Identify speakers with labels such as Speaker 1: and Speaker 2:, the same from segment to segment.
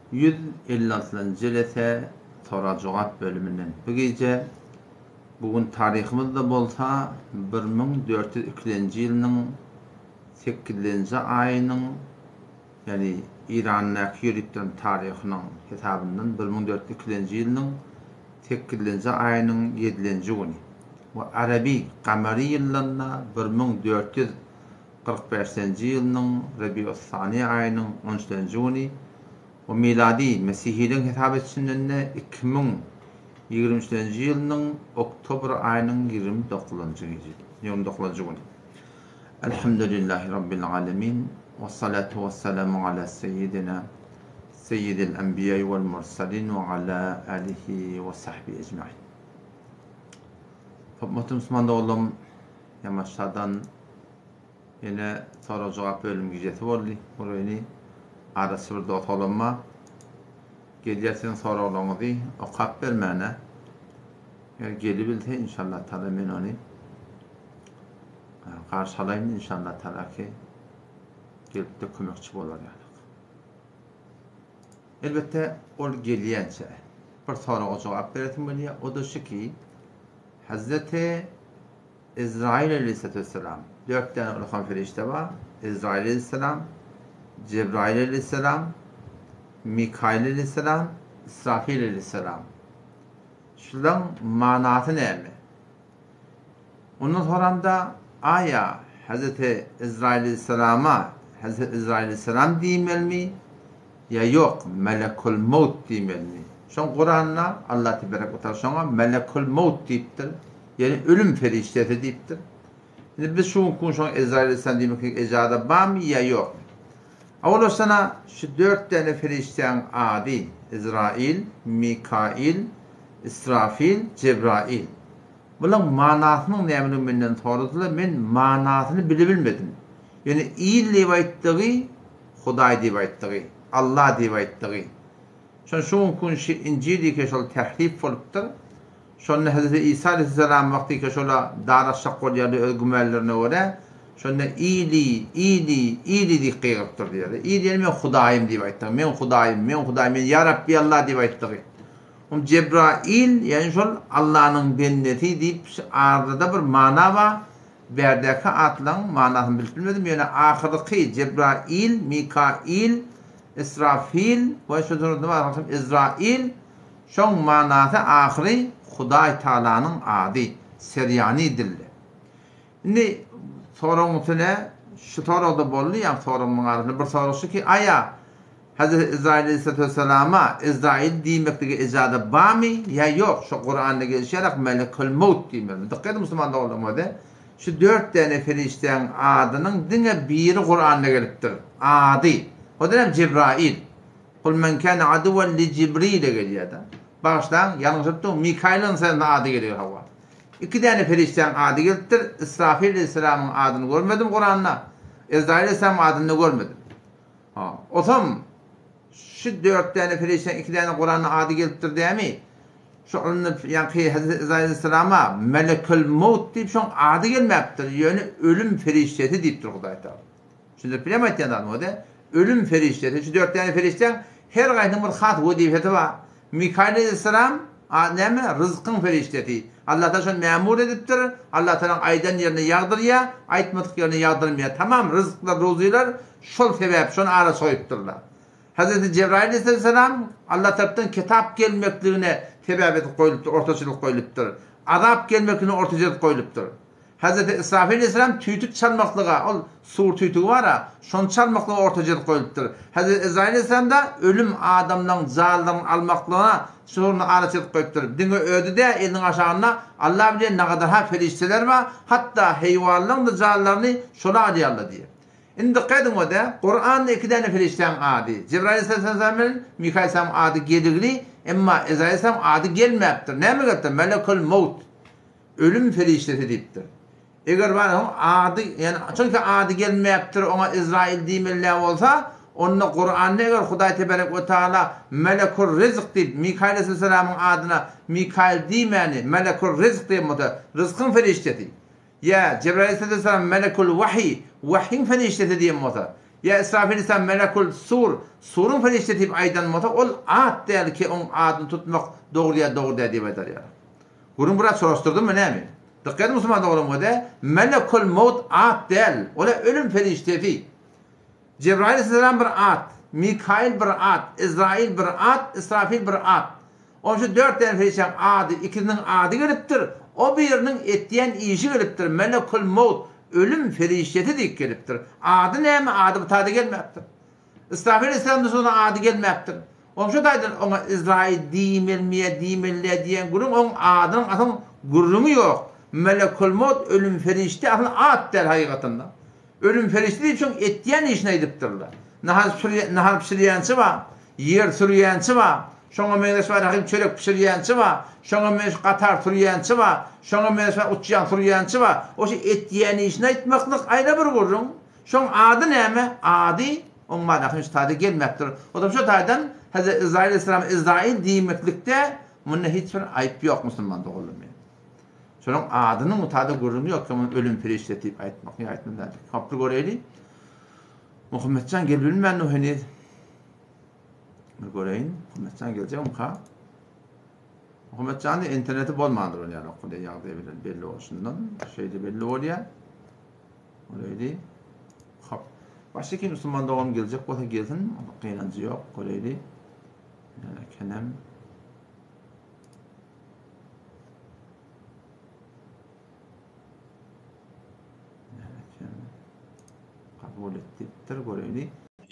Speaker 1: 156. ete soru cevap bölümünden. Bu gece bugün tarihimizde bolsa 1402 yılının 8. ayının yani İran'daki yürütün tarihinin kitabından 1402 yılının 8. ayının 7. günü. Ve Arabi kameri yıllarına 1445 yılının Rabi'us-Sani ayının 13. günü ve miladi Mesihiliğin hitabetçinin 2023 yılının Oktober ayının 29. günü. Elhamdülillahi Rabbil alemin ve salatu ve selamu ala seyyidina seyyidil enbiya vel mursalin ve ala alihi ve sahbihi ecmaîn. Hürmetli Müslüman oğlum, yamaçlardan yine soru cevap bölüm güceti oldu. Burayı arası bir dot olunma. Gelirsin soru olunmadı. O kap vermene. Eğer gelebilse inşallah tabi ben onu karşılayayım inşallah tabi ki gelip de kömekçi olur yani. Elbette o geliyence bir soru cevap veretim böyle. O da şu ki Hazreti İsrail Aleyhisselam 4 tane ulukan ferişte var. İsrail Aleyhisselam, Cebrail Aleyhisselam, Mikail Aleyhisselam, İsrafil Aleyhisselam. Şunların manatı ne mi? Ondan sonra da aya Hazreti İsrail Aleyhisselam'a Hazreti İsrail Aleyhisselam diyemel mi? Ya yok Melekul Maut diyemel mi? Şun Kur'an'la Allah tebarek ve teala şuna Melekul Maut deyiptir. Yani ölüm feriştesi deyiptir. Şimdi biz şunu konuşalım İsrail Aleyhisselam demek ki ecada var mı ya yok mu? Avlu sana şu 4 tane ferişten adı İsrail, Mikail, İsrafil, Cebrail. Bunların manasının neyemini benden sordular. Ben manasını bilebilmedim. Yani iyi rivayetleri, Huday rivayetleri, Allah rivayetleri. Şun kunşi İncil'i keşol tahrif oluptur. Şun Hazreti İsa Aleyhisselam vakti keşola dara şakkol yerli özgümellerine göre şun iyili di kıyırıptır diyor. İyili yani men Hudayım rivayetleri. Men Hudayım, ya Rabbi Allah rivayetleri. Cebrail yani şol Allah'ın benneti deyip arada bir mana var. Berdeki atlan manasını bilmedim. Yani ahirki Cebrail, Mikail, İsrafil ve şu durumda var. İsrail şun manası ahiri Huday Teala'nın adı. Seryani dilli. Şimdi sorumlusu ne? Şu soruda bollu ya sorumlunun arasında bir sorusu ki aya Hazreti İsrail Aleyhisselam'a İsrail demekteki icada var mı ya yok? Şu Kur'an'da geçerek Melekul Maut demek. Dikkat Müslüman da olmadı. Şu 4 tane ferişten adının dine biri Kur'an'da geliptir. Adı. O da Cebrail. Kul men kana aduven li Cibril'e geliyor da. Baştan yanlış yaptım. Mikail'in senin adı geliyor hava. 2 tane ferişten adı geliptir. İsrafil Aleyhisselam'ın adını görmedim Kur'an'da. İsrail Aleyhisselam'ın adını görmedim. O zaman şu 4 tane ferişten 2 tane Kur'an'ın adı geliptir değil mi? Şu yani Hazreti İsrail Aleyhisselam'a Melekul Maut deyip şu adı gelmektir. Yani ölüm feriştesi deyiptir Huday Teala. Şimdi bilemeyiz yani o da. Ölüm feriştesi. Şu 4 tane ferişten her gayrı bir hat bu deyifeti var. Mikail Aleyhisselam ne mi? Rızkın feriştesi. Allah Teala şunu memur ediptir. Allah Teala aydan yerine yağdırıyor. Aytmadık yerine yağdırmıyor. Tamam rızıklar, rozular şol sebep, şunu ara soyupturlar. Hazreti Cebrail Aleyhisselam Allah tarafından kitap gelmekliğine tebabet koyuluptur, ortaçılık koyuluptur. Azap gelmekliğine ortaçılık koyuluptur. Hazreti İsrafil Aleyhisselam tüytük çalmaklığa, o sur tüytüğü var ya, şunu çalmaklığa ortaçılık koyuluptur. Hazreti İsrail Aleyhisselam da ölüm adamdan zalların almaklığına şunu araçılık koyuluptur. Dini ödü de elin aşağına Allah bilir ne kadar ha ferişteler var, hatta heyvanların da zallarını şuna arayarlar diye. Şimdi dikkat edin o da, Kur'an'da 2 tane ferişten adı. Cebrail Aleyhisselam'ın, Mikail Aleyhisselam adı gelirli, ama İsrail Aleyhisselam adı gelmeyiptir. Ne mi geliptir? Melekul Maut. Ölüm feriştesi deyiptir. Eğer var adı, yani çünkü adı gelmeyiptir, ona İsrail demeler olsa, onunla Kur'an'da eğer Huday Tebarek ve Teala Melekul Rizk deyip, Mikail Aleyhisselam'ın adına Mikail demeyeni, Melekul Rizk deyip, rızkın feriştesi. Ya Cebrail Aleyhisselam Melekul Vahiy, vahyin feriştesi diyeyim olsa. Ya İsrafil ise melekul sur. Surun feriştetip aydanmata ol at değil ki on adını tutmak doğruya doğru deyip eder ya. Gurun bura soruşturdun mu ne mi? Dikkat Müslüman doğru mu de? Melekul maut at değil. Ola ölüm ferişteti. Cebrail aleyhisselam bir at. Mikail bir at. İsrail bir at. İsrafil bir at. Onun şu 4 tane feriştem adı. İkisinin adı geliptir. O birinin etdiyen işi geliptir. Melekul maut. Ölüm ferişteti dik geliptir. Adı ne mi? Adı bu tadı gelmektir. İsrafil aleyhisselam'da sonra adı gelmektir. Onun şu daydın ona İsrail dimilmeye diyen gurun onun adının asıl gurunu yok. Melekul maut ölüm ferişte asıl at der hakikatında. Ölüm ferişte için etdiyen işine ediptirler. Nahar pişiriyensi var. Yer sürüyensi var. Şoňa meňes var hakim çörek pişirýänçi var. Şoňa meňes qatar turýançy var. Şoňa meňes var uçýan turýançy var. Oşu et ýeni işini aýtmaklyk aýra bir gurrun. Şoň ady näme? Ady oň manahy taýda gelmekdir. Odam şu taýdan Hazrat İsrail aleyhisselam İsrail diýmeklikde munda hiç bir aýp ýok musulman dogulmy. Şoň adynyň taýda gurruny ýok, men ölüm ferişte diýip aýtmak ýaýtmyndan. Haply göreli. Muhammedcan gelbilmän o heni göreyin. Muhammedcan gelecek muha. Muhammedcan da interneti bolmandır onu yani okuda yağdı belli olsundan. Şeyde belli oluyor. Öyleydi. Hop. Başka kim Müslüman doğum gelecek o da gelsin. Kıynancı yok. Öyleydi. Yani kenem. Yani kenem. Kabul ettiktir. Öyleydi.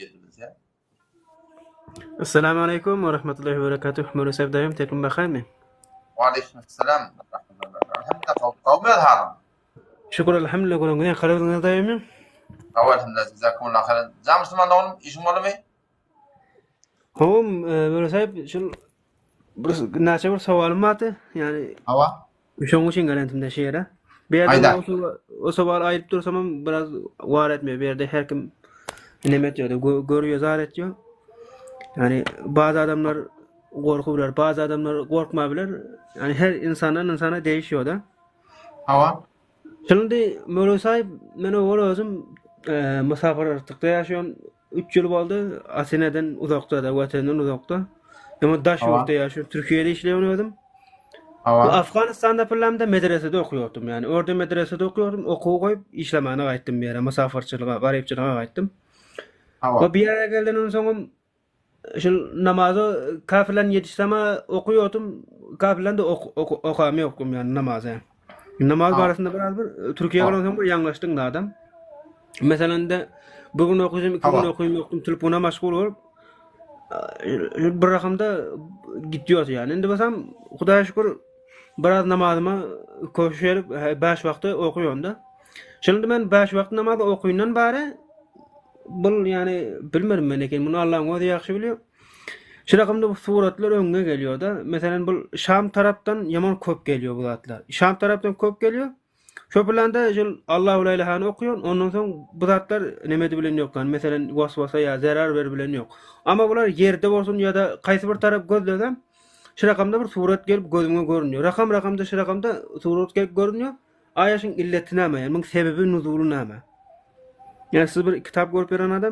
Speaker 2: Assalamu alaikum wa rahmatullahi wa barakatuh. Mürüsef dayım tekrar bakar mı?
Speaker 1: Wa aleykümselam. Elhamdülillah. Kavmi haram.
Speaker 2: Şükür elhamdülillah. Kulun güne kalıbınız dayım.
Speaker 1: Elhamdülillah. Jazakumullah khairan. Za Müslüman oğlum işin var mı?
Speaker 2: Hom mürüsef şu naçe bir soğalım vardı. Yani
Speaker 1: Hava.
Speaker 2: şoň üçin galantimde şeýere. Bir ýerde o sowal aýyp dursam biraz war etmiyor. Bir ýerde her kim nemet ýördi. Görüyor, zar etýär. Yani bazı adamlar korkuyorlar, bazı adamlar korkmayabilir. Yani her insandan insana değişiyor da.
Speaker 1: Hava.
Speaker 2: Şimdi Mevlu sahip, ben o özüm misafirlikte yaşıyorum. 3 yıl oldu. Asine'den uzakta da, vataninden uzakta. Ama Daşyurt'ta yaşıyorum. Türkiye'de işleyiyordum. Afganistan'da falan medresede okuyordum. Yani orada medresede okuyordum. Okuğu koyup işlemene gayttim bir yere. Misafirçılığa, garipçiliğe gayttim. Ve bir yere geldiğinden sonra şu namazı kafilen yetiştirme okuyordum. Kafilen de okuyamıyordum yani namazı. Namaz barasında biraz bir Türkiye'ye gelen sonra yanlaştım da adam. Mesela de bugün okuyacağım, 2 gün okuyamıyordum. Telefona meşgul olup bir rakamda gidiyor yani. Şimdi basam Hudaýa şükür biraz namazıma koşup 5 vakti okuyordum da. Şimdi ben 5 vakti namazı okuyundan bari bul yani bilmiyorum ben lekin bunu Allah'ın özü ýaşy bilýär. Şu rakamda bu suratlar öňe gelýär da. Mesela bu Şam tarapdan yaman köp gelýär bu zatlar. Şam tarapdan köp gelýär. Şu bilanda Allahu la ilahany okuyor. Ondan soň bu zatlar nemedi bilen ýok. Mesela waswasa ýa zarar ber bilen ýok. Ama bular ýerde bolsun ýa-da gaýsy bir tarap gözlesem şu rakamda bir surat gelip gözüme görünýär. Rakamda şu rakamda surat gelip görünýär. Aýaşyň illetine näme? Yani muň sebebi nuzuly näme? Yani siz bir kitap görüp beren adam.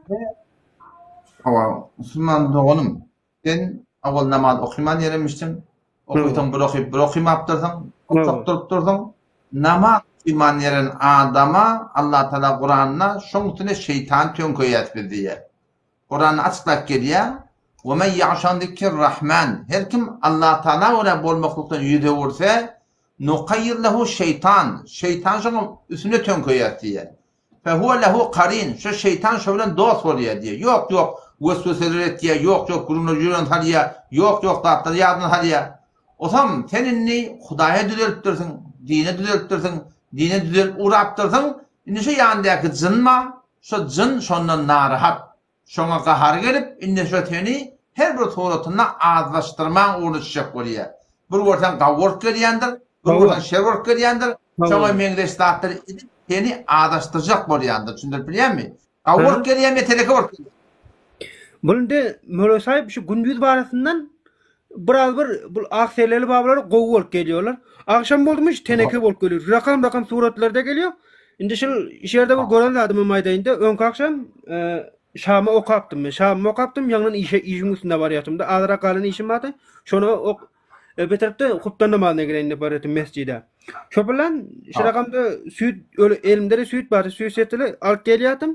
Speaker 1: Hava. Müslüman doğanım. Ben awal namaz okuman yeremiştim. Okuytan bir okuyup dursam. Namaz iman yeren adama Allah Teala Kur'an'na şoňtune şeytan tönköyýät diýär. Kur'an açyklap gelýär. Ve men ya'şan zikir-rahman. Her kim Allah Teala ora bolmaklykdan ýüze wursa, nuqayyir lehu şeytan. Şeytan şoň üstüne tönköyýät diýär. Fehuve lehu qarin. Şu şeytan şu bilen dost bolýar diýär. Yok. Vesveseler etýär. Yok. Gurunu ýüren halýar. Yok. Tapda ýadyny halýar. Osam seninni Hudaýa düzeltdirsin, dine düzeltdirsin, dine düzelt urapdyrsyň. Indi şu ýandaky jynma, şu jyn şondan narahat. Şoňa gahar gelip indi şu teni her bir suratyna azlaşdyrmaň uğraşjak bolýar. Bir gorsan gawurk gelýändir, bir gorsan şerwurk gelýändir. Şoňa meňdeşdatlar edip seni adaştıracak bolýandy. Düşündürip bilýärmi? Gawurk gelýän meteleke wurk.
Speaker 2: Bunda Mevlu sahip şu gündüz barasından biraz bir bu akseleli babalar gowurk gelýärler. Akşam bolmuş teneke bolup gelýär. Rakam suratlarda gelýär. Indi şol işerde bir gören adamım maydayında ön akşam Şam'a okaptım men. Şam'a okaptım, ýagnan işin üstünde barýatymda. Azra galan işim bardy. Şonu ok beteripde hupdan namazyna girenin barýatym mescide. Şo bilen şu rakamda süýt öyle elimde süýt bardy. Süýt setili alyp gelýatym.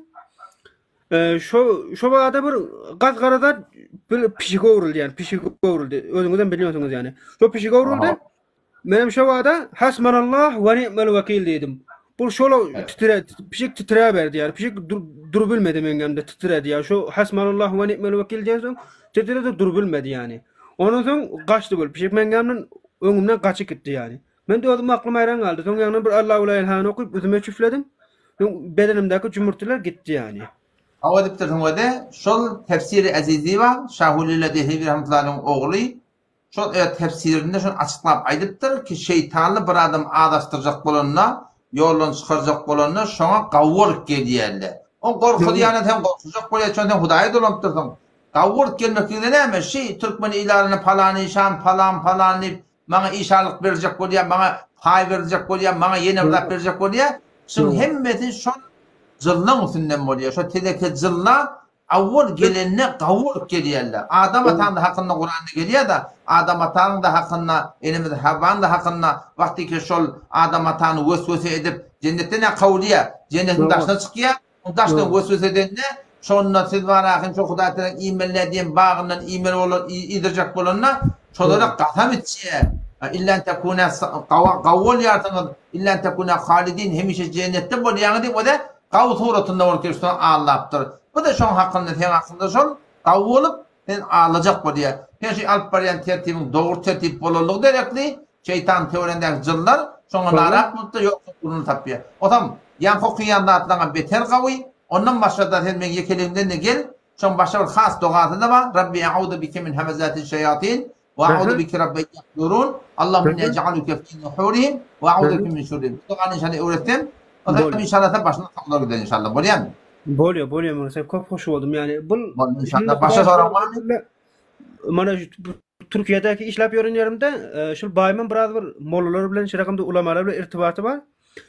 Speaker 2: Şo bagada bir gaz garadar bir pişik öwrüldi yani. Pişik öwrüldi. Özüňizden bilýärsiňiz yani. Şo pişik öwrüldi. Menem şu wada hasbunallah ve ni'mel vekil dedim. Bu şola titre pişik titre berdi yani. Pişik dur bilmedi mengemde titredi ya. Şu hasbunallah ve ni'mel vekil diýsen titre de dur bilmedi yani. Ondan soň gaçdy bol. Pişik mengemden öňümden gaçyp gitdi yani. Men de özüm aklym aýran galdy. Soň ýagny bir Allahu la ilaha okup özüme çüfledim. Bedenimdäki jumurtlar gitdi yani.
Speaker 1: Hava diptirdim öde. Şol tefsiri azizi var. Şahulillah Dehlevi rahmetullahi'nin oğlu. Şol tefsirinde şol açıklap aydypdyr ki şeytanly bir adam adaştyrjak bolanna, ýoldan çykarjak bolanna şoňa gawwurk gelýärler. O gorky diýany hem gorkujak bolýar, çönde Hudaýy dolantyrdym. Gawwurk gelmekle näme? Şey Türkmen ilaryny palany şan falan maňa işalyk berjek bolýar, maňa pay berjek bolýar, maňa ýene bir zat berjek bolýar. Şol hemmeti şol zıllan üstünden bolýar. Şo teleke zılla awwal gelenne gawwurk gelýärler. Adam atandy hakynda Kur'anda gelýär da, adam atandy hakynda, enimiz Hawan da hakynda wagtyki şol adam atany weswese edip cennetden kawlýar, cennetin daşyna çykýar. O daşdan weswese edende şonda siz barakyň şo Hudaý tarapy imeller diýen bagyndan imel bolan idirjek bolanna şolara gasam etýär. İlla en tekuna gawwal ýartyňyz, illa en tekuna halidin hemişe cennetde bolýaňy diýip o da gaw suratynda bolýar Allah'tır. Bu da şoň hakynda sen hakynda şol gawwolup sen alajak bolýar. Sen şu alyp barýan tertibin dogry tertip bolanlygy derekli şeytan teoriyasyndaky jyllar şoňa narak mutda ýok bunu tapýar. Otam ýan hokyýanda atlaňa beter gawy, ondan başga sen men yekelimden de gel. Şoň başga bir has dogaty da bar. Rabbi a'udu bike min hemezati şeyatin ve a'udu bike rabbi yahdurun. Allahümme ec'aluke fi nuhurihim ve a'udu bike min şurrihim. Dogany şany öwretdim. Otam inşallah başna taplar gider inşallah. Bolýarmy?
Speaker 2: Bolýar men sen köp hoş boldum yani. Bu
Speaker 1: inşallah başa soran barmy?
Speaker 2: Mana Türkiýedäki işläp ýören ýerimde şol baýman biraz bir mollalar bilen şu rakamda ulamalar bilen irtibaty bar.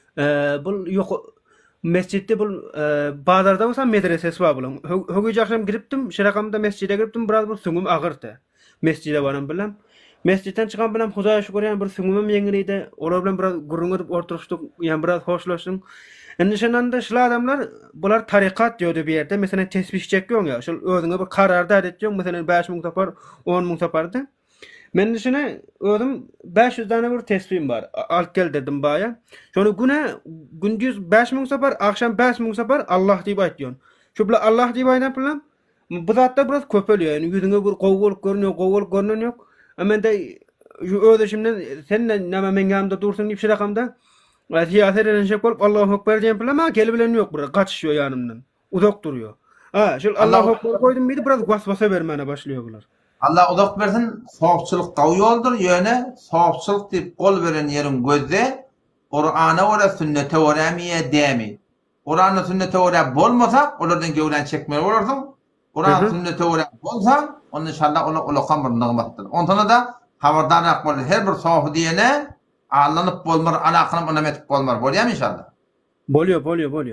Speaker 2: Bu ýok mescidde bu bazarda bolsa medresesi bar bulan. Högüj akşam giripdim, şu rakamda mescide giripdim, biraz bir süňüm agyrdy. Mescide baram bilen. Mescidden çykan bilen Hudaýa şükür ýani bir süňümem ýeňiridi. Olar bilen biraz gurrungyp oturuşdyk, ýani biraz hoşlaşdyk. Endi şonda şol adamlar bular tarikat diýdi bir ýerde. Meselem tesbih çekýän ýa, şol özüňe bir kararda edetýän, meselem 5000 tapar, 10000 tapardy. Men şuna özüm 500 dana bir tesbihim bar. Alyp gel dedim baýa. Şonu gündüz 5000 tapar, akşam 5000 tapar Allah diýip aýtýan. Şu bilen Allah diýip aýdan bilen bu zatda biraz köpelýär. Yani ýüzüňe bir gowul görnýär, ýok. Ama de şu özüşimden sen näme mengamda dursun diýip şu rakamda siýaset edenşek bolup Allahu ekber diýen bilen ma geli bilen ýok bir gaçýar ýanymdan. Uzak durýar. Şol Allahu ekber goýdum diýdi biraz waswasa bermene başlıyor bular.
Speaker 1: Allah uzak bersin, sowapçylyk gawy ýoldur, ýöne sowapçylyk diýip gol beren ýerin gözde Qur'ana we sünnete örämiýe dämi. Qur'ana sünnete öräp bolmasa, olardan gewlen çekmeli bolarsyň. Qur'an sünnete öräp bolsa, onu inşallah olakan bir nygmatdyr. Ondan da habardarlyk bolar. Her bir sowap diýene alanyp bolmar, alakanyp onametip bolmar. Bolýarmy inşallah?
Speaker 2: Bolýar.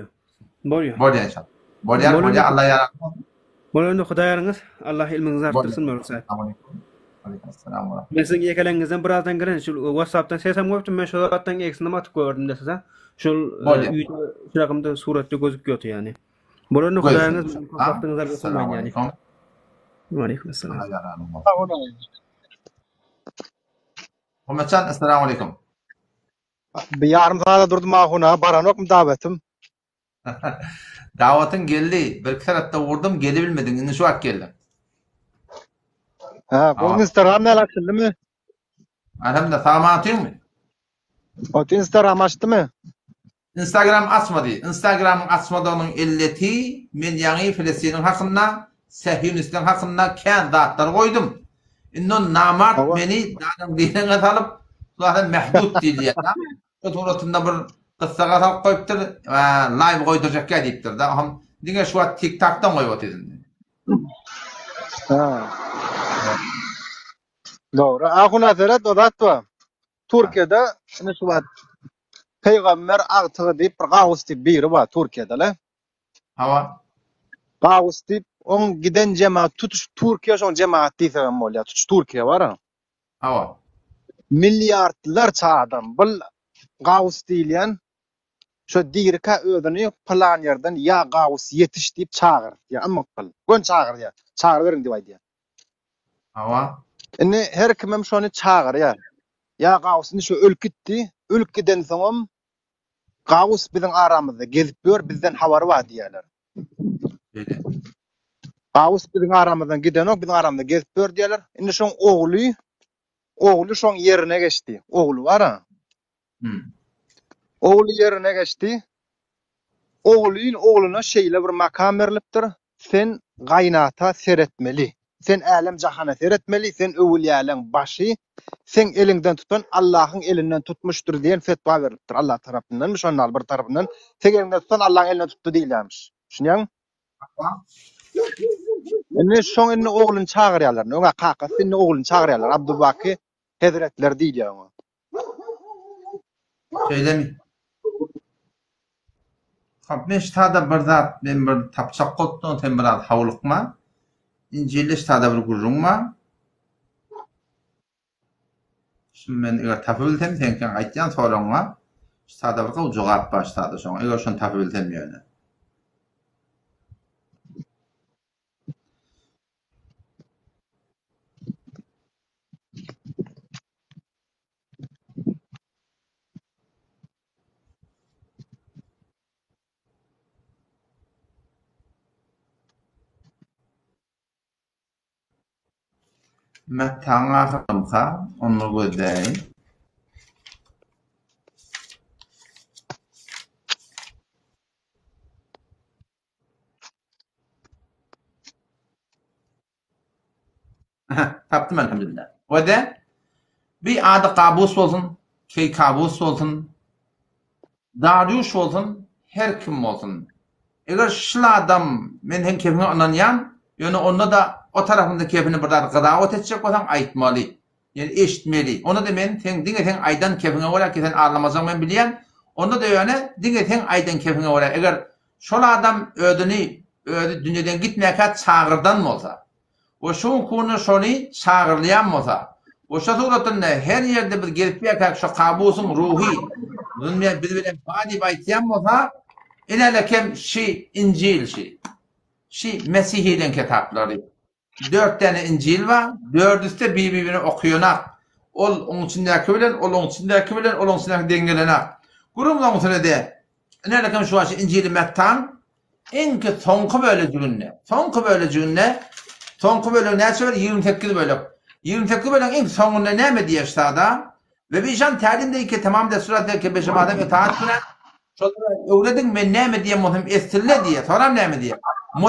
Speaker 1: Bolýar inşallah. Bolýar Allah ýaratdy.
Speaker 2: Bolýar Hudaýaryňyz Allah ilmiňizi artdyrsyn bolsa.
Speaker 1: Aleykümselam we rahmet.
Speaker 2: Men siň yekelengizden birazdan giren şu WhatsApp'tan sesem goýupdum, men şu zatdan eksini atyp gördüm dese. Şol şu rakamda suratda gözükýär yani. Bolýar Hudaýaryňyz wagtyňyzda götürmeň yani. Aleykümselam.
Speaker 1: Homeçan, assalamu aleykum.
Speaker 3: Bir yarım saat durdum ahuna, baranok mu davetim?
Speaker 1: Dawatyň geldi. Bir saatda wurdum, geli bilmedin. Indi şu wagt geldi.
Speaker 3: Bu Instagram ne açıldı?
Speaker 1: Alhamdulillah, salamat ýokmy?
Speaker 3: O Instagram açtı mı?
Speaker 1: Instagram açmadı. Instagram açmadığının illeti men ýaňy Filistiniň hakynda, Sehiyonistliň hakynda kän zatlar goýdum. Innon namart meni danyň diňe salyp, zaten mehdud diýilýär. O turatynda bir kıssaga salyp goýupdyr, live goýdurjak diýipdir da. Ham diňe şu wagt TikTokdan goýup otyrdy.
Speaker 3: Doğru. Ahuna zeret odatwa. Türkiye'de ne şu var? Peygamber agtygy diýip bir gawus diýip biri bar Türkiýede le.
Speaker 1: Hawa.
Speaker 3: Gawus diýip oň giden jemaat tutuş Türkiýe şoň jemaat diýsem bolýar. Tutuş Türkiýe bar.
Speaker 1: Hawa.
Speaker 3: Milyardlarça adam bu gawus diýilýän şo dirka ödüni plan yerden ya gawus yetiş diýip çağır. Ya amma kıl. Gön çağır ya. Çağır berin diýip aýdýar.
Speaker 1: Hawa.
Speaker 3: Ine her kimem şonu çağır ya. Ya gawusyny şu ölkitdi. Ölkiden soňam gawus biziň aramyzda gezip bör bizden habary bar diýerler.
Speaker 1: Beli.
Speaker 3: Gawus biziň aramyzdan gidenok biziň aramyzda gezip bör diýerler. Ine şoň ogly şoň yerine geçdi. Ogly bar. Ogly yerine geçdi. Oglyna şeýle bir makam berilipdir. Sen gaýnata seretmeli. Sen alem jahana seretmeli. Sen öwliýalaryň başy. Sen elinden tutan Allah'ın elinden tutmuştur diýen fetwa berilipdir. Allah tarapyndan, şonal bir tarapyndan. Sen elinden tutan Allah'ın elinden tutdu diýilýärmiş. Şunýan? Ene şoň ene oglyny çağırýarlar. Oňa kaka sen oglyny çağırýarlar. Abdubaki Hazretler diýilýär oňa.
Speaker 1: Söylemi. Kapneş tada bir zat men bir tapçak gotdan tembirat hawlykma. İncil'leş tada bir gurrunma. Şimdi men eger tapy bilsem senken aýtjan soraňa tada bir jogap başlady şoň. Eger şonu tapy bilsem ýöne. Metaňa hakymka onu gözleýin. Tapdym elhamdülillah. Wede bir ady Kabus bolsun, key Kabus bolsun, Darius bolsun, her kim bolsun. Eger şula adam men hem kepini ananýan, ýöne onda da o tarafında kepini birdar gıdaat etjek bolsaň aýtmaly. Yani eşitmeli. Onu da men diňe teň aýdan kepine bolar ki sen arlamasaň men bilýän. Onda da ýöne diňe teň aýdan kepine bolar. Eger şol adam ödüni dünýeden gitmäkä çağırdan bolsa, o şu konu şonu çağırlayan bolsa, o şu suratynda her ýerde bir gelip ýakak şu Kabusyň ruhy, dünýä biz bilen badi aýtýan bolsa, elelekem İncil Mesihiyden kitapları. 4 tane İncil var, 4'üsü de birbirini okuyanak. Ol onun içindeki bilen, ol onun içindeki bilen, ol onun içindeki dengelenak. Kurumla mutlaka de, elelekem şu aşı İncil Mettan, enki sonku böyle cümle. Sonku böyle ne söyler? 28 bölüm. 28 bölüm enki sonunda ne mi diye işte da? Ve bir can tadinde ki tamam da surat ki beşim adam itaat kılan. Öwredin men näme diye muhim estille diye, soram näme diye.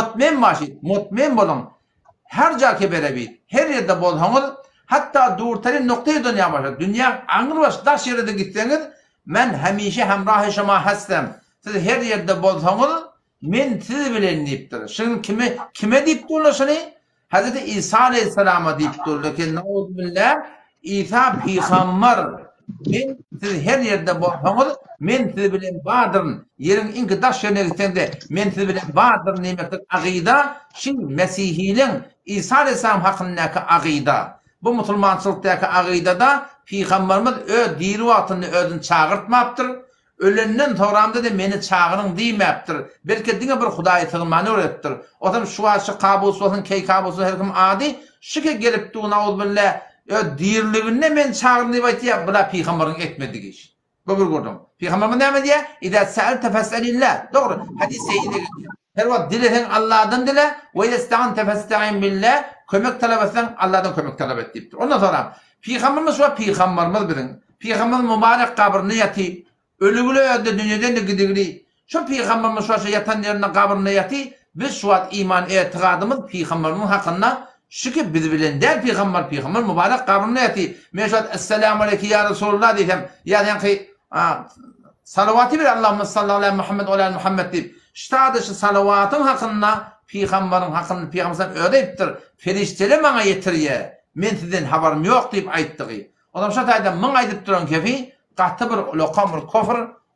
Speaker 1: Mutmen bolun. Her jake berebi, her ýerde bolsaňyz, hatta durtary noktaýa dönýär başlar. Dünýä aňyrbaş daş ýerde gitseňiz, men hemişe hemrahy şoma hasdam. Siz her ýerde bolsaňyz, men siz bilen diýipdir. Şunu kime diýip durlaşyny? Hazreti İsa aleyhissalama diýip durlaky. Nauzubillah, İsa peýgamber. Men siz her ýerde bolsaňyz, men siz bilen bardyryn. Ýeriň inki daş ýerine gitseňde, men siz bilen bardyryn diýmekdir. Aqida, şu Mesihiliň İsa aleyhissalam hakyndaky aqida. Bu musulmançylykdaky aqidada peýgamberimiz diri wagtyny özüni çağırtmapdyr. Ölenden toramda da meni çağırın diýmepdir. Belki diňe bir Hudaý sığınmany öğretdir. Otam şu aşy Kabus bolsun, key Kabus her kim ady, şike gelip duğuna billah, dirligine men çağırın diýip aýtýar, bula peýgamberiň etmediği iş. Bu bir gördüm. Peýgamberimiz näme diýär? İza sa'alta fas'alillah. Dogry. Hadis-i her wagt dilehen Allah'dan dile ve yesta'an festa'in billah. Kömek talep etsen Allah'dan kömek talep et diýipdir. Ondan sonra peýgamberimiz we peýgamberimiz bilen peýgamberimiz mübarek kabryny ýaty, ölügüle öldü dünýeden de gidigli. Şu peýgamberimiz şu ýatan ýerine kabryny ýaty, biz şu wagt iman etiqadymyz peýgamberimiz hakynda şüki biz bilen däl peýgamber mübarek kabryny ýaty. Men şu assalamu aleyke ya Resulullah diýsem, ýa-da salawaty bir Allahumma salli ala Muhammed ve ala Muhammed diýip ştadı şu salawatyň hakynda peýgamberiň hakynda peýgamber öýdipdir. Ferişteli maňa ýetirýär. Men sizden habarym ýok diýip aýtdygy. Adam şat aýda maň aýdyp duran kefi gatty bir lokam bir kofr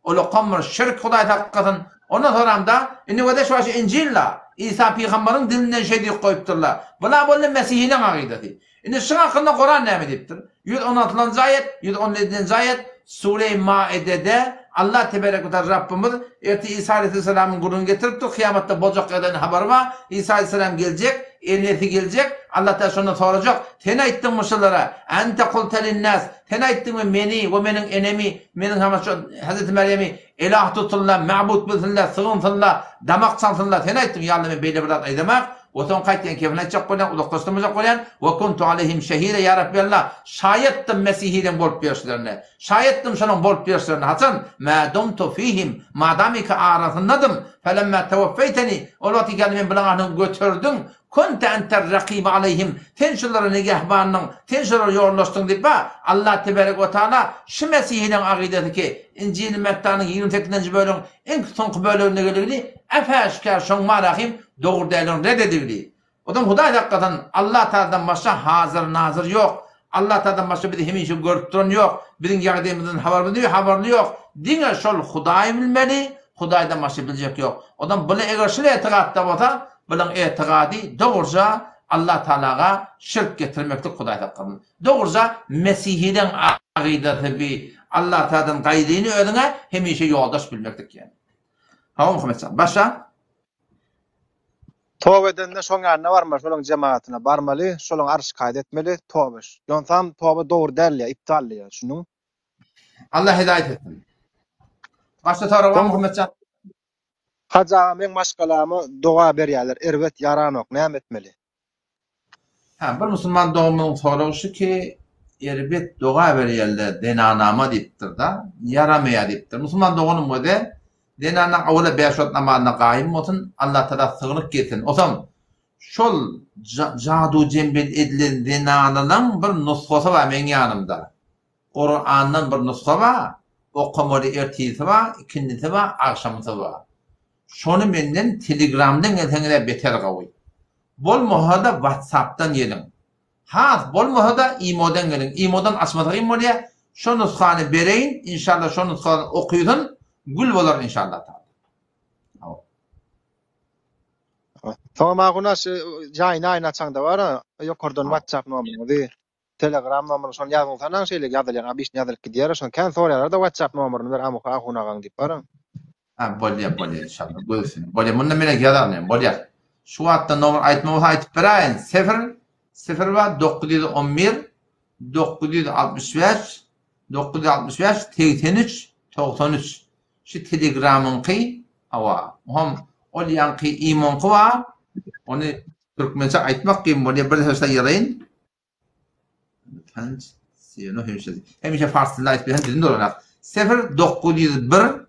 Speaker 1: Ola qamr şirk Hudaý taqqatyn. Ondan sonra da indi şu İncil'la İsa peygamberin dilinden şey diýip goýupdyrlar. Bula bolan Mesihiniň aqidaty. Indi şu hakynda Kur'an näme diýipdir? 116-njy ayet, 117-nji ayet Sure-i Maide'de Allah tebarek ve teala Rabbimiz erti İsa Aleyhisselam'ın gurrunu getiripdir. Kıyamatda bozak eden haber var. İsa Aleyhisselam gelecek, elneti gelecek. Allah da sonra soracak. Sen aýtdyň muşullara, ente kulta linnas. Sen aýtdyň meni we meniň enemi, meniň Hazreti Meryem'i ilah tutullar, ma'bud bilsinler, sığınsınlar, damak çalsınlar. Sen aýtdyň ya Allah men beýle bir zat aýdamak. Oton qaytdan kefine çak bolan, ulaqdaşdyrmajak bolan we kuntu aleyhim şehide ya Rabbi Allah. Şayetdim Mesihiden bolup berişlerini. Şayetdim şonuň bolup berişlerini haçan ma dumtu fihim madamika arasındadım. Felemma tewaffaytani ol wagty geldi men bilen götürdün. Kunta enter raqib aleyhim. Sen şolary negahbanyň, sen şolary ýorlaşdyň diýip Allah tebarek we taala şu Mesihiniň aqidatyky İncil Mettanyň 28-nji bölüň en soňky bölügine geligini efaşkar şoň marahim doğru dälin reddedildi. Odam Hudaý haqqatan Allah Taala'dan başga hazır nazır yok. Allah Taala'dan başga bir hemişe görüp duran yok. Biziň ýagdaýymyzdan habarly yok. Diňe şol Hudaý bilmeli, Hudaýdan başga biljek yok. Odam bula eger şol etiqatda bolsa, bilen etiqady dogurca Allah Taala'ga şirk getirmeklik Hudaý haqqatan. Dogurca Mesihiden aqidaty bi Allah Taala'dan gaýryny özüňe hemişe ýoldaş bilmeklik ýani. Hawa Muhammed başa
Speaker 3: Tövbe edende şoň ýanyna barmaly, şolaň jemaatine barmaly, şolaň arş kaýda etmeli, tövbe. Ýonsam tövbe dogry däl ýa, iptal ýa, şunuň.
Speaker 1: Allah hidaýet etsin. Başa tara Muhammed
Speaker 3: Haja men başgalamy doga berýärler, erwet yaranok, näme etmeli?
Speaker 1: Ha, bir musulman doğumynyň soragy şu ki, erbet doga berýärler, denanama diýipdir da, yaramaýar diýipdir. Musulman doğunyň mode denana awla 5 wagt namazyna gaýym bolsun, Allah taala sığynyk gelsin. Osam şol jadu jembel edilen denananyň bir nusxasy bar meň ýanymda. Qur'anyň bir nusxa bar, okamaly ertisi bar, ikindisi bar, akşamysy bar. Şonu menden Telegramdan elteňe beter gawy. Bolmahada WhatsApp'tan ýelim. Ha, bolmahada imodan gelin. Imodan açmadyk bolýa. Şo nusxany bereýin, inşallah şo nusxany okuýdun. Gül bolar inşallah taala.
Speaker 3: Tamam aguna jaýyny aýna açaňda bar, ýokardyn WhatsApp nomery, Telegram nomery şonu ýazyň sanan şeýle ýazylýan, abyş ýazylyp gidýär, şonu kan soraýarlar da WhatsApp nomeryny ber aguna gaň diýip bar.
Speaker 1: Ha, bolýar inşallah. Gülsün. Bolýar, munda mene ýazarnym, bolýar. Şu wagtda nomer aýtmagy aýtyp berýän. 0 we 911 965 965 83 93. Şu Telegram'ınki awa. Hom ol ýanky imonky wa. Onu türkmençe aýtmak kim bolýar bir söýse ýazyň. Tanç siyano hemişe farsça aýtyp berýän dilinde bolar. 0 901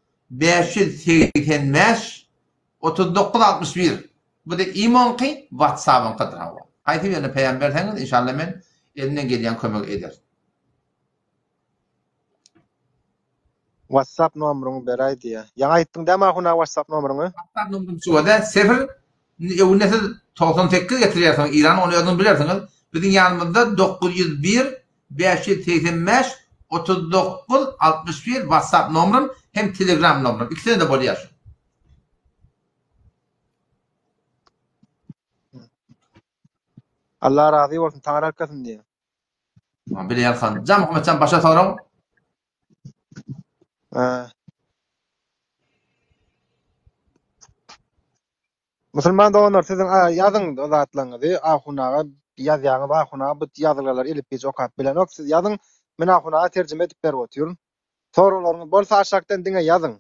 Speaker 1: 585 39 61. Bu da imonky WhatsApp'ın kadrawa. Aýtyp ýa-da peýgamber täňiz inşallah men elinden gelýän kömek eder.
Speaker 3: WhatsApp nomeryny beräýdi ýa. Ýa aýtdyň däme aguna WhatsApp nomeryny?
Speaker 1: WhatsApp numaryny şuwada 0 ýa-da 98 getirýärsiň İran onu ýazyp bilersiňiz. Biziň ýanymyzda 901 585 39 61 WhatsApp nomerym hem Telegram nomerym. İkisinde de bolýar.
Speaker 3: Allah razy bolsun, taňar arkasyn diýe.
Speaker 1: Bilýär han. Jam Muhammed başa soraň.
Speaker 3: Musulman doganlar siziň ýazyň zatlaryňyzy ahunaga ýazýaňyz ahunaga bu ýazgylar elip geç okap bilen ok siz ýazyň men ahunaga terjime edip berip otyryn. Soralaryňyz bolsa aşakdan diňe ýazyň.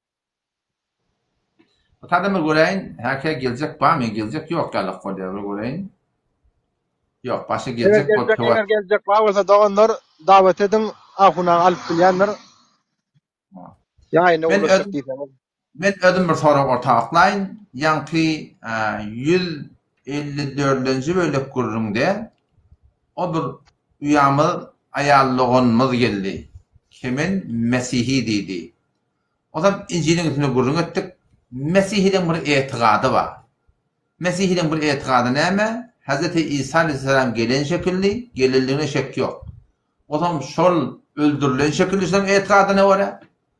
Speaker 1: Tadamy göreýin, häke geljek barmy, geljek ýok galyk bolýar göreýin. Ýok, başa geljek bolsa.
Speaker 3: Eger geljek bolsa doganlar dawet ediň ahunaga alyp bilýänler. Ýa-ni ulaşyp diýsen.
Speaker 1: Men özüm bir sorak ortaklaýyn. Ýanky 154-nji bölek gurrunde o bir üýamy aýallygymyz geldi. Kimin Mesihi diýdi. Odam İncil'in üstüne gurrun etdik. Mesihiden bir etiqady bar. Mesihiden bir etiqady näme? Hazreti İsa Aleyhisselam gelen şekilli, gelildiğine şek yok. Odam şol öldürülen şekilli şol etiqady ne var?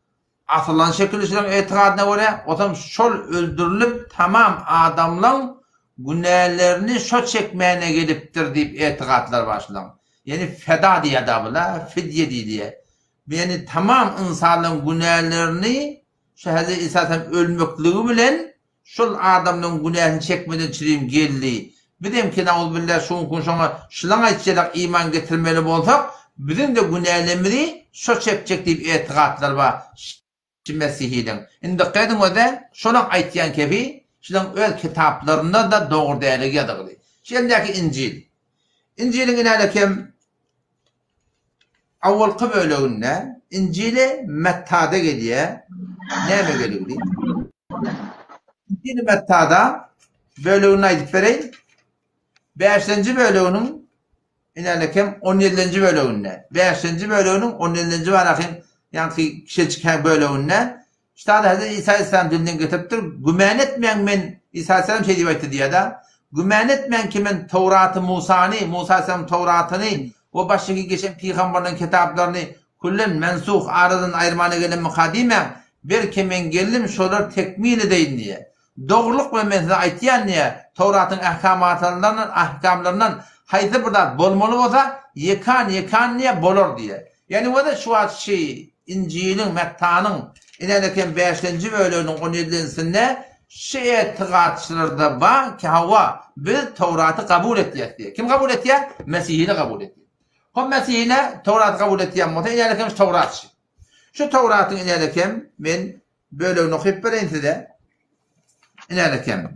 Speaker 1: atılan şekilde etikadına göre otam şol öldürülüp tamam adamlan günahlarını şo çekmeyene geliptir deyip etikadlar başlan. Yani feda diye adamla, fidye diye. Yani tamam insanların günahlarını şu Hazreti İsa'nın ölmekliği bilen şol adamın günahını çekmeden çireyim geldi. Bizim ki na'udhu billah şun kun şuna şulan aytacak iman getirmeli bolsak bizim de günahlarımızı şo çekecek deyip etikadlar var. Mesihiden. Indi qedim o da şolan aytyan kebi şulan öz kitaplarında da doğru değerli yadıgılı. Şeldeki İncil. İncil'in inalekem avvalqı bölüğünde İncil'e Metta'da geliyor. Neyme geliyor? İncil'i Metta'da bölüğünü aydıp vereyim. 5. bölüğünün inalekem 17. bölüğünde. 5. bölüğünün 17. varakın yani kişi çıkan bölüğünde işte Hazreti İsa Aleyhisselam dilinden getiriptir. Gümen etmeyen men İsa Aleyhisselam şey diye diye da gümen etmeyen kimin Tevrat'ı Musa'nı, Musa Aleyhisselam Tevrat'ını o baştaki geçen peygamberlerin kitaplarını kullen mensuh aradan ayırmana gelen mukadimen bir kimin gelim şolar tekmil edeyin diye. Doğruluk ve mesela aytiyan diye Tevrat'ın ahkamlarından haydi burada bolmalı olsa yekan niye bolur diye. Yani o da şu an İncil'in, Metta'nın ineleken 5. bölüğünün 17'sinde etikatçılarda var ki hava biz Tevrat'ı kabul ettiğiz diye. Kim kabul ettiği? Mesih'ini kabul ettiği. O Mesih'ine Tevrat'ı kabul ettiği ama ineleken Tevratçı. Şu Tevrat'ın ineleken ben bölüğünü okuyup vereyim size. İneleken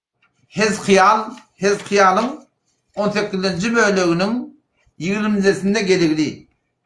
Speaker 1: Hezkiyal'ın 18. bölüğünün 20'sinde gelirdi.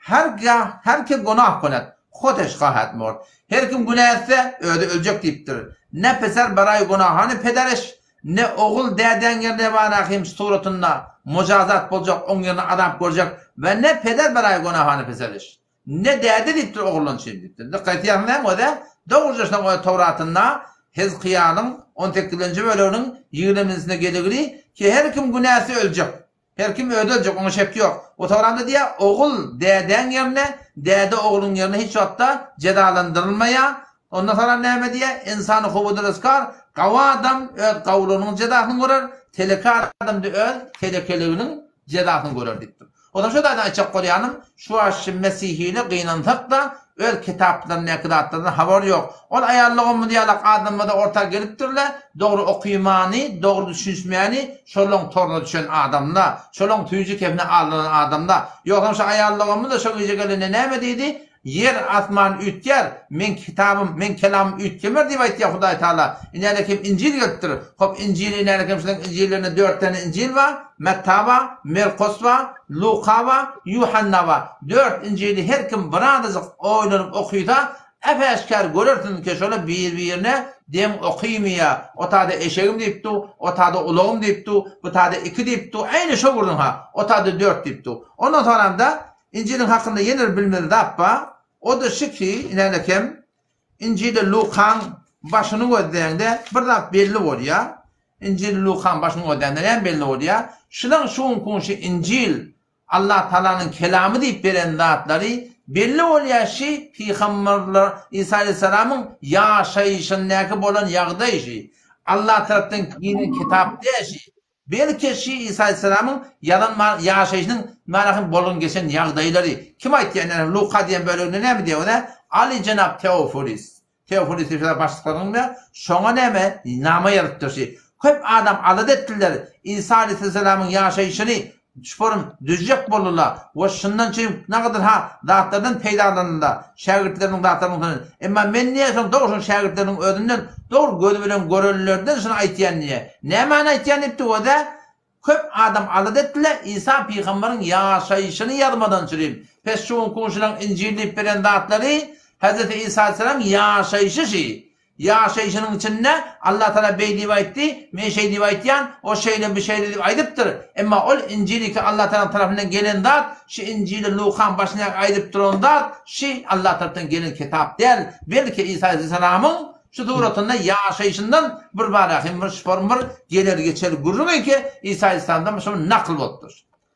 Speaker 1: Herkes günah konat. Koteş kahat mor. Her kim günah etse ölecek deyiptir. Ne peser barayı günahını pedereş. Ne oğul deden yerine varahim suratında mucazat bulacak. Onun yerine adam koyacak. Ve ne peder barayı günahını pesereş. Ne dede deyiptir oğulun için deyiptir. Dikkat yanına o da doğruca o Tevrat'ında Hezkiyal'ın 18. bölüğünün 20'sinde gelirdi ki her kim günah etse ölecek. Her kim öldürecek, ona şek yok. O Tevrat'ta diye oğul deden yerine, dede oğlun yerine hiç hatta cezalandırılmaya, ondan sonra ne diye insanı kovudur ıskar, kava adam öz kavlunun cezasını görür, teleka adam da öz telekeliğinin cezasını görür deyiptir. O da şu da açık koruyanım, şu aşı Mesih'iyle kıynantık da öz kitaplarının ekdatlarından haber yok. O da ayarlığımı diyalak adamı da orta geliptirler, doğru okuymanı, doğru düşünmeyeni, şolong toruna düşen adamla, şolong tüyücü kefine alınan adamla. Yoksa şu ayarlığımı da şu gece gelene ne mi dedi? Yer atman ütker, men kitabım, men kelamım ütkemir diye ayet ya Huday Teala. İnelekim İncil götürür. Hop İncil'i inelekim şunun İncil'lerine 4 tane İncil var. Metta var, Merkos var, Luka var, Yuhanna var. 4 İncil'i her kim bırakacak oynanıp okuyda efeşkar görürsün ki şöyle birine dem okuymaya. O tadı eşeğim deyipti, o tadı ulağım deyipti, bu tadı 2 deyipti. Aynı şu vurdun ha. O tadı 4 deyipti. Ondan sonra da İncil'in hakkında yenir bilmeli dappa. O da şu ki inelekim İncil'de Luka'nın başını gördüğünde burada belli oluyor. İncil Luka'nın başını gördüğünde ne belli oluyor? Şunun kunşu İncil Allah Teala'nın kelamı deyip veren zatları belli oluyor şey Peygamberler İsa Aleyhisselam'ın yaşayışındaki olan yağdayışı. Allah tarafından yeni kitap deyişi. Belki İsa Aleyhisselam'ın yalan yaşayışının manakın bolun geçen yağdayıları. Kim ayet yani Luka diyen bölümünde ne mi diyor o da? Ali Cenab Teofilis. Teofilis ifade başlıklarında şuna ne mi? Nama yarattır şey. Hep adam alıd ettiler. İsa Aleyhisselam'ın yaşayışını şuporun düzecek bolurlar. Ve şundan için ne kadar zatlardan peydalarında şagirdlerinin zatlarından. Ama men niye son doğrusun şagirdlerinin ödünden doğru gözüyle görülürlerden şuna aytiyan niye? Ne mana aytiyan ipti o da? Köp adam alıd ettiler. İsa Peygamber'in yaşayışını yazmadan süreyim. Pes şuun konuşulan İncil'li veren zatları Hz. İsa Aleyhisselam yaşayışı şey. Yaşayışının içinde Allah Teala bey divayetti, men şey divayetiyan o şeyle bir şeyle aydıptır. Ama o İncil'i ki Allah Teala tarafından gelen zat, şu İncil'i Luka'nın başına aydıptır on zat, şu Allah tarafından gelen kitap değil. Belki İsa Aleyhisselam'ın şu doğrultunda yaşayışından bir barahim, bir şform, bir gelir geçer gururun ki İsa Aleyhisselam'dan şu nakl oldur.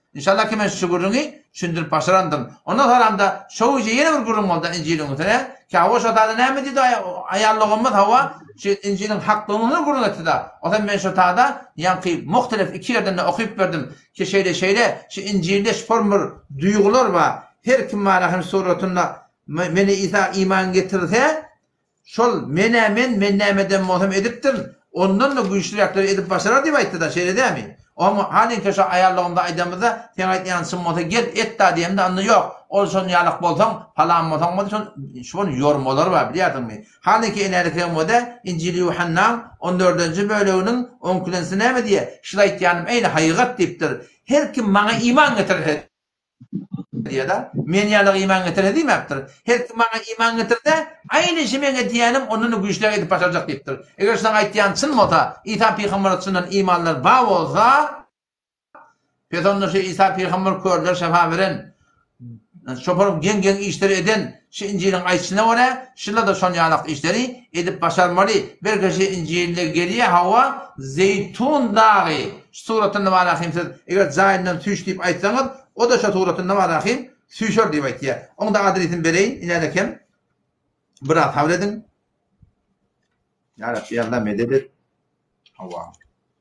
Speaker 1: İnşallah ki men şu gurrunu şundur başarandım. Ondan sonra da şoğucu yeni bir gurrun oldu İncil'in üstüne. Ki hava şotada ne mi dedi ayarlığımız hava İncil'in haklılığını gurrun etti da. O zaman ben şotada yankı muhtelif iki yerden de okuyup verdim. Ki şeyde şu İncil'de formül duygular var. Her kim Rahim suratında meni İsa iman getirirse şol menemeden muhtem ediptir. Ondan da güçlü edip başarar diye ayıttı da şeyde değil mi? Ama halin ki şu ayarlığında aydamızda sen yansın mota gel et da diyem de anlı yok. Olsun yalık bolsan falan motan motan şunun yorumlar var biliyorsun mu? Halin ki inerken moda İncil Yuhanna 14. bölümünün 10 küllensine mi diye şilayt yanım aynı hakikat deyiptir. Her kim bana iman getirir diye da men yalık iman getirir değil mi yaptır? Her kim bana iman getirir de aynı şey men diyenim onun güçlü edip başaracak deyiptir. Eğer sana aytyansın mota İsa peygamberçinin imanlar bağ olsa Petonlu şey İsa peygamber körler şefa veren şoparum gen işleri eden şu İncil'in ayçına oraya şıla da son yanak işleri edip başarmalı. Belki İncil'de geriye hava zeytun dağı suratında var akimsiz. Eğer zahidinden tüş deyip aytsanız o da şu suratında var akim tüşör deyip ayt ya. Onu da adresin bereyin ilerlekem bırak havledin. Ya Rabbi Allah mededet hava.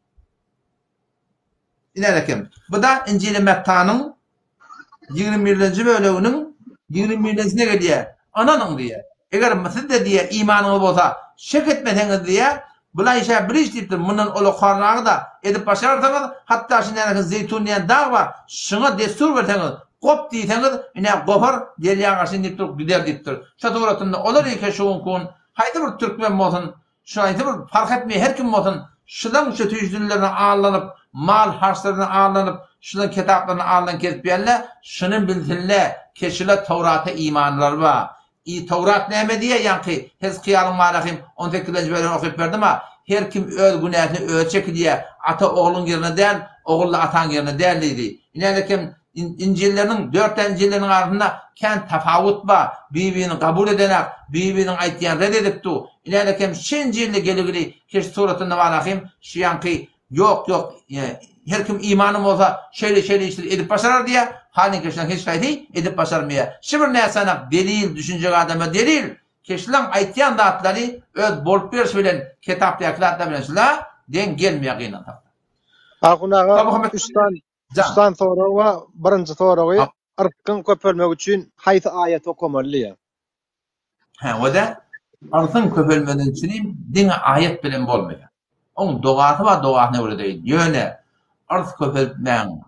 Speaker 1: İlerlekem. Bu da İncil-i Metta'nın 21. bölümünün 21'sine geliyor. Ananın diye. Eğer siz de diye imanınız olsa şek etmeseniz diye bula işe bir iş deyiptir. Bunun olukarlığı da edip başarırsanız hatta şimdi zeytun diyen dağ var. Şuna destur verseniz kop diyseniz yine kopar deliye karşı deyiptir gider deyiptir. Şaturatında olur ki şuun kun haydi bir Türkmen olsun şu haydi bir fark etmiyor her kim olsun şudan şu tüyüzlülerine ağırlanıp mal harçlarına ağırlanıp şunun kitaplarına ağırlanıp kesbiyenler şunun bilsinler keşile Tevrat'a imanlar var. Tevrat neyme diye yankı Hezkiyal'ın marahim 18. bölümünü okuyup verdim ama her kim öl günahını ölçek diye ata oğlun yerine değil oğulla atan yerine değerliydi. Yine kim İncil'lerin 4 İncil'lerin arasında kent tefavut var. Birbirini kabul edenek, birbirini aytlayan reddedipti. Yine kim İncil'le geligili keş suratında marahim şu yankı yok her kim imanım olsa şöyle işte edip başarar diye halin keşlen hiç kaydı edip başarmıyor. Şimdi ne sana delil düşünce adama delil keşlen aytyan dağıtları öd bolup bir söylen kitapta yaklatla bilen den gelmiyor kıynan.
Speaker 3: Akunaga üstan sorağa birinci sorağı ırkın köpölmek için haysi ayet okumalı ya.
Speaker 1: O da ırkın köpölmeden için dine ayet bilen bolmuyor. Onun doğatı var doğatına göre değil. Yöne ırk köpölmen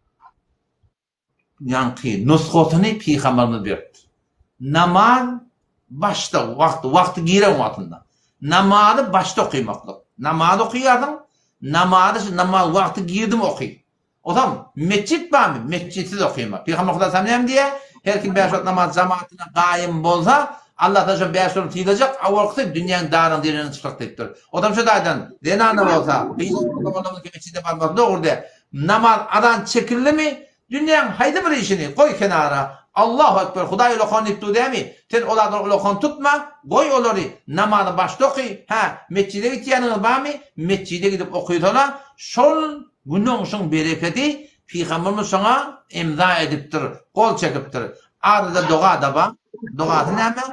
Speaker 1: yankı nuskotunu peygamberimiz verdi. Namaz başta vakti giren vaktinde. Namazı başta okuymaklık. Namaz okuyardın. Namaz vakti girdim okuy. O zaman mescit var mı? Mescitsiz okuyma. Peygamber Sallallahu diye her kim beş vakit namaz cemaatine kaim bolsa Allah da şu beş vakit yiyecek. O vakti dünyanın dağının derinin çıkacak deyiptir. O zaman şu dağdan denanı olsa Peygamberimiz ki mescitte varmak doğru de. Namaz adan çekildi mi? Dünyanın haydi bir işini koy kenara. Allahu Ekber. Hudayi lokon iptu değil mi? Sen olardan lokon tutma. Koy oları. Namazı başta okuy. Mescide gittiğiniz var mı? Mescide gidip okuyutola. Şol günün bereketi Peygamberimiz sana imza ediptir. Kol çekiptir. Arada dua da var. Duası ne mi?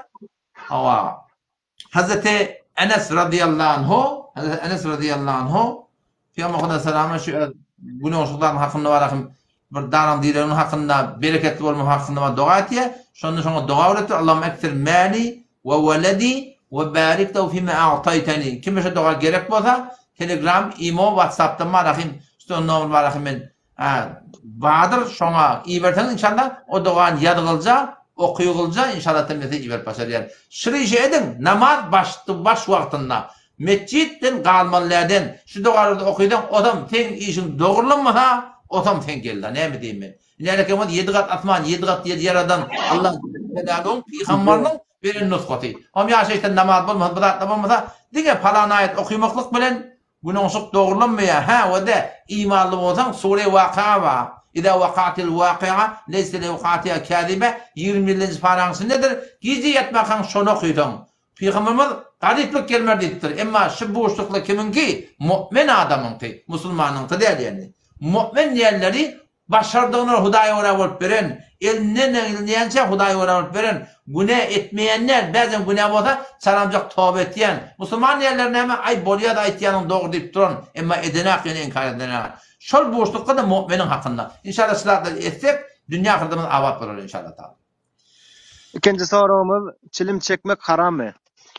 Speaker 1: Hazreti Enes radıyallahu anhu Peygamber Sallallahu şu günahçıların hakkında var bir daran dilerin hakkında bereketli olma hakkında var dua etiye. Sonra dua öğretir. Allahümme ektir mali ve veledi ve barik lehu fîme a'taytani. Kime şu dua gerek olsa Telegram, imo, WhatsApp'ta marahim işte normal marahim Bahadır şuna iyi versen inşallah o duanı yadılca okuyulca inşallah temizliği iyi ver başarılar. Şırışı edin namaz baş vaktinde mescitten kalmalılardan şu duaları okuydan odam ten işin doğrulanmasa odam ten geldi ne mi diyeyim ben. İleride kemal 7 kat atman 7 kat yaradan Allah Teala'nın peygamberinin verin nuskatı. Ama ya şeytan namaz bulmaz bırak bulmasa diye falan ayet okuymaklık bilen günahsız doğrulanmıyor. O da imanlı olsan sure Vakıa var. İza vakatil vakıa leyse le vakatiha kâzibe 20. paransı nedir? Gizli yetmekan şunu okuyun. Peygamberimiz gariplik gelmer deyiptir. Ama şu boşlukla kimin ki? Mümin adamın ki. Müslümanın ki değil yani. Mümin yerleri Başardığını Hudaýa görä bolup beren, elinden eliniýänçe Hudaýa görä bolup beren, güne etmeýänler, bäzen güne bolsa salamjak tövbe etýän. Musulman ýerlerine hem ay bolýa da aýtýanyň dogry diýip duran, emma edenak ýene inkar edenak. Şol boşlukda da müminin hakynda. İnşallah sizler de etsek, dünýä hyrdymyz awat bolar inşallah taala.
Speaker 3: İkinji sorumuz çilim çekmek haram mı?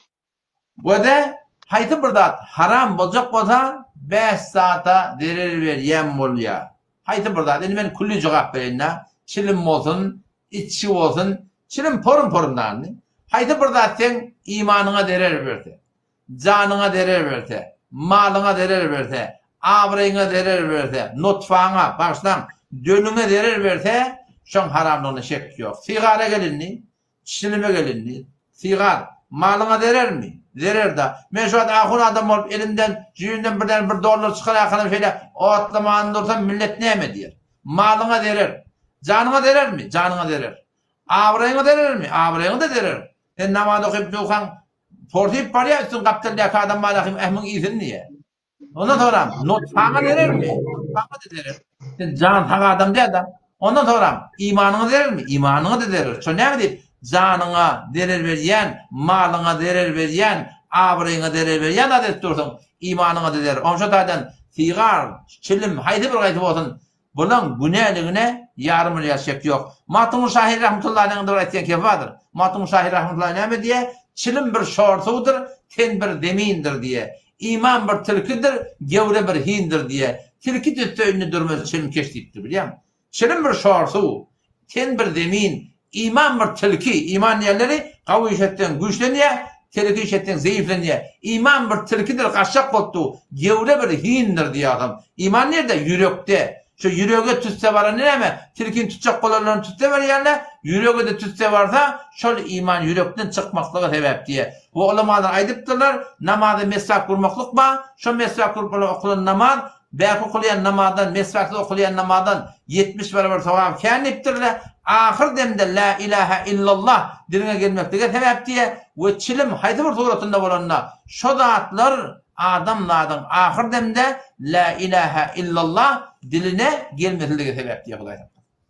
Speaker 1: Böde haýty bir zat haram boljak bolsa 5 saata derer berýän bolýar. Haýty bir zat, endi men kulli jogap berenna, çilim bolsun, içi bolsun, çilim porun-porundan. Haýty bir zat sen imanyňa derer berdi. Janyňa derer berdi, malyňa derer berdi, abraýyňa derer berdi, nutfaňa, başdan dönüňe derer berdi, şoň haramlygyna şek ýok. Sigara gelinni, çilime gelinni, sigar malyňa derer mi? Derer da. Men şu ahun adam olup elimden, cüyünden birden $1 çıkar yakınım şöyle oğatlamanın dursam millet neyme diyer. Malına derer. Canına derer mi? Canına derer. Avrayına derer mi? Avrayına da derer. Sen namaz okuyup dukan portayıp paraya üstün kaptal yaka adam malakım ehmin izin niye? Ondan sonra nutfağına derer mi? Nutfağına da derer. Sen can tağı adam değil adam. Ondan sonra imanına derer mi? İmanına da derer. Şu ne mi deyip? Janyňa derer berýän, malyňa derer berýän, abraýyňa derer berýän adet dursun, imanyňa derer. Onşa taýdan sigar, çilim, haýdy bir gaýty bolsun. Bulan günäligine yarım ýaşak ýok. Matym Şahir rahmetullahi alayhi da aýtýan kefadyr. Matym Şahir rahmetullahi näme diýe? Çilim bir şorsudur, ten bir demindir diýe. İman bir tilkidir, gewre bir hindir diýe. Tilki tütüýünü durmaz çilim keşdipdir, bilýärmi? Çilim bir şorsu, ten bir demin. İman bir tilki, iman yerleri qawy işetden güçlenýär, tilki işetden zayıflanýar. İman bir tilkidir, gaşak boldu, gewre bir hindir diýýär. İman nerede? Yürekde. Şu yüreğe tütse var näme? Tilkin tutjak bolanlaryny tutsa berýärler, yüreğe de tütse barsa, şol iman yürekden çykmaklygy sebäp diýe. Bu ulamalar aýdypdyrlar, namazy mesvak gurmaklyk ba, şu mesvak gurup okulan namaz, belki okulan namazdan, mesvakda okulan namazdan 70 barabar sowap känipdirler. Ahir demde la ilahe illallah diline gelmektige sebäp diye we çilim haýdy bir suratynda bolanna şo zatlar adamlardan ahir demde la ilahe illallah diline gelmeklige sebäp diye Hudaý.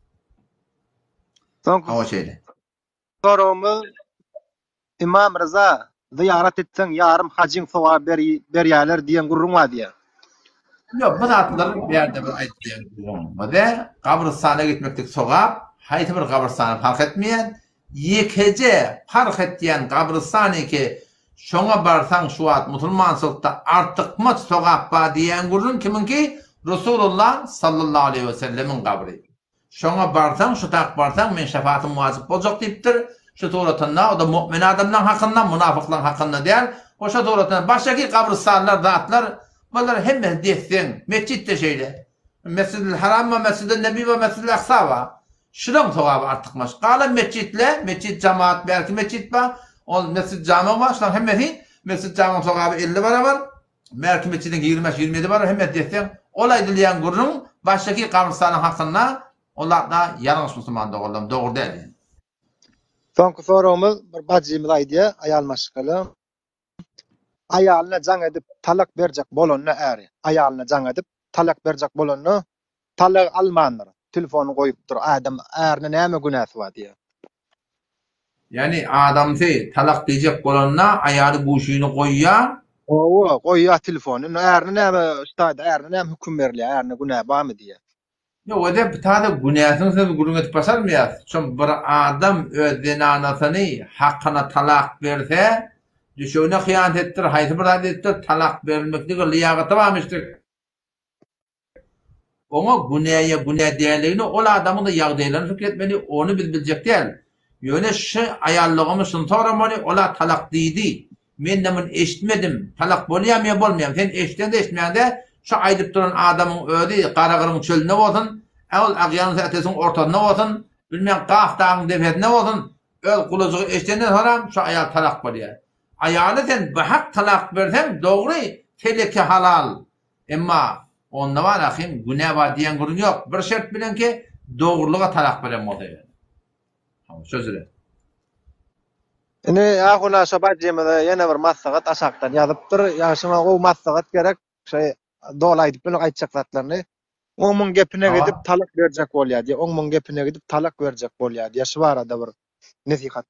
Speaker 3: Soňky
Speaker 1: O şeýle.
Speaker 3: sorumuz İmam Rıza ziyaret etsen yarım hacın sowap berýärler diýen gurrun wa diýer.
Speaker 1: Yok, bu zatlar bir ýerde bir aýtdylar. Bade gabrystana gitmekdik sowap haýty bir gabrystany fark etmeýän, ýekece fark etýän gabrystany ki şoňa barsaň şu wagt musulmansylykda artykma sowap ba diýen gurrun kiminki Rasulullah sallallahu aleyhi ve sellemin gabry. Şoňa barsaň, şu tak barsaň men şefaatym muwazyp boljak diýipdir. Şu toratynda o da mümin adamlaryň hakynda, munafyklaryň hakynda diýer. Oşa toratynda başgaky gabrystanylar zatlar bunlar hemme diýsen, mescitde şeýle. Mescid-i Haram we Mescid-i Nebi we Mescid-i Aqsa wa şulan sowaby artykmaş. Galan mescitle, mescid cemaat belki mescid ba, o mescid jama wa şulan hemmesi mescid jama sowaby 50 barabar, belki mescidin 25-27 barabar hemme diýsen, olay dilýän gurrun başgaky gabrystanyň hakynda olar da ýalňyş musulman dogrulam, dogry däl.
Speaker 3: Soňky sorumuz bir bajymyz aýdy, aýal maşgaly. Aýalyna jaň edip talak berjek bolanna äri. Aýalyna jaň edip talak berjek bolanna talak almandyr. Telefonu goýupdyr. Adam ärine näme günäsi bar diýär.
Speaker 1: Yani adamty talak diýjek bolanna aýaly guşyny goýýar.
Speaker 3: Owa, goýýar telefonu. Ärine näme ustada, ärine näme hüküm berilýär, ärine günä barmy diýär.
Speaker 1: Yo, öde bir tane günahsın sebep gurun etip basar mı ya? Çünkü bir adam öz anasını hakkına talak verse, düşüğüne hıyanet ettir, hayti bir adettir, talak verilmekte liyakatı varmıştır. Ona günah değerliğini, o adamın da yağdaylarını fikretmeli, onu bilecek değil. Yöne şu ayarlığımı şunu oramali, ola talak deydi. Men demin eşitmedim, talak bolýam ya bolmayam. Sen eşitten de eşitmeyen de, şu aydıp duran adamın ödü, qaragırın çölüne olsun, el agyanın satesinin ortasına olsun, bilmem qaf dağın defetine olsun, öl kulucuğu eşitenden sonra şu ayal talak bolýar. Ayalı sen bahak talak versen doğru, teleke halal. Emma onda var ahim, günah var diyen gurun yok. Bir şert bilen ki doğruluğa talak veren oldu. Sözüle.
Speaker 3: Ine ahuna şabajymyza ýene bir maslahat aşakdan ýazypdyr. Ýaşyma o maslahat gerek şey dolaýdyp bilen aýtjak zatlaryny. 10 mun gepine
Speaker 1: Aba.
Speaker 3: gidip talak berjek bolýar diye, 10 mun gepine gidip talak berjek bolýar diye şu barada bir nesihat.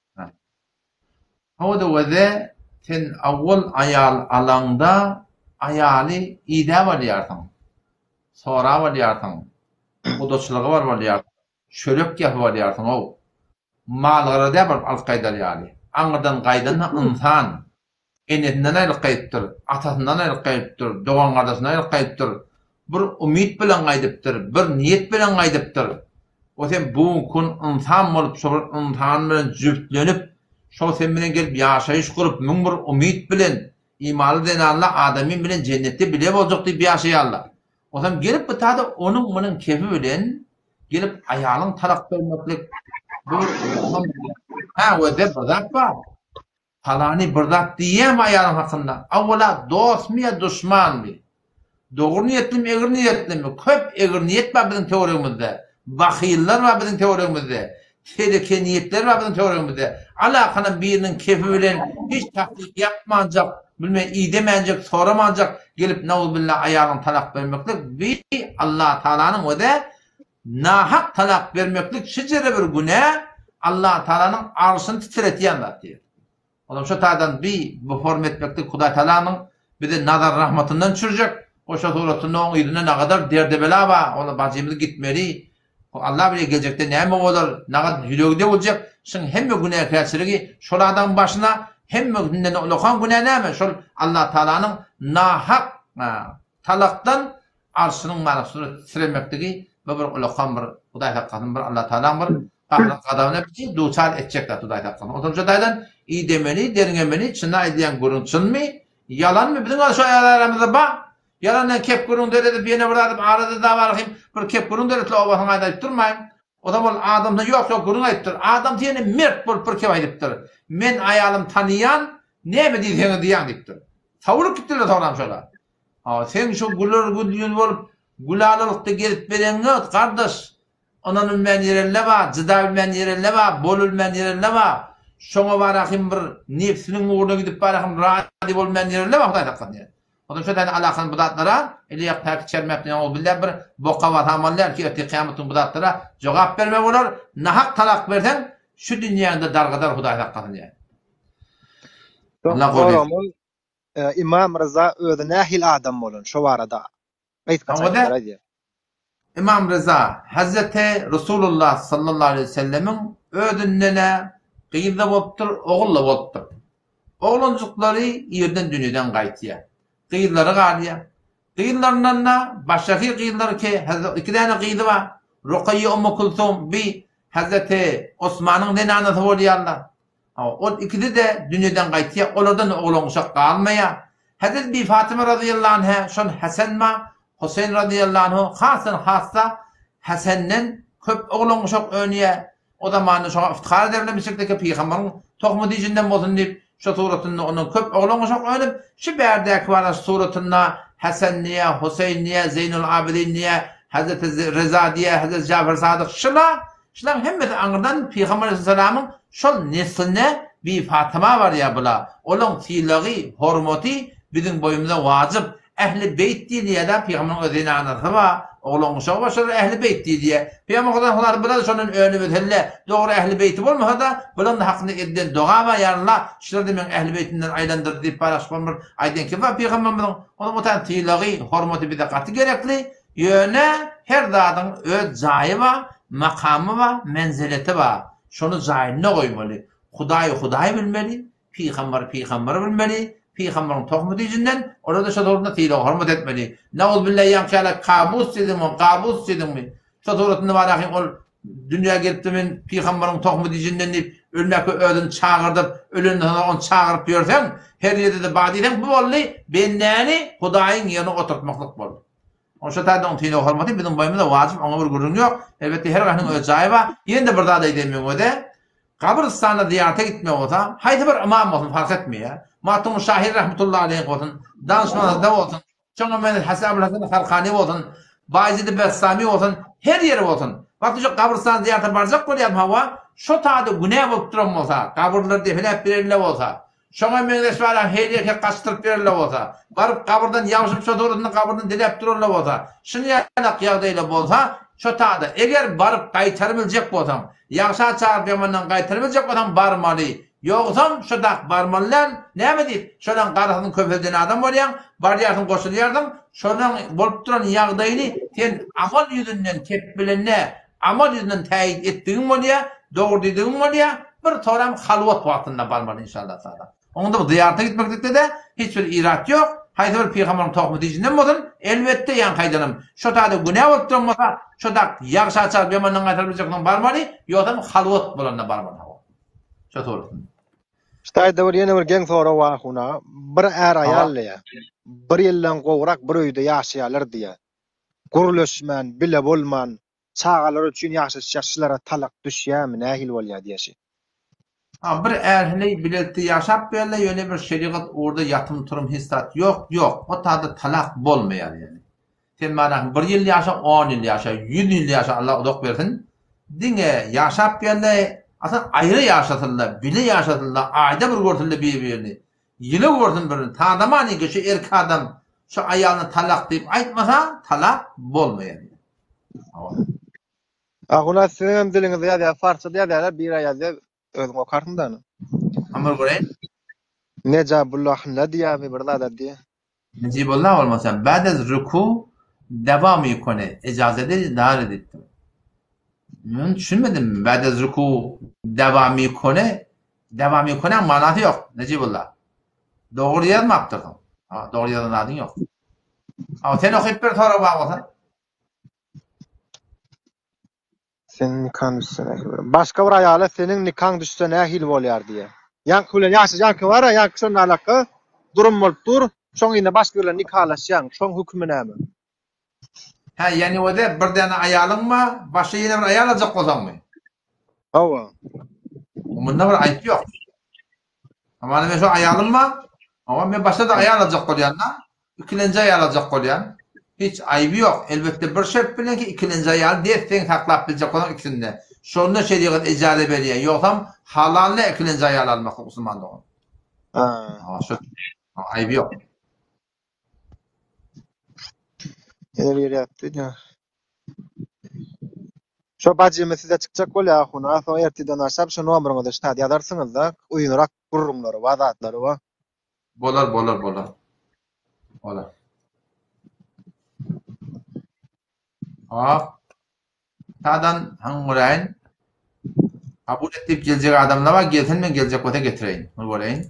Speaker 1: O da wede sen awwal ayal alanda ayali ide bolýarsyň. Sonra bolýarsyň. Odoçlygy var bolýar. Çörek ýapy bolýarsyň o. Mallara da bir alqaydal ýaly. Aňyrdan gaýdana insan enetinden aýrylypdyr, atasyndan aýrylypdyr, dogan gardaşyndan aýrylypdyr. Bir umyt bilen gaýdypdyr, bir niýet bilen gaýdypdyr. O sen bu gün insan bolup, şol insan bilen jüptlenip, şol sen bilen gelip ýaşaýyş gurup, müň bir umyt bilen imanly denanla adamyn bilen jennetde bile boljak diýip ýaşaýarlar. O zaman gelip bu taýda onuň munyň kefi bilen gelip aýalyň talak bermeklik bu ha wede birzat bar. Falany birzat diýem aýalyň hakynda. Awwala dost mi ya düşman mi? Dogry niýetli mi, egri niýetli mi? Köp egri niýet bar biziň teoriýamyzda. Bahyyllar bar biziň teoriýamyzda. Tehlikeli niýetler bar biziň teoriýamyzda. Alakany biriniň kefi bilen hiç taklik yapmanjak, bilme idemenjek, soramanjak gelip nauzubillah aýalyň talak bermeklik bir Allah Taalanyň wede nahak talak vermeklik şejere bir günä Allah Taalanyň arşyny titretýän zat diýer. Olam şu taýdan bu form etmeklik Hudaý Taalanyň bize nazar rahmatyndan çürjek. Oşa suratynda oň ýerine ne kadar derdebela bar, ola bajymyz gitmeli. Allah bilen gelecekde näme bolar, nagat ýüregde boljak. Şoň hemme günäkärçiligi şolardan başyna hemme günden olakan günä näme? Şol Allah Taalanyň nahak talakdan arşynyň manasyny titremekligi bir olakan bir Hudaý Taalanyň bir Allah Taalanyň bir qadawyna bir duçar etjekler Hudaý Taalanyň. Otonja daýdan iyi demeli, deringemeli, çyna aýdýan gurun çynmy, yalan mı? Bizim şu aýalarymyzda bar. Yalandan kep gurun deredi, birine buradyp arada da barhym bir kep gurun deredi, o basyň aýdyp durmaýyn. O da bol adamda ýok gurun aýdypdyr. Adam diýeni mert bolup bir kep aýdypdyr. Men aýalym tanıyan, näme diýseňiz diýen diýipdir. Sawuryp gitdiler soňram şolar. Sen şu gulur gulýün bolup, gulalylykda gelip bereňe gardaş. Onanyň men ýerelle bar, jyda men ýerelle bar, bolul men ýerelle bar. Şoňa barahym bir nefsiniň uğruna gidip barahym radi bolmayan ýerle bar Hudaý Taalanyň. Odan şo taýdan alakan budatlara eli ýap täki çermepden ol bilýär bir boka watamanlar ki öti kıyametin budatlara jogap berme bolar. Nahak talak bersen şu dünýäde dargadar Hudaý Taalanyň. Allah
Speaker 3: Goýan İmam Rıza özüne hil adam bolan şo barada. Aýtgaçlar.
Speaker 1: İmam Rıza Hazreti Resulullah sallallahu aleyhi ve sellemin ödünnene gıyda bolupdyr, oğulla bolupdyr. Oğlunjukları ýerden dünýeden gaýtýar. Gıyllary galýar. Gıylaryndan da başaky gıylar ki iki tane gıydy bar. Ruqayya Ummu Kulsum bi Hazreti Osmanyň denanasy bolýarlar. O ikisi de dünýeden gaýtýar. Olardan oğlan uşak galmaýar. Hazreti bi Fatıma radıyallahu anha şol Hasan ma Husayn radıyallahu anhu hassa Hasan'dan köp oğlan uşak önýär. O da many şoňa iftihar ederler biçikteki peýgamberiň tohmudy jinden bolsun diýip şu suratynda onuň köp oğlan uşak ölüp şu bärdäki bar suratynda Hasan niýe, Husayn niýe, Zeynul Abidin niýe, Hazreti Rıza diýe, Hazreti Cafer Sadyk şular hemmeti aňyrdan Peýgamber sallamyň şol nesline bi Fatıma bar ya bula. Olaň tilagy, hormaty biziň boýumyza wajyp. Ehli beyt diýilýär, Peýgamberiň özüne anasy bar. Oğlan uşağı başlar ehli beyt diýdiýär. Peýgamber holar bilen şonun önüne helle dogry ehli beyti bolmasa da bulan da hakyny edden doga we ýarlar şular demek ehli beytinden aýlandyr diýip paraşpamyr aýdan ki Peýgamberiň onu mutan tilagy, hormaty bize gaty gerekli. Ýöne her zadyň öz jaýy bar, makamy bar, menzileti bar. Şonu jaýyna goýmaly. Hudaý bilmeli, Peýgamber bilmeli. Peýgamberiň tohmudy jinden orada şo zorunda tiýle hormat etmeli. Nauz billahi ýa-da kabus edimi? Şo zorunda barahym ol dünýä gelipdi men Peýgamberiň tohmudy jinden diýip ölmäki ödün çağırdyp, ölenden onu çağırıp ýörsen, her ýerde de badiýden bu bolly, bennäni Hudaýyň ýerine oturtmaklyk boldy. Oşo taýdan tiýle hormaty biziň boýumyzda wajyp, oňa bir gurun ýok. Elbetde her gahynyň öz jaýy bar. Ýende bir zat aýdymyn öde. Kabristana ziyarete gitmek olsa, haydi bir imam olsun fark etmiyor. Matum Şahir rahmetullahi aleyh olsun, danışmanızda olsun, çoğun Mehmet Hasabul Hasan Halkani olsun, Bayezid Bestami olsun, her yeri olsun. Vakti şu kabristana ziyarete baracak kolyam hava, şu tadı güney bulup durum olsa, kabrlar defilep birerle olsa, Şoňa meňdeş bala heýleke gaçtyryp berilip bolsa, baryp kabrdan ýaşyp şo durundan kabrdan dilep durulap bolsa, şunu ýanak ýagdaýla bolsa, şo taýda eger baryp gaýtarbyljek bolsaň, ýagşa çağırıp ýamandan gaýtarbyljek bolsaň barmaly. Ýogsam şo dak barmalylar näme diýip, şodan garasyny köpelden adam bolýan, barýarsyn goşulýardyň, şodan bolup duran ýagdaýyny sen amal ýüzünden tepbilenne, amal ýüzünden täýit etdigiň bolýa, dogry diýdigiň bolýa, bir toram halwat wagtynda barmaly inşallah taala. Onda bu ziyarete gitmekde de hiçbir irat yok. Haydi bir peygamberin tohmu dijinden bolsun. Elbette yan kaydanım. Şo taýda günah bolup durmasa, şo da ýagşy açar bemandan gaýtarbyljekden barmaly, ýogam halwat bolanda barmaly. Şo tory.
Speaker 3: Ştaýda bir ýene bir geň sora waguna, bir er aýalya. Bir ýyldan gowrak bir öýde ýaşaýarlar diýe. Gurulşman, bile bolman, çağalar üçin ýaşaşlara talak düşýärmi, nähil bolýar diýeşi.
Speaker 1: Bir erhli biletdi yaşap berle yöne bir şeriat orada yatım turum hissat yok. O taýda talak bolmaýar yani. Sen bana 1 ýyl yaşa, 10 ýyl yaşa, 100 ýyl yaşa Allah odak bersin. Diňe yaşap berle aslında ayrı yaşatıldı, bile yaşatıldı, ayda bir görtüldi bir-birini. Ýyly görtün birini. Taýdamany ki şu erki adam şu aýalyny talak diýip aýtmasa talak bolmaýar.
Speaker 3: Aguna sen diliňizde ýa-da farsça ýa-da bir ýa-da özüň okartyndan.
Speaker 1: Amr göreň.
Speaker 3: Necabullah ne diýämi bir zada diýe.
Speaker 1: Necibullah olmasa ba'da ruku devam ýokone, icazede dar edip. Men düşünmedim. Ba'da ruku devam ýokone manasy ýok. Necibullah. Dogry ýazmapdyr. Dogry ýazanladyň ýok. Sen okyp bir tora bagasa.
Speaker 3: Sen nikahın düşsene. Başka bir aýala senin nikahın düşse nähil bolýar diýe. Ýa-da bilen ýaşaýanky bar, ýa-da şonda alaka durum bolup dur, şoň ýene başga bilen nikahlaşýan, şoň hukmy näme?
Speaker 1: Ha, ýani wede bir däne aýalyňma, başga ýene bir aýal ajak bolsaňmy?
Speaker 3: Hawa.
Speaker 1: Munda bir aýp ýok. Ama men şu aýalymma, ama men başga da aýal ajak bolýan-da, ikilenji aýal ajak bolýan. Hiç ayıbı yok. Elbette bir şart bilen ki ikilenji aýal diýsen taklap biljek bolan ikisinde. Şonda şeriat ejale berýär. Ýoksam halally ikilenji aýal almak Müslümandyň. Şu ayıbı yok.
Speaker 3: Ýene bir ýatdy. Şo bacımy size çykjak bolýar huna, soň erteden aşap şo nomeryňyzy ştat ýazarsyňyz da, uýunrak gurrunlary, wazatlary wa.
Speaker 1: Bolar. Tadan hangureyn kabul etip gelecek adamlar var, gelsin mi gelecek öte getireyin. Bunu göreyin.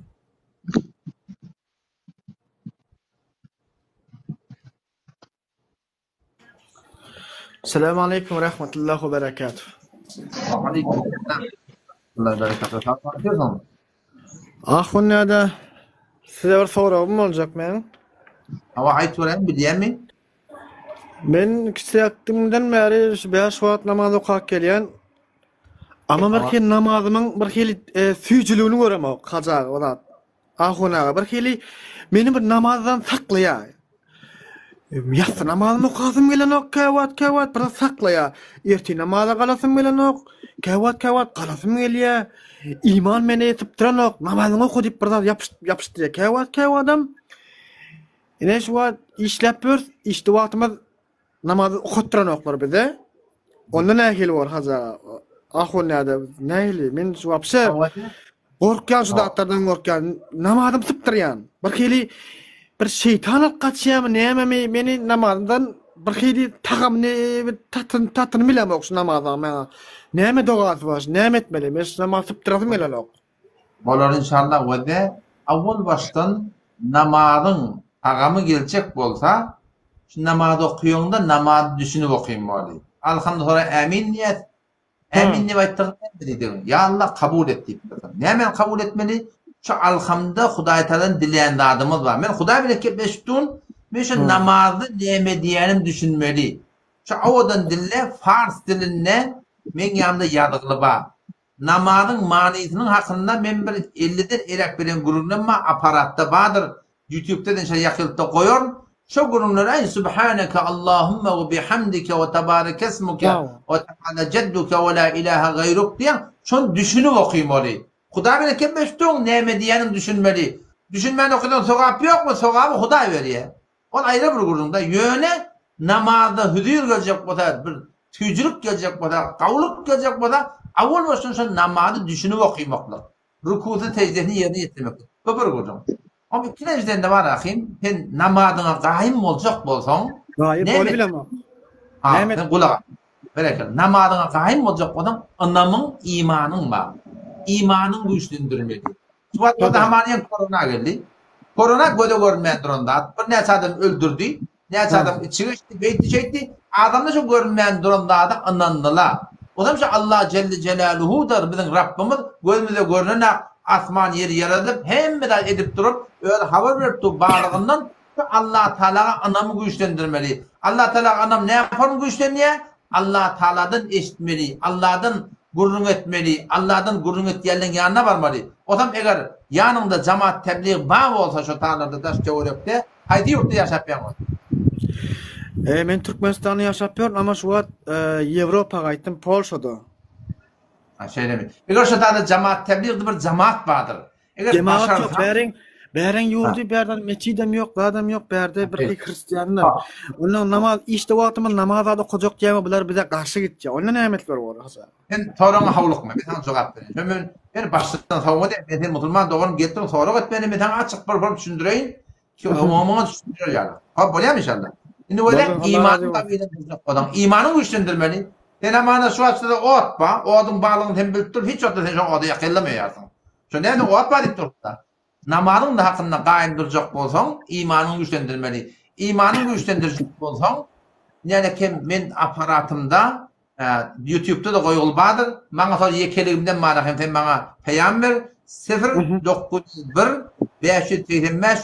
Speaker 4: Selamun aleyküm ve rahmetullahi ve berekatuhu.
Speaker 1: Aleyküm selam. Allah berekatuhu.
Speaker 4: Ahun nada size bir sorabım olacak men.
Speaker 1: Ama ayet öğren biliyor mi?
Speaker 4: Ben küçükdümden beri 5 saat namaz okuyup gelýän. Ama bir namazymyň bir hili süýjülügini göremok, kajagy bolat. Ahuna bir hili meni bir namazdan saklaýar. Ýatsy namazymy okasym gelenok, käwat bir saklaýar. Erti namaza galasym gelenok, käwat galasym gelýär. İman meni etip duranok, namazyny oku diýip bir zat ýapyşdy. Käwat. Ine şu wagt işläp bir, işte wagtymyz namazı okutturanoklar bize. Onda nähil bar haza. Ahun näde? Nähil? Men şu wapşa gorkýan şu datlardan gorkýan, namazym sypdyrýan. Bir hili bir şeytan alqaçýam, näme meni namazdan bir hili tagamny tatyn bilemok şu namazdan mena. Näme dogasy bar, näme etmeli? Men namaz sypdyrasym gelenok.
Speaker 1: Bolar inşallah wede awwal başdan namazyň agamy geljek bolsa, şu namazı okuýanda namaz düşünüp okuýan boly. Alhamdulillah amin niyet. Amin diýip aýtdyk. Ya Allah kabul et diýip. Näme kabul etmeli? Şu alhamda Hudaý Taalaň dileýän adamyz bar. Men Hudaý bilen kepleşdim. Men şu namazy näme diýenim düşünmeli. Şu awadan dille fars diline men ýamda ýadygyly bar. Namazyň manysynyň hakynda men bir 50'den erak bilen gurulma aparatda bardyr. YouTube'da şeýle ýakylda goýar. Şu gurulmalar ay subhanaka Allahumma ve bihamdika ve tebarek esmuka ve teala cedduka ve la ilahe gayruk diye şon düşünüp okuýmaly. Huda bilen kemmeştün näme diýenin düşünmeli. Düşünmeni okudan sogap yok mu? Sogabı Huda veriyor. On ayrı bir gurunda yöne namazda hüzür gelecek boda, bir tüycülük gelecek boda, kavluk gelecek boda, avul başın şu namazı düşünüp okuymaklar. Rükutu tecdihini yerine getirmek. Bu bir gurunda. Ama ikinci de var ahim, sen namazına gayim olacak bolsan,
Speaker 4: Gayip
Speaker 1: ne
Speaker 4: bol
Speaker 1: mi?
Speaker 4: bilemem.
Speaker 1: Ha,
Speaker 4: Näme?
Speaker 1: sen kulağa. Bereket. Namazına gayim olacak bodan, anamın imanın var. İmanın güçlendürmeli. Suatlarda hamaniyen korona geldi. Korona göze görmeyen durumda. Bir neyse adam öldürdü. Neyse adam içine içti, beyti çekti. Adamda şu görmeyen durumda da anandılar. O zaman şu Allah Celle Celaluhu'dur bizim Rabbimiz. Gözümüze görünen asman yeri yaratıp hem medal edip durup öyle haber verip bağlığından Allah Teala'ya anamı güçlendirmeli. Allah Teala anam ne yapar mı güçleniyor? Allah Teala'dan eşitmeli. Allah'tan gurrun etmeli. Allah'tan gurrun et yerlerin yanına varmalı. O zaman eğer yanında cemaat tebliğ bağ olsa şu tarlarda da teorikte haydi yurtta yaşap yapamaz.
Speaker 4: Men Türkmenistan'da yaşap ýörüm ama şu wagt Ýewropaga gitdim, Polşada.
Speaker 1: Ha şeyle mi? Eğer şu tarlarda cemaat tebliğ bir cemaat vardır. Eğer
Speaker 4: Cemaat
Speaker 1: başarı-
Speaker 4: yok, bären ýurdy, berden meçidem yok, adam yok, berde bir hristiýanlar.
Speaker 1: Ha.
Speaker 4: Ondan namaz işte wagtymda namazda okujak diýme bular bize garşy gitdi. Ondan nämetler bar hasa.
Speaker 1: Sen soruna havlukma. Ben sana cevap vereyim. Ben başlıktan savunma de ben Müslüman doğru gittim sonra git beni ben açık bir düşündüreyim ki umumuna düşündürür yani. Ha böyle inşallah. Şimdi öyle
Speaker 4: Allah razı
Speaker 1: imanın da
Speaker 4: olsun.
Speaker 1: bir adam imanın güçlendirmeli. Sen amana şu açıda o atma, o adın bağlığını hem bildir hiç otur sen şu adı yakınlamayarsın. Şu ne o atma deyip durda. Namazın da hakkında gayim duracak bolsan imanın güçlendirmeli. İmanın güçlendirecek bolsan yani ki men aparatımda YouTube'da da koyul badır. Bana sonra yekeligimden mara hem bana peygamber 091 585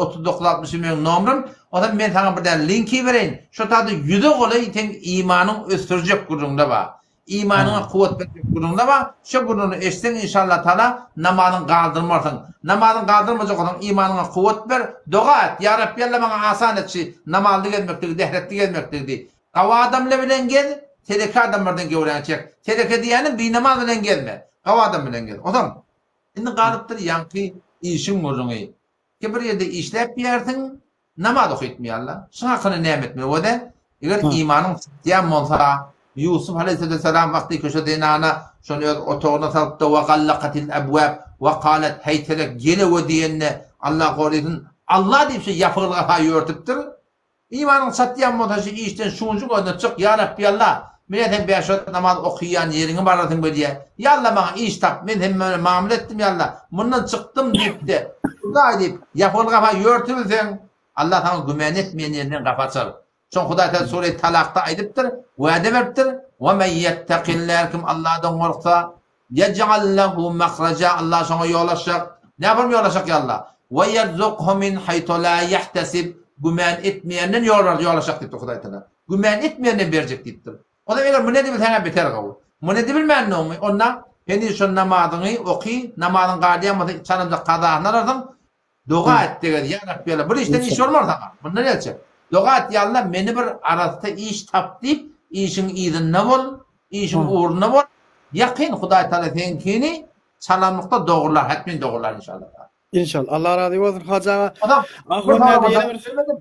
Speaker 1: 3960 men nomrum. O da men sana bir de linki vereyim. Şu tadı yüzü kolay ten imanın östürecek gurunda var. İmanına kuvvet verecek gurunda var. Şu gurunu eşsen inşallah Teala namazını kaldırmarsın. Namazını kaldırmayacak olan imanına kuvvet ver. Dua et. Ya Rabbi Allah bana asan etsi. Namazlı gelmektir, dehretli gelmektir di. Kava adamla bilen gel. Teleke adamlardan öğrenecek. Teleke diyenin bir namaz bilen gelme. Kava adam bilen gel. O zaman şimdi kalıptır yankı işin vurduğunu. Ki bir yerde işlep yersin namaz okuyutmayarlar. Sana kını nimet mi? O da eğer imanın diyem olsa Yusuf Aleyhisselam vakti köşede inana şunu otoğuna salıp da ve gallakatil ebwab ve kalet heytelek gele ve diyenine Allah korusun Allah deyip şey yapılır kafayı örtüptür. İmanın satdiyan montajı işten şuncuk oyuna çık ya Rabbi Allah. Milletin beşat namaz okuyan yerini baratın böyle. Ya Allah bana iş tap. Ben hem böyle mamul ettim ya Allah. Bundan çıktım deyip de. Huda deyip yapılır kafayı örtülürsen Allah sana gümen etmeyen yerinden kafa açar. Son Huda Teala Sure-i Talak'ta aydıptır. Vade veriptir. وَمَنْ يَتَّقِ اللّٰهِ kim Allah'dan korksa يَجْعَلْ لَهُ مَخْرَجًا Allah sana yol açacak. Ne yapalım yol açacak ya Allah? وَيَرْزُقْهُ مِنْ حَيْثُ لَا يَحْتَسِبْ gümen etmeyenden yol açacak deyiptir Huda Teala. Gümen etmeyenden verecek deyiptir. O da eğer bu ne debil sana beter kavul. Bu ne debil men ne olmuyor? Ondan beni şu namazını okuy, namazın qadiyamadı çanımda qadağını aradın. Dua et dedi ya Rabbi Allah. Bu işten iş olmaz ama. Bunu ne diyecek? Dua et ya Allah beni bir arasında iş tap deyip işin iyiliğine bol, işin uğruna bol. Yakın Huda Teala senkini salamlıkta doğrular. Hatmin doğrular inşallah.
Speaker 4: İnşallah. Allah razı olsun. Haca
Speaker 1: Adam
Speaker 4: ahirine diyelim.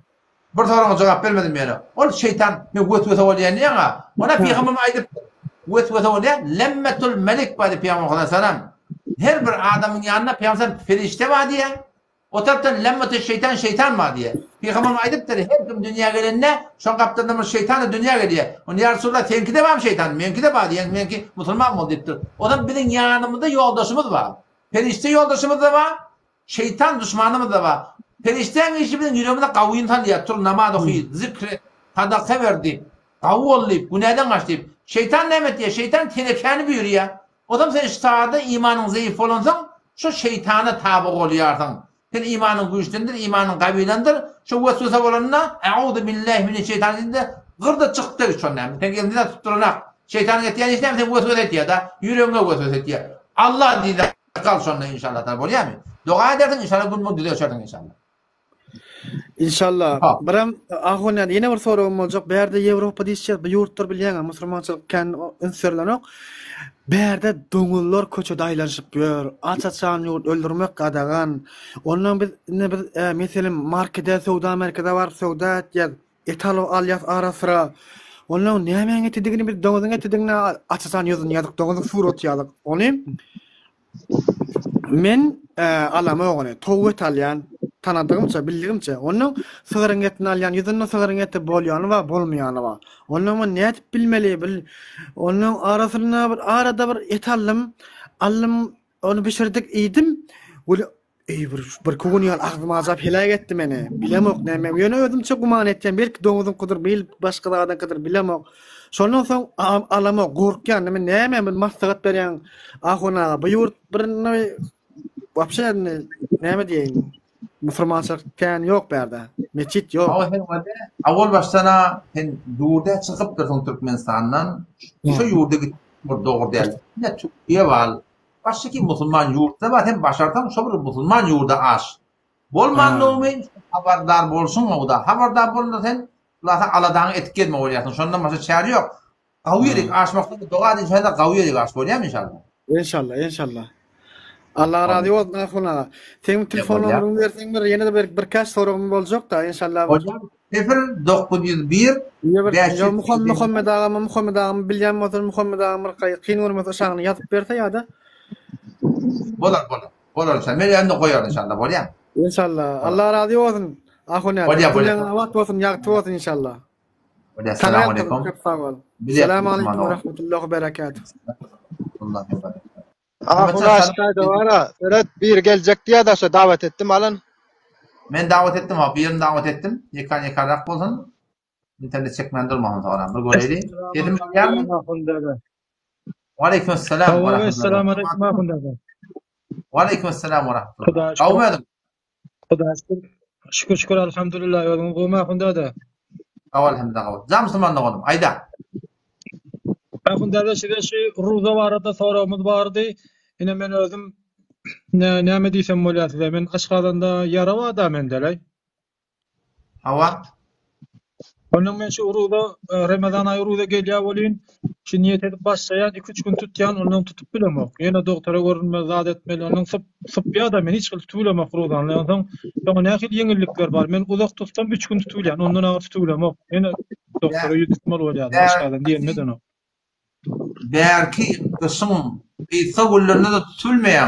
Speaker 1: bir soruğa cevap vermedim yani. O şeytan ne göt olayan ya. Ona peygamber aydıp göt olayan lemmetul melik bari peygamber sallam. Her bir adamın yanına peygamber ferişte var diye. O taraftan lemmetul şeytan var diye. Peygamber aydıp der her kim dünya gelenine son kaptanımız şeytanı dünya geliyor. Onu ya Resulullah seninki de var mı şeytan? Benimki de var diye. Benimki Müslüman mı deyiptir. O da bizim yanımızda yoldaşımız var. Ferişte yoldaşımız da var. Şeytan düşmanımız da var. Perişten işimizin yüreğimde kavuyun tanıya tur namaz okuyup zikri sadaka verdi. Kavu ollayıp bu neden kaçtı? Şeytan ne diye şeytan tenekeni büyür ya. O zaman sen sağda imanın zayıf olunsan şu şeytana tabi oluyorsun. Sen imanın güçlüdür, imanın kavilendir. Şu vesvese olanına eûzu billahi mineşşeytanirracim gırda çıktı şundan. Sen kendine tutturanak. Şeytanın ettiğin işlem sen vesvese et ya da yüreğine vesvese et ya. Allah diye kal şundan inşallah. Tabi oluyor mu? Dua edersin inşallah bunu düzeltirsin inşallah.
Speaker 4: İnşallah.
Speaker 1: Ha.
Speaker 4: Biram ahuna yine bir sorum olacak. Berde Avrupa diýişler, bu ýurtlar bilýän musulmançylyk kan ünsürlenok. Berde doňullar köçede aýlanşyp ýör. Açaçan ýurt öldürmek gadagan. Ondan biz ne bir meselem markete, Sowda Amerikada bar, Sowda ýa Etalo alyas arasıra. Ondan näme etidigini bir doňuzyň etidigine açaçan ýozun ýadyk doňuzyň surat ýadyk. Ony men alama ogony tow italyan tanadygymça bildigimçe onu sygyryň etini alýan ýüzüne sygyryň eti bolýany we bolmaýany bar. Onu men näde bilmeli bil. Onun arasyna bir arada bir et allym onu pişirdik idim. Uli bir kogun ýal agzyma azap helak etdi meni. Bilemok näme ýöne özümçe guman etdim. Belki doňuzyň kudur bil başga zadadan kudur bilemok. Şondan soň alama gorkýan näme bir maslahat berýän ahuna bu ýurt bir wapşa näme diýeň musulmançylyk kan ýok berde. Meçit ýok.
Speaker 1: Awal baştana hen ýurda çykyp dursun Türkmenistandan şu ýurda bir dogry däl. Ne Türkiýe bar. Başka musulman ýurtda bar hem başardan şu bir musulman ýurda aş. Bolmandygymy habardar bolsun oda. Habardar bolsa sen lata aladan etketme bolýarsyň. Şondan başga çäre ýok. Gawyryk aşmakda doga diýende gawyryk aş bolýar inşallah.
Speaker 4: İnşallah. Allah razı olsun ahuna. Senin telefon numaryny berseň bir ýene de birkaç soragym boljak da inşallah.
Speaker 1: Hocam 0901
Speaker 4: Muhammed agam bilýän motor Muhammed agam bir kyn urmasa şaňyny ýazyp berse ýa-da.
Speaker 1: Bolar. Sen men ýa-da goýar inşallah bolýar.
Speaker 4: İnşallah. Allah razı olsun. Ahuna. Bolýan wagt bolsun, ýagty bolsun inşallah.
Speaker 1: Assalamu alaykum.
Speaker 4: Selamun aleyküm ve rahmetullahi ve berekatuhu.
Speaker 3: Ahuna aşkayda wara. Serhat bir geljek diýär da şo dawet etdim alan.
Speaker 1: Men dawet etdim, bir ýerini dawet etdim. Ýekan-ýekanrak bolsun. İnternet çekmän durmagy soram. Bir göreli. Dedim ýa-da. Wa aleykum assalam wa rahmatullah.
Speaker 5: Assalamu aleykum ahunda.
Speaker 1: Wa aleykum assalam wa rahmatullah. Gawmadym.
Speaker 5: Şükür elhamdülillah. Ýolum gowma ahunda da.
Speaker 1: Alhamdulillah. Jam musulman oldum. Ayda.
Speaker 5: Ahunda da şu ruza barada soramyz bardy. Ine men özüm näme diýsem bolýar size. Men Aşgary'da ýara bar da mendele.
Speaker 1: Hawa.
Speaker 5: Onun men şu ruza Ramazan aýy ruza gelýär bolýan. Şu niýet edip başlaýan 2-3 gün tutýan, ondan tutup bilemok. Ýene doktora görünme zat etmeli. Onun sıpýa da men hiç tutulamak rudan. Ýa-da nähil ýeňillikler bar. Men uzak tutsam 3 gün tutulýan, ondan agyr tutulamak. Ýene doktora ýetmeli bolýar. Aşgary'dan diýenmeden o.
Speaker 1: Belki kısım ýetsa gullarynda da tutulmaýan.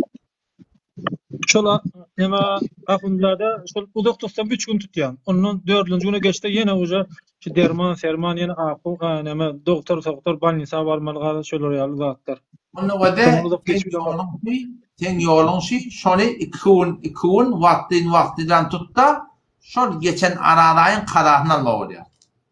Speaker 5: Şola näme ahundlarda şol uzak tutsam 3 gün tutýan. Ondan 4-nji güne geçdi ýene uja şu derman, serman ýene näme doktor balnisa barmaly şolar ýaly zatlar.
Speaker 1: Onu wada sen ýolunşy şoly 2 gün wagtydan tutda şol geçen aralaýyn karahyny almak bolýar.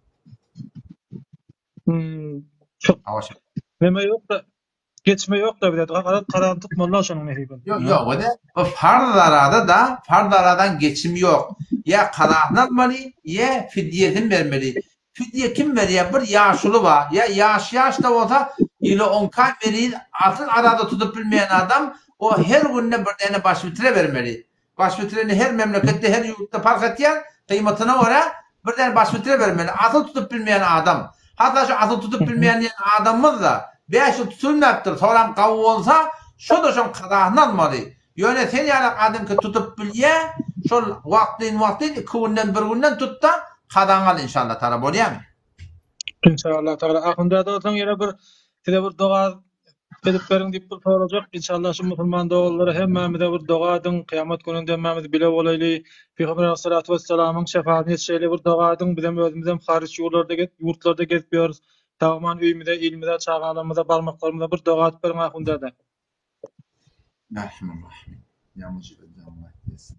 Speaker 5: Näme ýok da geçme ýok da bilet karan tutmalar şonuň nähibin.
Speaker 1: Yok wada fardaradan geçim ýok. Ya karahyny almaly, ya fidýesini bermeli. Fidye kim berýär? Bir ýaşly bar. Ya ýaş da bolsa ýyly 10 kay berýär. Asıl arada tutup bilmeýän adam o her günde bir dene baş bitire bermeli. Baş bitireni her memlekette, her ýurtda fark etýär. Kıymatyna göre bir dene baş bitire bermeli. Asıl tutup bilmeýän adam. Hatta şu asıl tutup bilmeýän adamymyz da 5 ýyl tutulmapdyr. Soram gawy bolsa, şo da şoň karahyny almaly. Ýöne sen ýaly adamky tutup bilýär, şol wagtyn 2 günden 1 günden tutda kadaňal inşallah tara bolýarmy?
Speaker 5: İnşallah taala ahunda da soň ýene bir size bir doga edip beriň diýip bir sorajak. İnşallah şu musulman dogalary hemmemize bir dogadyň kıyamet gününde hemmemiz bile bolayly. Peygamber sallallahu aleyhi ve sellem'in şefaatine şeýle bir dogadyň bizem özümizem hariç ýurtlarda gezip ýörüz. Tagman üýümizde, ilmide, çağalarymyza, barmaklarymyza bir doga atyp beriň ahunda da.
Speaker 1: Bismillahirrahmanirrahim. Ya mucibed da'vat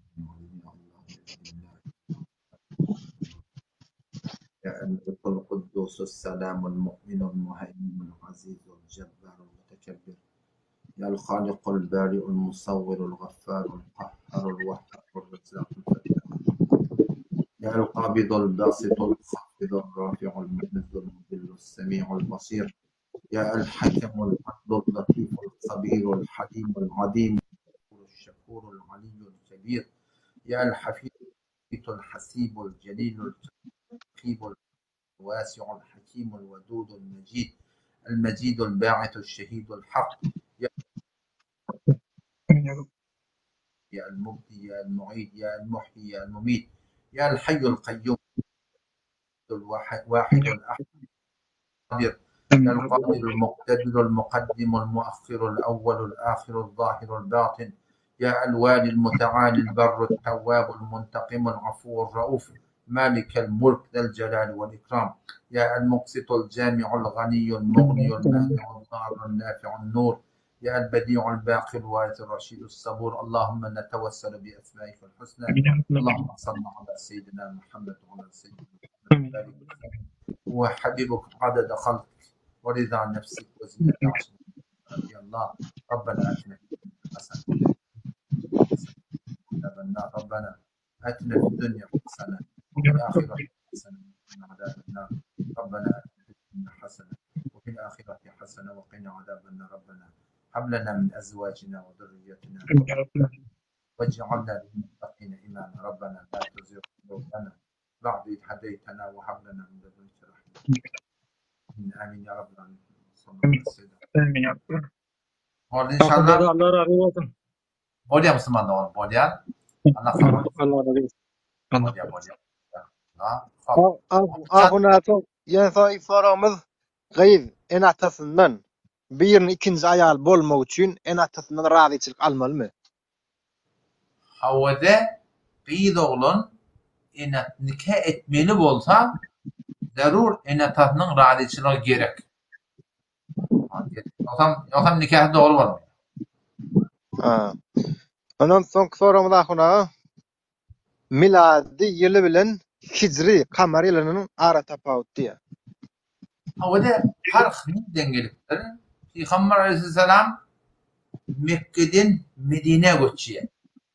Speaker 1: يا الملك القدوس السلام المؤمن المهيمن العزيز الجبار المتكبر يا الخالق البارئ المصور الغفار القهار الوهاب الرزاق الفتاح يا القابض الباسط الخافض الرافع المعز المذل السميع البصير يا الحكم العدل اللطيف الخبير الحليم العظيم الشكور العلي الكبير يا الحفيظ الحسيب الجليل الرقيب الواسع الحكيم الودود المجيد الباعث الشهيد الحق يا المبدي يا المعيد يا المحيي يا المميت يا الحي القيوم الواحد الأحد القادر يا القادر المقتدر المقدم المؤخر الأول الآخر الظاهر الباطن يا الوالي المتعالي البر التواب المنتقم العفو الرؤوف مالك الملك ذا الجلال والإكرام يا المقسط الجامع الغني المغني المانع الضار النافع النور يا البديع الباقي الوارث الرشيد الصبور اللهم نتوسل بأسمائك الحسنى اللهم صل على سيدنا محمد وعلى سيدنا محمد وحبيبك عدد خلقك ورضا نفسك وزينة عرشك يا الله ربنا آتنا في الدنيا حسنة ربنا آتنا في الدنيا حسنة وفي الآخرة حسنة وقنا عذاب النار ربنا آتنا في الدنيا حسنة وفي الآخرة حسنة وقنا عذاب النار ربنا هب لنا من أزواجنا وذريتنا واجعلنا للمتقين إماما ربنا لا تزغ قلوبنا بعد إذ هديتنا وهب لنا من لدنك رحمة آمين يا رب العالمين صلى الله عليه وسلم
Speaker 5: Amin ya Rabbi.
Speaker 1: إن شاء الله
Speaker 5: Allah razı olsun.
Speaker 1: Bolya Müslüman da Bolya Allah kabul etsin.
Speaker 5: Allah razı olsun.
Speaker 1: Bolya. Ha.
Speaker 3: Ahunatı ýa-da soramyz gyýyz en atasından birini ikinji ayal bolmak üçin en atasından razyçylyk almalymy?
Speaker 1: Havada bir oğlun enat nikah etmeli bolsa zarur enatatının radyçılığı gerek. Yoksa nikah doğru bolmaýar.
Speaker 3: Ha. Ondan soňky soramyz ahuna miladi ýyly bilen hicri kamar ýylynyň ara tapawuty diýär.
Speaker 1: Havada fark neden gelipdir? Peygamber Aleyhisselam Mekke'den Medine'ye göçüyor.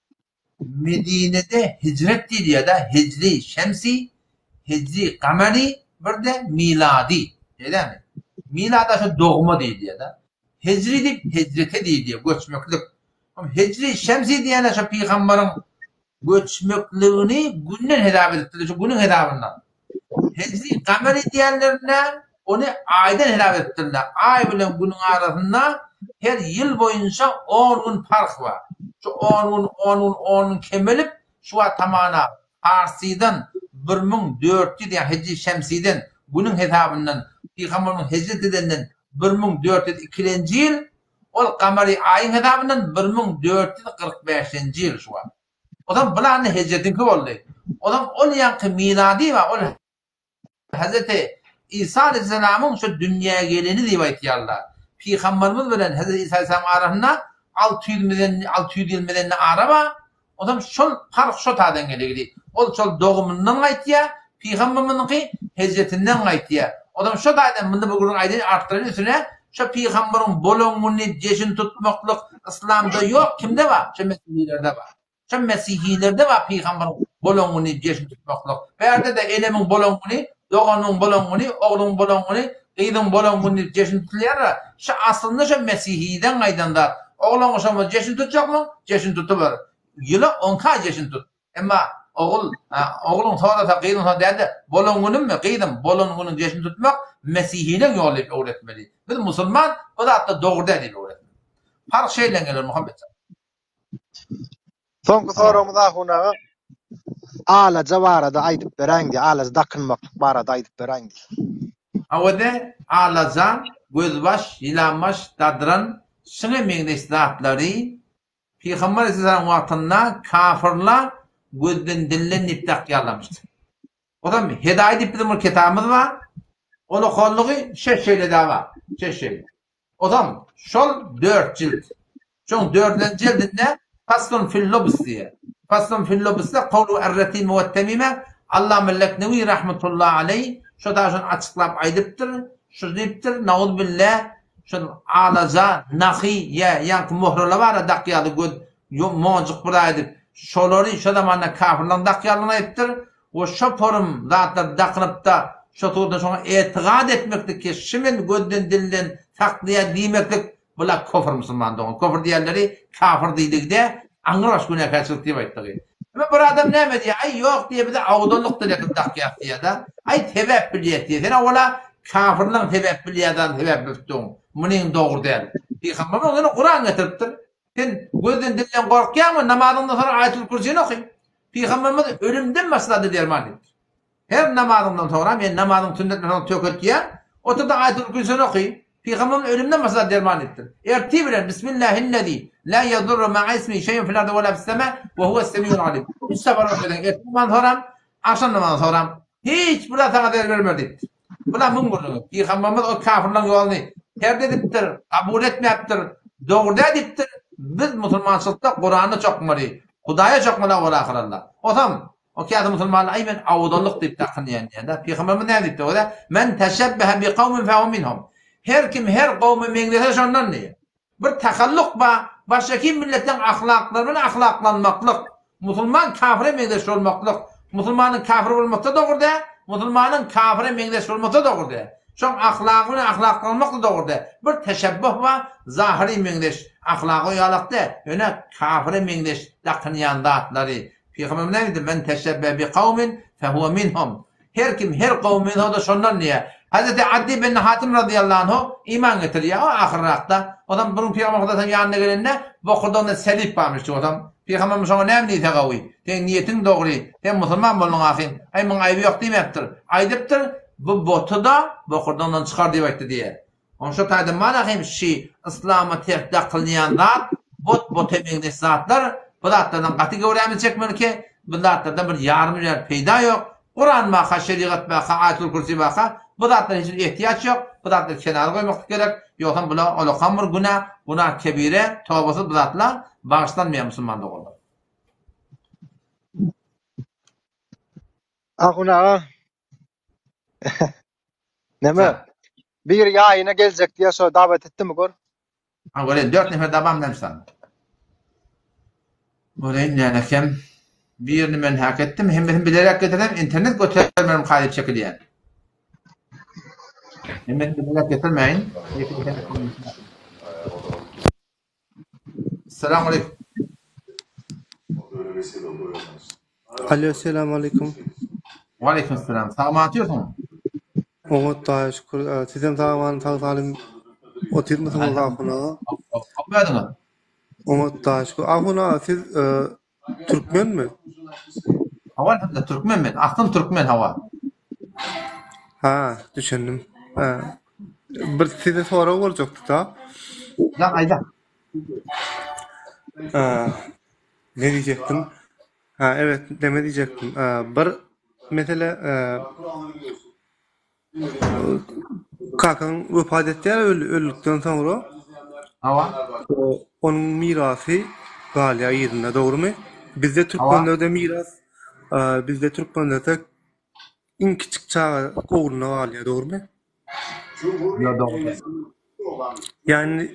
Speaker 1: Medine'de hicret değil ya da hicri şemsi, hicri kameri, bir de miladi. Değil mi? Milada şu doğma değil ya da. Hicri deyip hicrete değil diye göçmeklik. Ama hicri şemsi diyene şu peygamberin göçmekliğini günden hesap ettiler. Şu günün hesabından. Hicri kameri diyenlerine onu aydan hesap ettiler. Ay bilen günün arasında her yıl boyunca 10 gün fark var. Şu 10 gün kemelip şu tamana Parsi'den 1400 yani Hicri Şemsi'den günün hesabından Peygamber'in hicret edenden 1402. yıl o kameri ayın hesabından 1445. yıl şu an. O zaman bulan hicretin ki oldu. O zaman o yankı miladi var. O Hazreti İsa Aleyhisselam'ın şu dünyaya geleni rivayet yarlar. Peygamberimiz bilen Hazreti İsa Aleyhisselam arasında 600 yıl medenine araba. O zaman şol fark şu tadan geliyor. O şol doğumundan aytiya, Peygamberimizin ki hicretinden aytiya. O zaman şu tadan bunda bugün aydın arttırın üstüne şu Peygamberin bolonunu ceşin tutmaklık İslam'da yok. Kimde var? Şu Mesihilerde var. Şu Mesihilerde var Peygamberin bolonunu ceşin tutmaklık. Veyahut da elemin bolonunu, doğanın bolonunu, oğlun bolonunu, kıydın bolonunu ceşin tutuyor. Şu aslında şu Mesihiden aydınlar. Oğlan oşamaz ceşin tutacak mı? Ceşin tutuver. Yılı 10K ceşin tut. Ama oğlun sonra da kıydın sonra derdi bolongunun mu? Kıydın bolongunun ceşin tutmak Mesihiden yolu öğretmeli. Biz Müslüman o da hatta doğruda edip öğretmeli. Fark şeyle gelir Muhammed.
Speaker 3: Soňky soramyz ahuna ala jawarada aýdyp beräňdi, ala dakynmaklyk barada aýdyp beräňdi.
Speaker 1: Havada alaza, gözbaş, ilanbaş, dadran, şuna meňde islahatları Peygamber Aleyhisselam wagtynda kafirler gözden dillen niftak ýalamışdy. O da Hidayet diýip bir kitabymyz bar. Onu gollugy şeşeyle de var. Şeşeyle. O da şol 4 cilt. Şol 4. cildinde Faslun fil Lubs diye. Faslun fil Lubs'da kavlu er-retim ve temime Allah Melleknevi rahmetullahi aleyh şu da şunu açıklap aydıptır. Şu deyiptir. Naud billah şu alaza nahi ya yank muhrala var dakyadı göd moncuk buraydı. Şolori şu da manna kafirlan dakyalına ettir. O şu forum zatlar dakınıp da şu tuğda şuna etiqad etmeklik ki şimin gödden dilden takliye diymeklik bula kofir musulman doğun. Kofir diyenleri kafir deydik de angraş güne karşılık deyip ayttığı. Ama bir adam ne diye? Ay yok diye bir de avdoluk diye dakika diye da. Ay tevebbüliyet diye. Sen ola kafirlan tevebbüliyetten tevebbüttün. Munin doğru değil. Peygamber onu Kur'an getiriptir. Sen gözün dillen korkuyor mu? Namazından sonra Ayetul Kürsi'ni okuyun. Peygamberimiz ölümden masladı derman etti. Her namazından sonra men namazın sünnetinden töküt diye oturda Ayetul Kürsi'ni okuyun. Peygamberimiz ölümden masladı derman etti. Erti bilen Bismillahirrahmanirrahim. La yadurru ma'a ismi şeyin fil ardı ve la fis sema ve huve's-semi'ul alim. Üç sefer okudun. Ertiman soram, akşam namazı soram. Hiç bula sana değer vermedi. Bula mungurluğu. Peygamberimiz o kafirlerin yolunu her dediptir, kabul etmeyiptir, doğru dediptir. Biz Müslümançılıkta Kur'an'ı çokmalı, Hudaya çokmalı ola akırarlar. O zaman o kağıdı Müslümanlar ay men avudallık deyip takınlayan yani. Peygamberimiz ne deyipti o da? Men teşebbehe bi kavmin fehu minhum. Her kim her kavmi menglese ondan ne? Bir takalluk baştaki milletin ahlaklarına ahlaklanmaklık. Müslüman kafire mengleş olmaklık. Müslümanın kafir olmakta doğru da, Müslümanın kafire mengleş olmakta doğru da. Şoň ahlakını ahlaklanmakla doğru da. Bir teşebbüh var, zahiri mengleş ahlakı yalakta. Öne kafire mengleş takınyan zatları. Peygamber ne dedi? Men teşebbühe bi kavmin fehuve minhum. Her kim her kavmin o da şondan niye? Hazreti Addi bin Hatim radıyallahu anh iman getiriyor o ahirakta. Adam bunun Peygamber'den yanına gelenine bokurdan selip bağmıştı adam. Peygamber sana ne emniyete gavi? Sen niyetin doğru. Sen Müslüman bolun ahim. Ay men ayıbı yok demektir. Ayıptır. Bu botu da bokurdan çıkar demektir diye. Onun şu tayda manahim şi İslam'a tehda kılınyanlar bot emekli zatlar bu zatlardan katı göremiz çekmeli ki bu zatlardan bir yarım yer peyda yok. Kur'an maka, şeriat maka, Ayetul Kürsi maka bu zatlara hiç ihtiyaç yok. Bu zatları kenara koymak gerek. Yoksa bula olukan bir günah kebire, tövbesi bu zatlar bağışlanmayan Müslümanlık olur.
Speaker 3: Ahuna neme? Bir yayına gelecek diye sonra davet etti mi gör?
Speaker 1: Böyle 4 nefer dabam demişsen. Böyle ne kim birini men hak ettim. Hem bilerek getirdim. İnternet götürmem kayıt çekiliyen. Hem bilerek getirmeyin. Selamun aleyküm.
Speaker 6: Alo, selamun aleyküm.
Speaker 1: Aleyküm selam. Sağ mı atıyorsun?
Speaker 6: Umut da şükür. Sizin zaman sağ otur musunuz ahuna?
Speaker 1: Kapmadın mı?
Speaker 6: Umut da şükür. Ahuna siz Türkmen mi?
Speaker 1: Hava da Türkmen mi? Aklım Türkmen hava.
Speaker 6: Ha, düşündüm. Bir size soru olacaktı da.
Speaker 1: Lan ayda.
Speaker 6: Ne diyecektim? Ha, evet, deme diyecektim. Bir mesela kakan vefat etti ya öldükten sonra
Speaker 1: Hava.
Speaker 6: onun mirası Galya yerine doğru mu? Bizde Türkmenlerde miras bizde Türkmenlerde en küçük çağı oğluna Galya doğru mu?
Speaker 1: Ya doğru.
Speaker 6: Yani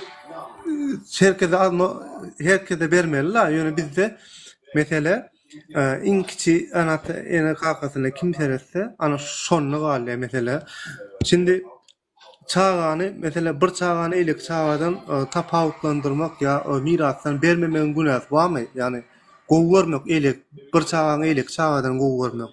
Speaker 6: herkese vermeliler. Yani bizde mesela en küçük anahta en kakasına kim seretse ana şonlu Galya mesela. Şimdi çağanı mesela bir çağanı ilik çağadan tapavuklandırmak ya mirastan vermemen günah var mı? Yani gowermek ilik bir çağanı ilik çağadan gowermek.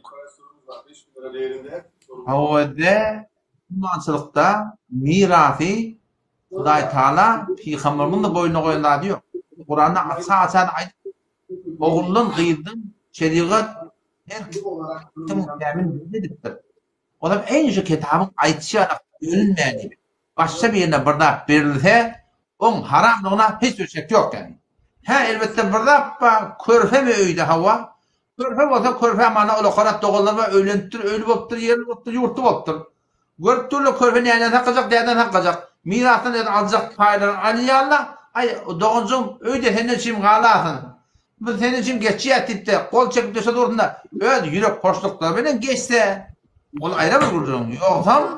Speaker 1: Havada Müslümançılıkta mirası Huday Teala Peygamber'in de boynuna koyulduğu diyor. Kur'an'da açsa oğulun gıydın şeriat her kitabın dediktir. O da en şu kitabın aytışarak ölünmeyen gibi. Başka bir yerine burada verilse on haram ona hiçbir şey yok yani. Ha elbette burada körfe mi öyle hava? Körfe olsa körfe mana ola karat doğullarına öğlentir, ölü boptur, yerli boptur, yurtu boptur. Görüp türlü körfe neyden takacak, neyden takacak. Mirasını neyden alacak paylarını alıyarlar. Ay doğuncum öyle senin için kalasın. Bu senin için geçiyor tipte, kol çekip döşe doğrunda. Öyle yürek koştuklar benim geçse. Onu ayrı mı kurduğum? Yoksa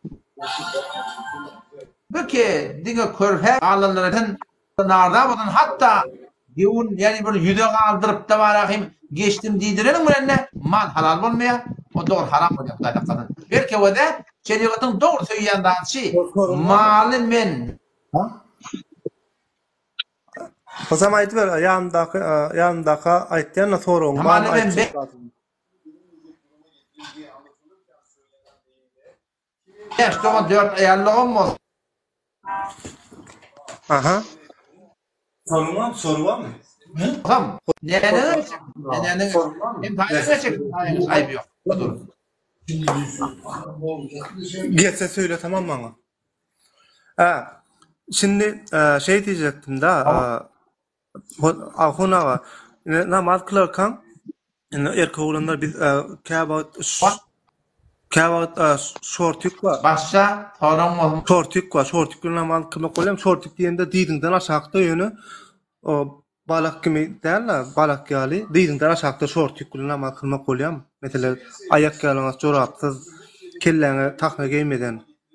Speaker 1: bu ki dinle körfe ağlarlarından narda bulun. Hatta yevun yani böyle yüzü kaldırıp da varahim geçtim diydirelim mi ne? Mal halal olmaya o doğru haram olacak zaten kadın. Belki o da şeriatın doğru söyleyen şey malı men.
Speaker 6: O zaman aytı ver, yanımdaki aytýan soruň
Speaker 1: Ama
Speaker 6: bana
Speaker 1: ben
Speaker 6: aytjak.
Speaker 1: işte o 4 ayarlığım olsun.
Speaker 6: Aha. Soru var mı?
Speaker 1: Tamam. Nenenin hem tayyip çekti. Ayıp yok. Dur.
Speaker 6: Geçse söyle tamam mı bana? Ha. Şimdi şey diyecektim da ahuna namaz kılarken erkek olanlar biz Kâbat şortuk var.
Speaker 1: Başça sorun olsun.
Speaker 6: Şortuk var. Şortukla namaz kılmak koyalım. Şortuk diýende diýdiňden aşağıda ýöne o balak kimi derler, balak ýaly. Diýdiňden aşağıda şortukla namaz kılmak koyalım. Mesela ayak ýalyňyz jorapsyz, kelleňe takma giýmeden.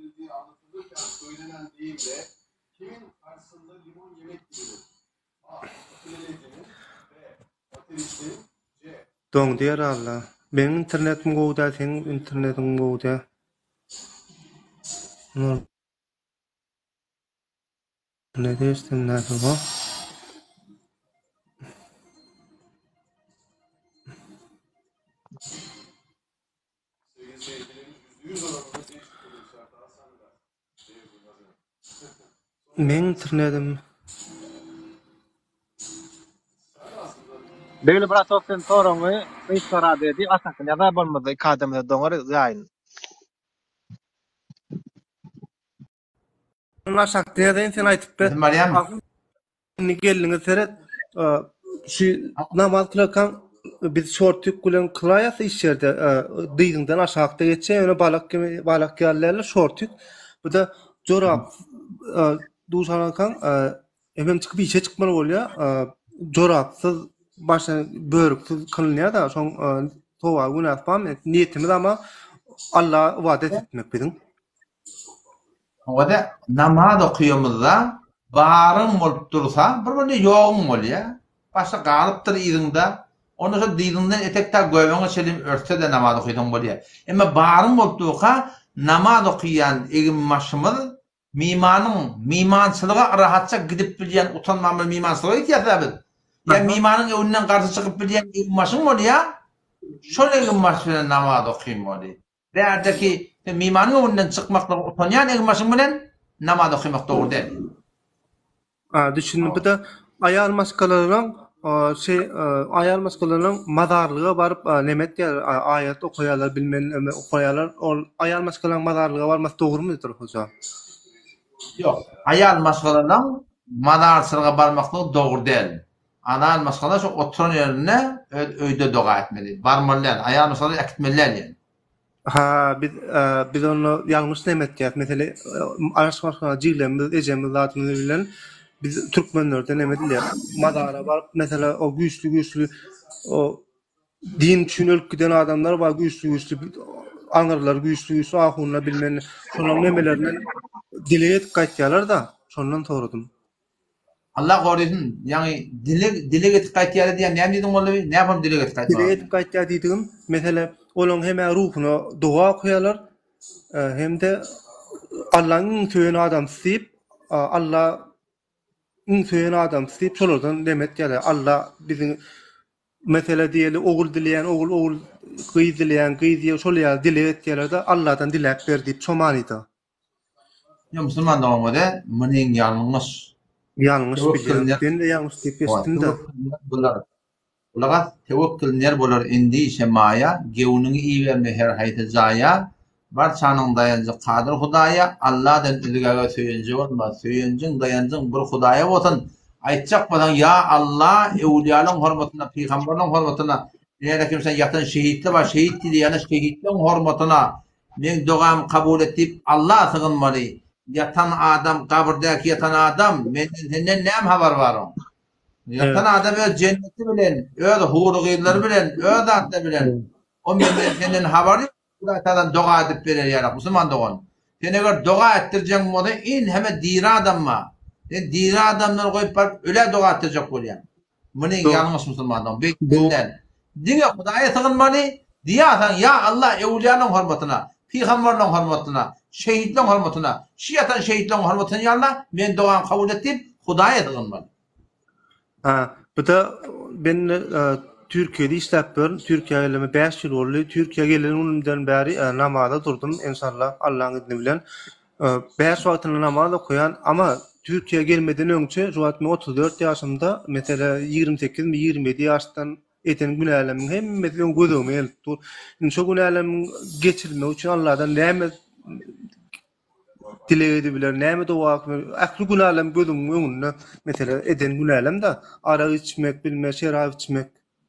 Speaker 6: Doň diýer Allah. Benim internetim gowda, senin internetin gowda. Ne diýersin näme bu? Men internetim
Speaker 3: Beýle bir atokdan soraňy beýsara dedi, asakyn ýa-da bolmady kadamda doňar ýaýyn.
Speaker 6: aşağıda ýa-da sen aýtyp ber.
Speaker 1: Meryem.
Speaker 6: Ni geldiňiz seret şu namaz kılarken biz şortuk bilen kılaýas iş ýerde diýdiňden aşağıda geçe ýöne balak ýallarla şortuk. Bu da jorap duşanakan hem çıkıp işe çıkmaly bolýar. Jorapsyz başa börüksiz kılınýar da şoň towa günah bam niýetimiz ama Allah ibadet etmek biziň.
Speaker 1: O da namaz okuyumuzda barın bolup dursa bir yoğun bolýar. Başa galypdyr ýerinde. Onu şu diýdiňden etekde göwüňe çelim örtse de namaz okuýdan bolýar. Emma barın bolup dursa namaz okuyan egim maşymyz mimançylyga rahatça gidip bilýän utanmamy mimançylyga ýetýärdi. Ya mimanyň öňünden garşy çykyp bilýän egim maşym bolýar. Şol egim maşyna namaz okuýan bolýar. Därdeki mimanyň öňünden çykmakla utanýan egim maşym bilen namaz okumak dogry değil.
Speaker 6: Düşünün bu da ayal maskalaryň ayal maskalaryň mazarlyga baryp nemet diýer ayat okuýarlar bilmem okuýarlar. Ol ayal maskalaryň mazarlyga barmak dogrymy hoca?
Speaker 1: Yok. Ayal maskalaryň mazarlyga barmaklygy dogry değil. Anal maskala şu oturan ýerine öýde doga etmeli. Barmalar ayal maskala ekitmeler ýa.
Speaker 6: Ha biz onu ýalňyş nemet diýär. Mesele araşdyrma jiglerimiz ejemiz zatını bilen biz türkmenlerde neme diýär? Madara baryp mesela o güýçlü o din düşünülüp giden adamlar var güýçlü aňyrlar güýçlü ahunla bilmem şonuň nemelerinden dilet gaýtýarlar da şondan sorudum.
Speaker 1: Allah gorusun. Yani dile getip gaýtýar diýen näme diýdiň boldy? Näme dile getip gaýtýar?
Speaker 6: Dile getip gaýtýar diýdim. Mesela olaň heme ruhuny dua okuýarlar. Hem de Allah'ın söýeni adam sip Allah'ın söýeni adam sip şolardan demet ýaly. Allah biziň mesela diýeli ogul dileýän ogul gyz dileýän gyz şol ýaly dile etýärler de Allah'dan dilek ber diýip çomanydy.
Speaker 1: Ya Müslüman da olmadı. Meniň ýalňyş.
Speaker 6: Ýalňyş bilýär. Ben de ýalňyş diýip ýetdim de.
Speaker 1: Ulaga tewekkülner bolar indi semaya, gewunyňy iýerme her haýta jaýa, barçanyň dayanjy Qadir Hudaýa, Allahdan özüge söýenji bolma, söýenjiň dayanjyň bir Hudaýa bolsun. Aýtjak bolan ya Allah, ewliýalaryň hormatyna, peýgamberleriň hormatyna, ýa-da kimse ýatan şehitler var, şehit diýýär, şehitliň hormatyna men dogam kabul etip Allah sığınmaly. Yatan adam, kabrdaki yatan adam, menden näme habar baryň? Yatan adam öz cenneti bilen, öz huru gıyrları bilen, öz atda bilen. O menden habary Hudaýdan doga edip berer ýa-da Müslüman dogan. Sen eger doga etdirjek bolsa, in heme diri adamma. Sen diri adamlar goýup baryp öle doga etdirjek bolýar. Meniň ýalňyş Müslümandan beýtden. Diňe Hudaýa sığınmaly, diýýärsen ya Allah ewliýanyň hormatyna, peýgamberleriň hormatyna, şehitliň hormatyna, şiýatan şehitliň hormatyna ýalna men dogam kabul etip Hudaýa sığınmaly.
Speaker 6: Ha, bu da ben Türkiye'de işläp Türkiýe geleme 5 ýyl boldy. Türkiýe gelen undan bäri namaza durdum. İnşallah Allah'ın izni bilen 5 wagtyny namaza koyan ama Türkiýe gelmeden öňçe jowatmy 34 ýaşymda mesela 28 mi 27 ýaşdan eten günälerimin hemmesi gözüme geldi. Şu günälerimin geçirmek üçin Allah'dan näme dilegi bilen näme dua akly günälem gözüme öňünde mesela eden günälem da ara içmek bilme şerap içmek.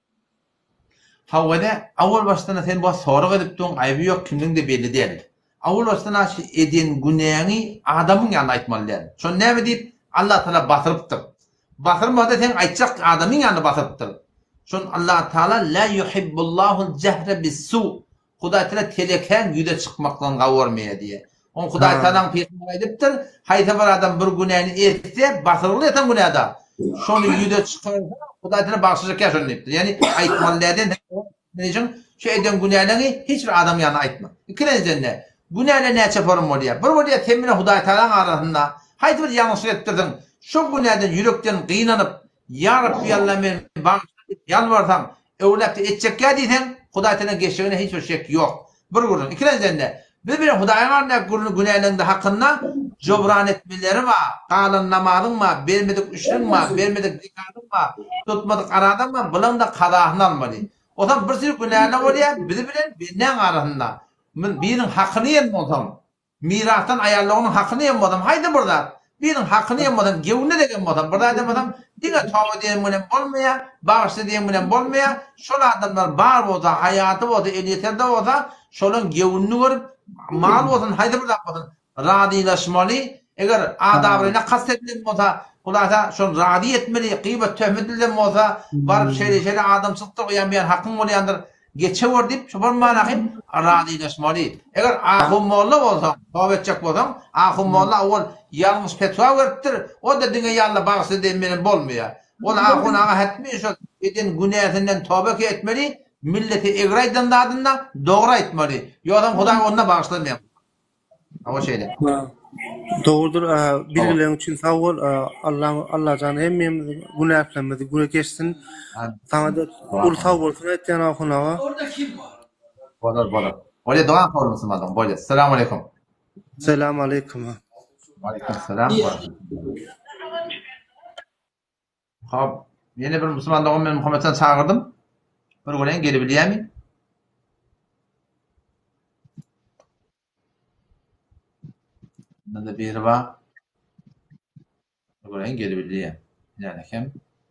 Speaker 1: Hawada awal baştan sen bu soru edip ton aýby ýok kimden de belli değil. Awal baştan aşy eden günäňi adamyň ýanyna aýtmaly. Şo näme diýip Allah Taala batyrypdyr. Batyrmada sen aýtjak adamyň ýanyna batyrypdyr. Şon Allah Taala la yuhibbullahu cehre bis-su. Hudaý Taala teleken ýüde çykmakdan gawurmaýar diýe. On Hudaý Taalaň peýgamberi aýdypdyr, haýta bir adam bir günäni etse, batyrly eten günäda. Şonu ýüde çykarsa Hudaý Taala bagşyjak ýaşan diýipdir. Ýani aýtmalylardan nejen şu eden günälerini hiç bir adam ýanyna aýtma. İkinciden günäle näçe form bolýar? Bir bolýar temine Hudaý Taalaň arasynda haýta bir ýalňyşlyk etdirdin. Şu günäden ýürekden gynanyp, ýa Rabbi Allah men bagşyp ýalwarsam, öwlepde etjekkä diýsen, Hudaý Taalaň geçigine hiç bir şek ýok. Bir gurun. İkinciden bir Hudaýyň arasynda gurun günälerinde hakkynda jobran etmeleri wa galan namazyň ma, bermedik üçlüň ma, bermedik zikatyň ma, tutmadyk aradan ma, bulan da qadahyny almaly. Odan bir sürü günäler bolýar, biri bilen bilen arasynda. Men biriň hakyny ýetmedem. Mirasdan aýarlagyň hakyny ýetmedem. Haýdy burada. Biriň hakyny ýetmedem, gewne degen bodam. Burada adamam diňe tawa diýen bilen bolmaýar, bagşy diýen bilen bolmaýar. Şol adamlar bar bolsa, hayaty bolsa, elýeterde bolsa, şolaň gewünni görüp mal bolsun, haýdy burada bolsun. Radilaşmaly, eger adabyna kastetlen bolsa, ulada şol radi etmeli, gıybet töhmet edilen bolsa, baryp şeýle adam çykdyr ýan hakyň bolýandyr. Geçewer diýip şu bir manahym radilaşmaly. Eger ahummolla bolsa, tawetjek bolsaň, ahummolla ol ýalňyş petwa beripdir. O da diňe ýalla bagşy diýmeli bolmaýar. Ol ahunaga hetmi şu eden günäsinden tawbe etmeli, milleti egraýdan dadynda dogry aýtmaly. Ýa-da Hudaý onda bagşlamaýar. Awa şeýle.
Speaker 6: Doğrudur. Bilgilerin için sağ ol. Allah canı hemmemiz günahlarımızı güne geçsin. Sana da ul sağ olsun etken okunağa.
Speaker 1: Bolar. Ola doğa sormuşum adam. Bolar. Selamun aleyküm.
Speaker 6: Selamun aleyküm.
Speaker 1: Aleyküm selam. Hop. Yeni bir Müslüman doğum ben Muhammed'den çağırdım. Bir gülen gelip bilýärmi? Nada bir var. Gülen gelip bilýär. Yani kim?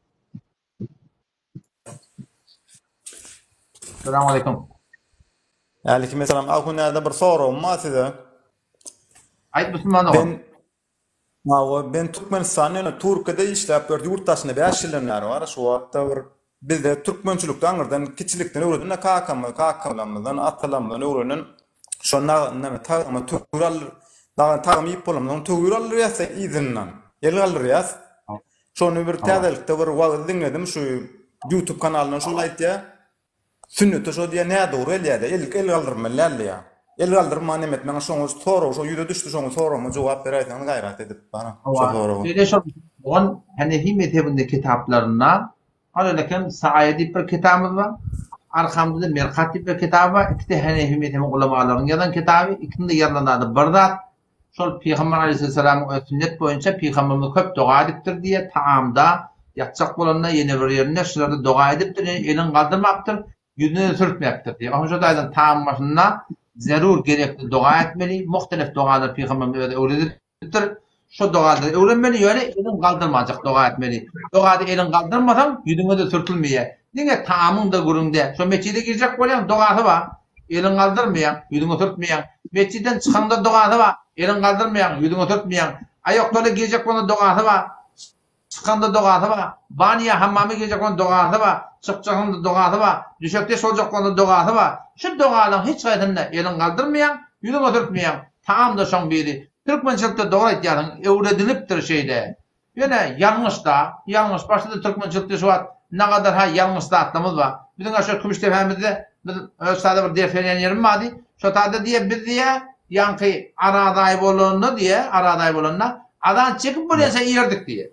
Speaker 1: Selamun aleyküm.
Speaker 7: Aleykümselam. Ahunada bir sorum var size.
Speaker 1: Aýt Müslüman doğum.
Speaker 7: Ben Türkmenistan'da Türkiye'de işläp bir ýurtdaşyna 5 ýyllar var. Şu wagtda bir bizde türkmençilikden aňyrdan kiçilikden öwreden kakamlardan atalamdan öwrenen şonda näme taýma tural dagan taýma ýyp bolamdan tural ýasa izinden. Ýelgal ýas. Şonu bir täzelikde bir wagt dinledim şu YouTube kanalyna şol aýtdy. Sünnet şo diýe näde dogry elýärdi. Elgaldyrmalar ya. Elgaldyrma nemet meňe şoňuz soraw şo ýüde düşdi şoňuz sorawma jogap berýän gaýrat edip bana. Şo soraw.
Speaker 1: Şeýle şol on Hanefi mezhebinde kitaplarına Alakem Sa'idi bir kitabımız var. Arkamızda Merkati bir kitabı var. İkide Hanefi mezhebi ulemalarının yazan kitabı. İkinde yazılanlardı. Birdat şol Peygamber Aleyhisselam'ın sünnet boyunca Peygamberimiz köp dua edipdir diye taamda yatacak bolanlar yeni bir yerine şurada dua edipdir. Elin kaldırmaktır. Yüzünü sürtmektir diye. Ama şurada taam başında zerur gerekli dua etmeli. Muhtelif dualar Peygamberimiz öğretir. Şu duaları öğrenmeli ýöne elin kaldırmajak dua etmeli. Duada elin kaldırmasan yüzüňe de sürtülmeýär. Niňe taamyň da gurunda. Şu meçide girecek bolýan duasy bar. Elin kaldırmaýan, yüzüňe sürtmeýän. Meçiden çykanda duasy bar. Elin kaldırmaýan, yüzüňe sürtmeýän. Aýaklara girecek bolan duasy bar. Çykanda duasy bar. Baniýa hammamy girecek bolan duasy bar. Çykjaganda duasy bar. Düşekde şoljak bolan duasy bar. Şu dualaryň hiç gaýtynda elin kaldırmaýan, yüzüňe sürtmeýän. Taam da şoň biri. Türkmençilikde doğru etýärdiň, öwredilipdir şeýde. Ýöne ýalňyş başda türkmençilikde şu wagt nagadar ha ýalňyş zatlarymyz bar. Biziň aşağı Kümüştepemizde bir özsada bir deferen ýerim bardy. Şo taýda diýe biz diýe ýanky aradaý bolanyny diýe, aradaý bolanyna adan çekip bolýansa ýerdik diýe.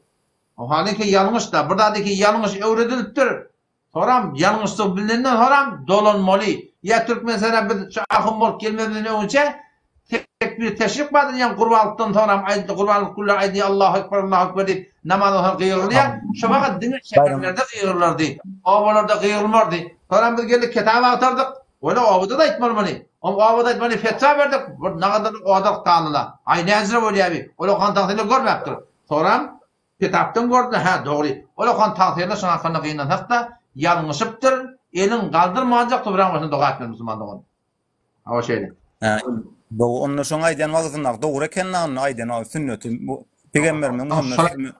Speaker 1: O haliki yanlış da. Buradaki yanlış öğretilipdir. Soram yanlışlık bilinenden soram dolanmalı. Ya Türkmenistan'a bir akım bolup gelmeden önce tek bir teşrik vardır. Yani kurbanlıktan soram aydı kurbanlık kullar aydı Allahu Ekber Allahu Ekber deyip namazı kıyırırdı ya. Şu fakat dini şehirlerde kıyırırlardı. Avalarda kıyırılmardı. Soram biz geldik kitaba atardık. Öyle avada da etmeli. Ama avada etmeli fetva verdik. Ne kadar o kadar kanlılar. Aynı hazır oluyor abi. Öyle kan tahtıyla görmektir. Soram kitaptan gördü. Ha doğru. Öyle kan tahtıyla şuna hakkında kıyınlasak da yanlışıptır. Elin kaldırmayacak da bir başına doğa etmeli Müslümanlığın. O şeyle.
Speaker 7: Bu onun son aydan wagtyna dogry eken aydan o sünneti bu peygamberimiz Muhammed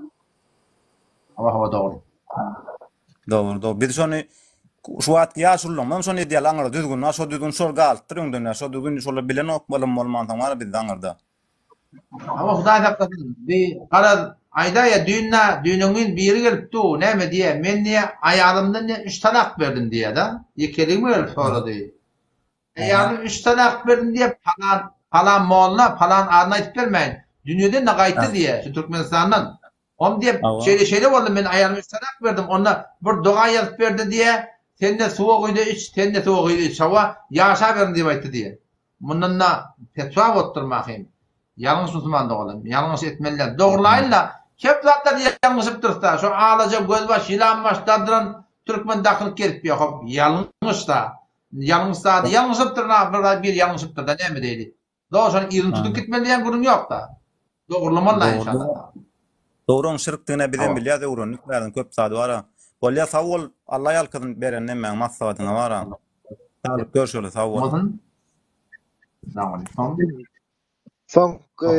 Speaker 1: Hava doğru.
Speaker 7: doğru. Bir sonu şu at yaşullan men sonu diýär aňyra düzgün, aşo düzgün şol galtdyr öňden aşo düzgün şol bilen ok bolman tamam biz aňyrda.
Speaker 1: Ama Hudaý hakykatyn bir garaz ayda ya düýnüňin biri gelip tu näme diye men diye ayalymdan 3 talak berdim diye da. Yekelim öl sorady. Yani 3 talak berdim diye falan molla falan arna aýtyp bermeýin. Dünýede ne gaýtdy diye şu Türkmenistandan. On diye şeyle boldy men aýalyma 3 talak berdim. Onda bir doga ýazyp berdi diye sen de soğuk uydu iç, sen de soğuk uydu iç. Şava yaşa verin diye aytdy diye. Mundan da fetva botturmakym. Yanlış Müslüman da olam. Yanlış etmeliler. Doğrulayla kep zatlar yanlışıp dursa. Şu ağlaca gözbaş, ilanbaş, dadran Türkmen dakılık gelip bir hop. Yanlış da. Yanlışıp durna bir yanlışıp da ne mi deyli. Doğrusan irin tutup gitmeliyen kurum yok da. Doğrulamalı inşallah.
Speaker 7: Doğru şirktiğine bilen bilýär doğru nüklerden köp sadı var. Bolýa sawol Allah ýalkydyn beren näme maksadyna var. Sağlyk görşeli sawol.
Speaker 1: Tamam.
Speaker 3: Son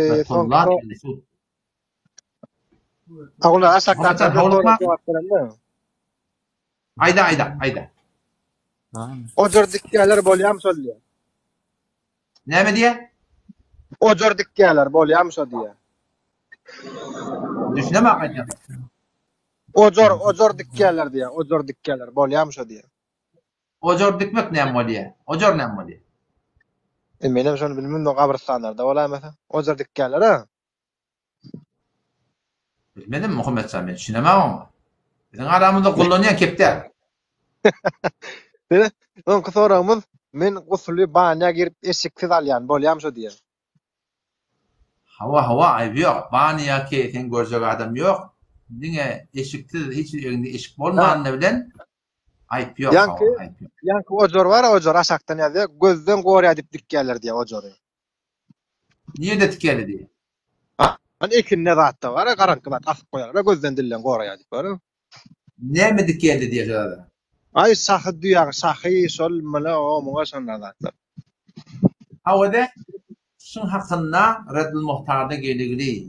Speaker 3: Ağula aşaktan cevap verenler.
Speaker 1: Ayda.
Speaker 3: O jor dikkeler bolýam söylüyor.
Speaker 1: Näme diye?
Speaker 3: O jor dikkeler bolýam söylüyor.
Speaker 1: Düşüneme akacak.
Speaker 3: O jor dikkeler diye. O jor dikkeler bolýam söylüyor.
Speaker 1: O jor dikmek näme diye? O jor näme diye?
Speaker 3: Menem şonu bilmem no gabrstanlarda bolamasa. O jor dikkeler ha.
Speaker 1: Bilmedim Muhammed Sami. Düşünemem ama. Bizim aramızda kullanılan kepter.
Speaker 3: On soramız men gusully baňa girip eşiksiz alýan bolýam şo diýer.
Speaker 1: Hava ayıp yok. Baniya ki sen görecek adam yok. Dine eşiksiz hiç evinde eşik bolmagyny bilen ayıp yok.
Speaker 3: Yankı o jor var, o jor aşaktan ýazýar, gözden gorýa dip dikkeler diýär o jory.
Speaker 1: Niye de tikeli diye?
Speaker 3: Hani ikinne zatda var, garanky zat asyp goýar, gözden dillen gorýa dip bar.
Speaker 1: Ne mi dikeli diye jada?
Speaker 3: Ay sahy duýar, sahy şol mala o muňa şonda zatlar.
Speaker 1: Hawada şun hakynda Reddil Muhtarda geligili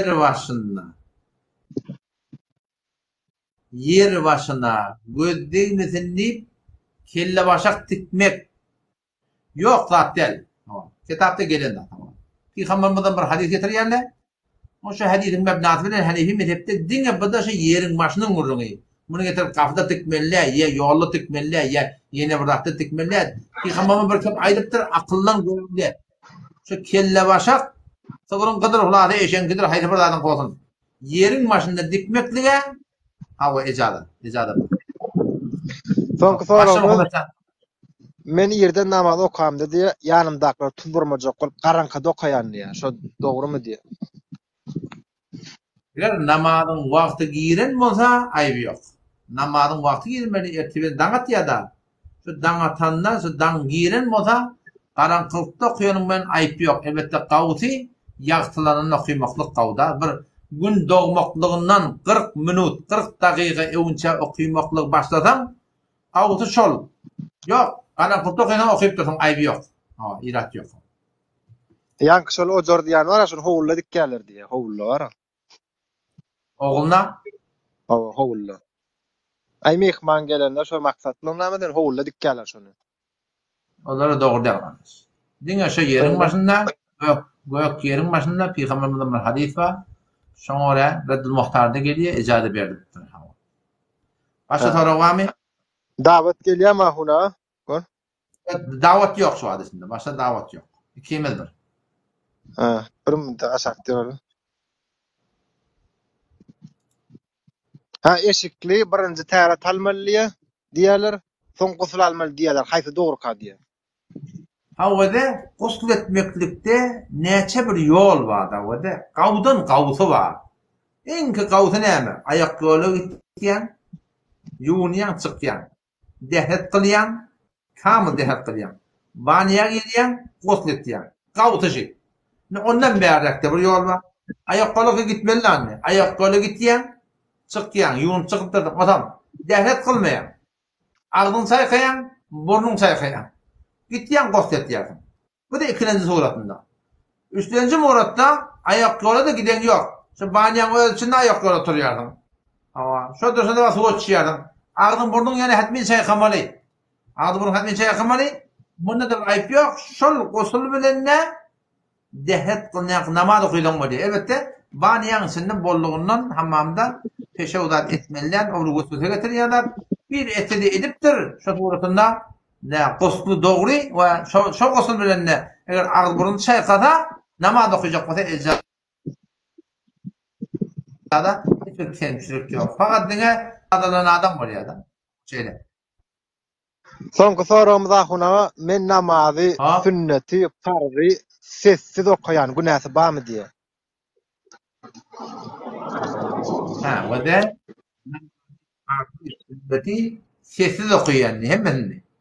Speaker 1: yer başına gözdeýmesin diýip kelle başak tikmek yok zaten. Tamam. Kitapta gelen de tamam. Peygamberden bir hadis getirýärler. O şu hadisin mebnasy bilen Hanefi mezhepde diňe badaşy yerin başynyň urdugy. Muny getirip kafda tikmelle, ya ýolly tikmelle, ya ýene bir dakda tikmelle. Peygamber bir köp aýdypdyr, akyllan görüldü. Şu kelle başak sogurun kadar ulady eşen gider haýdy bir adam bolsun. Yerin başynda dikmeklige hawa ejada.
Speaker 3: Soňky soramyz men ýerde namaz okam dedi, ýanymdakylar tundurmajak bolup garankyda okaýan diýär. Şo dogrymy diýär.
Speaker 1: Eger namazyň wagty giren bolsa aýby ýok. Namazyň wagty girmeli ertebe daňat ýa-da. Şu daňatandan şu daň giren bolsa garankylykda okuyanyň men aýby ýok. Elbetde gawty ýagtylanyny okuymaklyk gawda bir gün dogmaklygyndan 40 minut, 40 dagyga öňçe okuymaklyk başlasam gawty şol. Ýok, garankylykda okuyanyň okuyup dursaň aýby ýok. Irat ýok.
Speaker 3: Ýanky şol o jor diýän var, şonu howulla dikkeler diýär. Howulla var.
Speaker 1: Ogulna?
Speaker 3: Howulla. Ay mehman gelenler şol maksatlyň nämeden howulla dikkeler şonu.
Speaker 1: Onlara doğru davranış. Diňe şu yerin başynda, gök yerin başynda Peygamberden bir hadis var. Şoňa Reddil Muhtarda gelýär, ejada berdi. Başa sorawamy?
Speaker 3: Dawet gelýärmi huna?
Speaker 1: Dawet ýok şu hadisinde. Başa dawet ýok. İkimiz bir.
Speaker 3: Bir müddet aşak diýär. Ha eşikli birinji täre talmalyya diýerler, soň gusul almaly diýerler. Haýsy dogry ka diýer.
Speaker 1: Havada gusl etmeklikde neçe bir yol var da havada. Gawdan gawsy var. Enki gawsy näme? Ayak ýoly gitýän, ýuwunýan çykýan, dehet qilýan, kamyl dehet qilýan. Banýa gelýän, gusl etýän. Gawsy. Ondan bärekde bir yol var. Ayak ýoly gitmeliňni. Ayak ýoly gitýän, çykýan, ýuwun çykypdy. Adam dehet qilmaýan. Agdyň çaýkaýan, burnuň çaýkaýan. Gitýän gusl etýän. Bu da ikinji suratynda. Üçinji muratda ayak ýoly da giden ýok. Şu banýaň ölçünde ayak ýoly turýardyň. Awa, şo döşende was goçýardyň. Agdyň burnuň ýene hatmy çaýkamaly. Agdy burnuň hatmy çaýkamaly. Bunda da aýp ýok. Şol gosul bilen ne dehet qılňak namaz okuýlanmaly. Elbetde banýaň içinde bollugyndan hammamda teşebbüs etmelän, olu gosul getirýärler. Bir etedi edipdir. Şo suratynda ne guslu dogry we şo gosul bilen ne eger agdy burun çaýkada namaz okuýjak bolsa ejab da hiçbir kemçilik yok. Fakat dine adalan adam var ya da. Şöyle.
Speaker 3: Soňky soragymyza huna men namazy, sünneti, farzy sessiz okuyan günäsi barmy diýe.
Speaker 1: Ha, ve de sünneti sessiz okuyan hemen.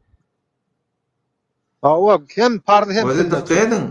Speaker 3: Awa hem farzy hem
Speaker 1: Ve de tıkıydın.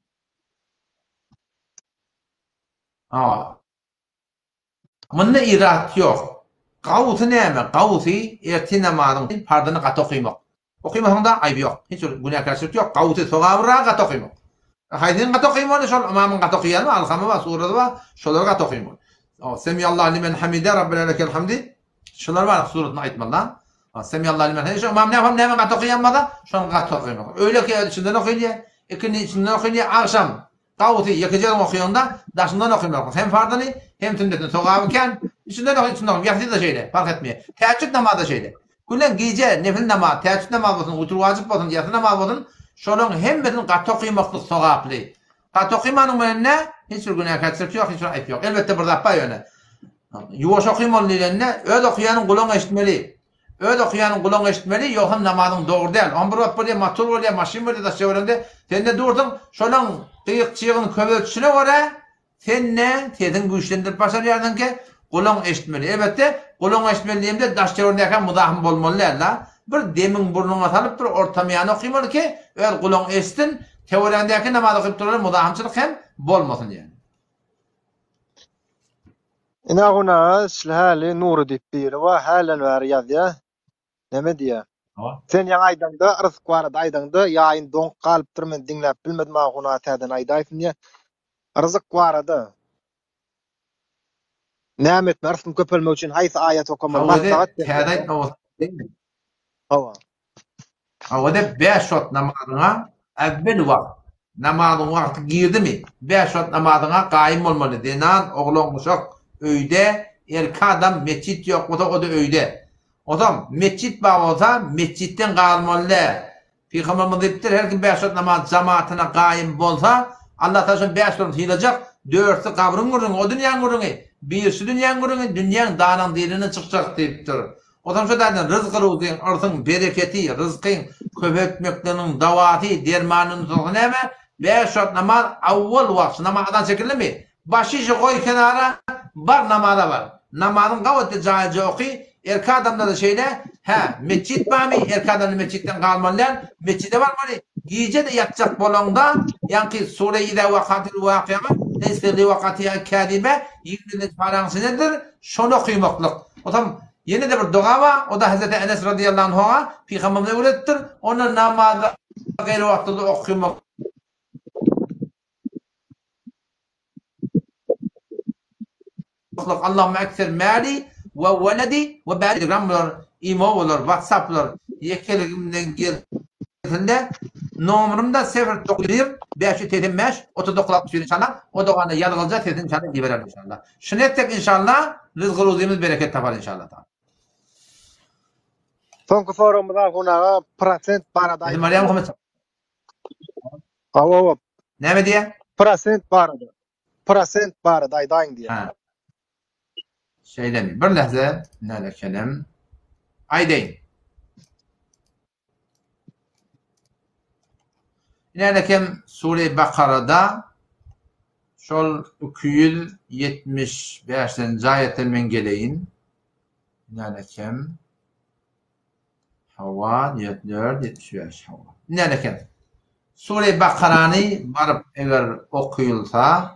Speaker 1: Munda irat yok. Gawsy näme? Gawsy erti namazyň pardyny gaty okuymak. Okuýmasanda aýb ýok. Hiç günäkarçylyk ýok. Gawsy sogabra gaty okuymak. Haýdyn gaty okuymaly, şol imamyň gaty okuýanmy, alhamy we surada we şolar gaty okuymaly. Semiyallahu limen hamide rabbena lekel hamdi. Şolar bar suratyny aýtmalar. Semiyallahu limen hamide. Imam näme gaty okuýanmada, şol gaty okuymak. Öyle ki içinden okuyýar, ikindi içinden okuyýar, akşam Gawsy ýekejäň okuýanda daşyndan okuýmak. Hem fardyny hem sünnetini sogabyken içinden okuýan ýagty da şeýle, fark etmeýär. Täheccüd namazy şeýle. Gülen gece nefil namaz, täheccüd namaz bolsun, utur wajyp bolsun, ýatry namaz bolsun, şolaryň hemmesini gaty okuýmaklyk sogaply. Gaty okuýmanyň bilen ne? Hiç bir günäkarçylyk ýok, hiç bir aýp ýok. Elbetde bir zapa ýöne. Ýuwaş okuýmaly diýende öz okuýanyň gulaň eşitmeli. Öz okuýanyň gulaň eşitmeli, ýoksa namazyň dogry däl. On bir wagt bolýar, motor bolýar, maşyn bolýar da şeýlende, sen de durdyň, şolaň gyýyk-çygyny köbeltişine görä, sen ne? Tedin güýçlendirip başarýardyň ki, gulaň eşitmeli. Elbetde gulaň eşitmeliýinde daş çevrendäki mudahym bolmaly la. Bir demiň burnuňa salyp bir ortamyany okuýmaly ki, öz gulaň eşitsin, teoriyandäki namaz okuýup duran mudahymçylyk hem bolmasyn ýani.
Speaker 3: Ina huna şlhali nuru diýip biri we halen bäri ýazýar. Näme diýär? Sen ýa aýdanda rızk barada aýdanda ýaýyn doňk galypdyr, men diňläp bilmedim ma huna täden aýdaýsyn diýär. Rızk barada. Nämet mersin köpelmek üçin haýsy aýat okamaly maslahat
Speaker 1: täze
Speaker 3: Hawa.
Speaker 1: Awada 5 şot namazyna awwel wagt. Namazyň wagty girdimi? 5 şot namazyna gaýym bolmaly. Denan oglan uşak öýde, erki adam meçit ýok bolsa o da öýde. Adam meçit bar bolsa meçitten galmaly. Peygamberimiz diýipdir, her kim 5 şot namaz jamaatyna gaýym bolsa, Allah taşyn 5 şot hilajak, 4'si kabryň gurun, o dünýäň gurun. Birisi dünýäň gurun, dünýäň danyň dilini çykjak diýipdir. Otam şu daýdan rızk alyň, arsyň bereketi, rızkyň köpetmekdeniň dawaty, dermanyny soňy näme? 5 şot namaz awwal wagt namazdan çekilmi? Başy goý kenara bar namaza bar. Namazyň gawatda jaýy okuy, erki adamda da şeýle, meçit barmy? Erki adam meçitten galmalylar, meçide barmaly. Gije de ýatjak bolanda, ýa-ni sure-i waqatil waqi'a, nesli waqatiha kadibe, ýigdini paraňsy nedir? Şonu okuýmaklyk. Otam yine de bir dua var, o da Hazreti Enes radıyallahu anh'a Peygamberimiz öğrettir. Onu namazda gayri vaktinde okumak. Allahümme ekser mali ve veledi ve bari gramlar, email'lar, WhatsApp'lar yekeligimden geldiğinde numarımda 091 575 39 inşallah. O doğanda yazılacak sizin inşallah liberal inşallah. Şunu ettik inşallah, rızkı ruzimiz bereket tapar inşallah.
Speaker 3: Soňky soragymyza huna prosent barada.
Speaker 1: Meryem Muhammed.
Speaker 3: Awa.
Speaker 1: Näme diýär?
Speaker 3: Prosent barada. Prosent barada aýdaýyn diýär.
Speaker 1: şeylemi. Bir lehze näle kelim. Aýdaýyn. Nälekem Sure-i Bakara'da şol 275-nji aýaty men geleýin. Nälekem Hawa 74-75 Hawa. Nälekem Sure-i Bakara'ny baryp eger okuyulsa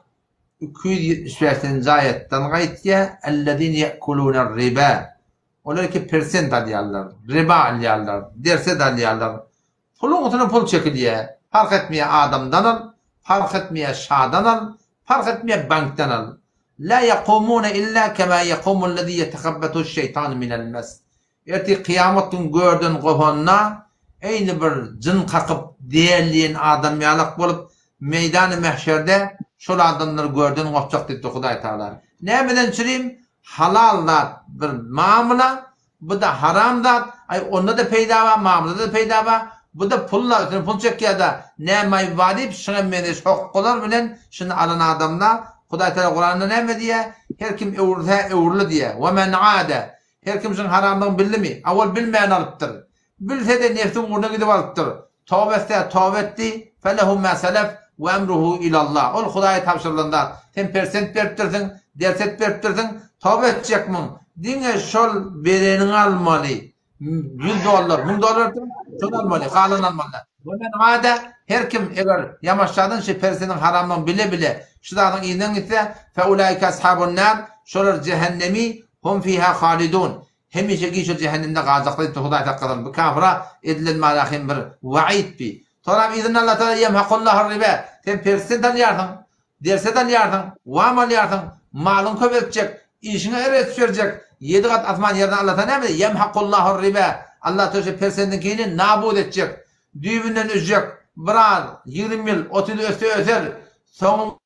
Speaker 1: 275-nji aýatdan gaýtýa ellezine yekulûner riba. Olar ki persent alýarlar, riba alýarlar, derse alýarlar. Pulun utuna pul çekilýär. Fark etmeýär adamdan al, fark etmeýär şadan al, fark etmeýär bankdan al. La yaqumuna illa kema yaqumu allazi yetakabbathu şeytan minel mas. Erti kıyamatın gördün gofonna eýni bir jyn kakıp diýerliň adam ýalak bolup meydan-ı mahşerde şol adamlar gördün gopçak diýdi Hudaý Taala. Nämeden çyrim? Halal da bir mamula, bu da haram da, onda da peýda bar, mamulada da peýda bar. Bu da pulla, pul çekýärda näme vadip şuna meni hokkular bilen şunu alan adamlar Hudaý Taala Kur'anda näme diýär? Her kim öwürse öwürli diýär. Wa men aada. Her kim şun haramdan bildimi? Awal bilmeýän alypdyr. Bilse de nefsin guruna gidip alypdyr. Tawbetse tawbetti felehu ma salaf ve emruhu ila Allah. Ol Hudaýa tapşyrylanda sen persent beripdirsiň, derset beripdirsiň, tawbe etjekmiň. Diňe şol bereniň almaly. $100, $1000 şol almaly, galan almaly. Ve men aada her kim eger yamaşadan şu perseniň haramdan bile şu zadyň iňden gitse fe ulaika ashabun nar şolar cehennemi hum fiha halidun. Hemişe gişe cehennemde gazakly Hudaý taqqadan bu kafira edilen malahim bir vaid bi. Toram izin Allah Teala yemhaqullahu riba. Sen persent alýarsyň, derset alýarsyň, wam alýarsyň, malyň köpetjek, işine eret sürecek. 7 kat asman yerden Allah Teala näme? Yemhaqullahu riba. Allah Teala persentinkini nabud etjek. Düýbünden üzjek. Birar 20 ýyl 30 ýyl öter. Soň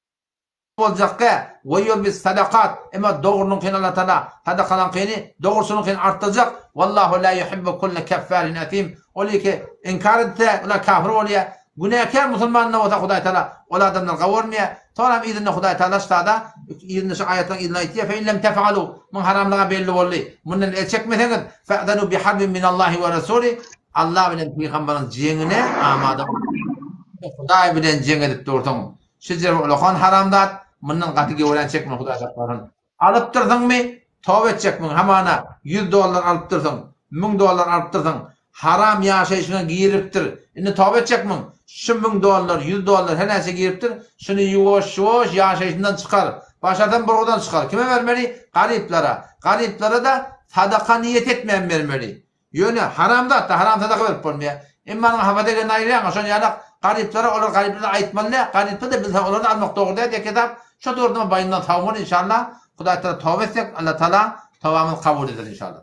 Speaker 1: boljakka we ýol bis sadakat. Emma dogrunyň kyn Allah Teala sadakalan kyny dogrusynyň kyn artjak. Wallahu la yuhibbu kulla kaffarin atim. Olike inkar etse ola kafir bolýar. Günäkär musulmanna bolsa Hudaý Taala ol adamlar gawurmaýar. Toram izinle Hudaý Taala ştada 20 aýatdan izin aýtdy. Fe in lem tef'alu min haramlyga belli boldy. Mundan el çekmeseňiz fa'danu biharbin min Allahi we rasuli. Allah bilen peýgamberiň jeňine amada. Hudaý bilen jeň edip durdyň. Şejer ulaqan haramdat mundan gatyga ölen çekme Hudaý Taala. Alyp durdyňmy? Tawbe etjekmiň. Hamana $100 alyp durdyň, $1000 alyp durdyň. Haram ýaşaýyşyna giripdir. Indi tawbe etjekmiň. Şu $1000, $100 her näse giripdir. Şunu ýuwaş-ýuwaş ýaşaýyşyndan çykar. Başardan burgadan çykar. Kime bermeli? Gariplara. Gariplara da sadaka niyet etmeýän bermeli. Ýöne haramda da haram sadaka berip bolmaýar. Emma hafadaga naýran, şonu ýalak gariplara olar gariplara aýtmaly. Garipler de bilse olary almak dogry diýip kitap şu dogrydan baýyndan tawmur inşallah. Hudaý Taala tawbe etsek Allah Taala tawbamyzy kabul eder inşallah.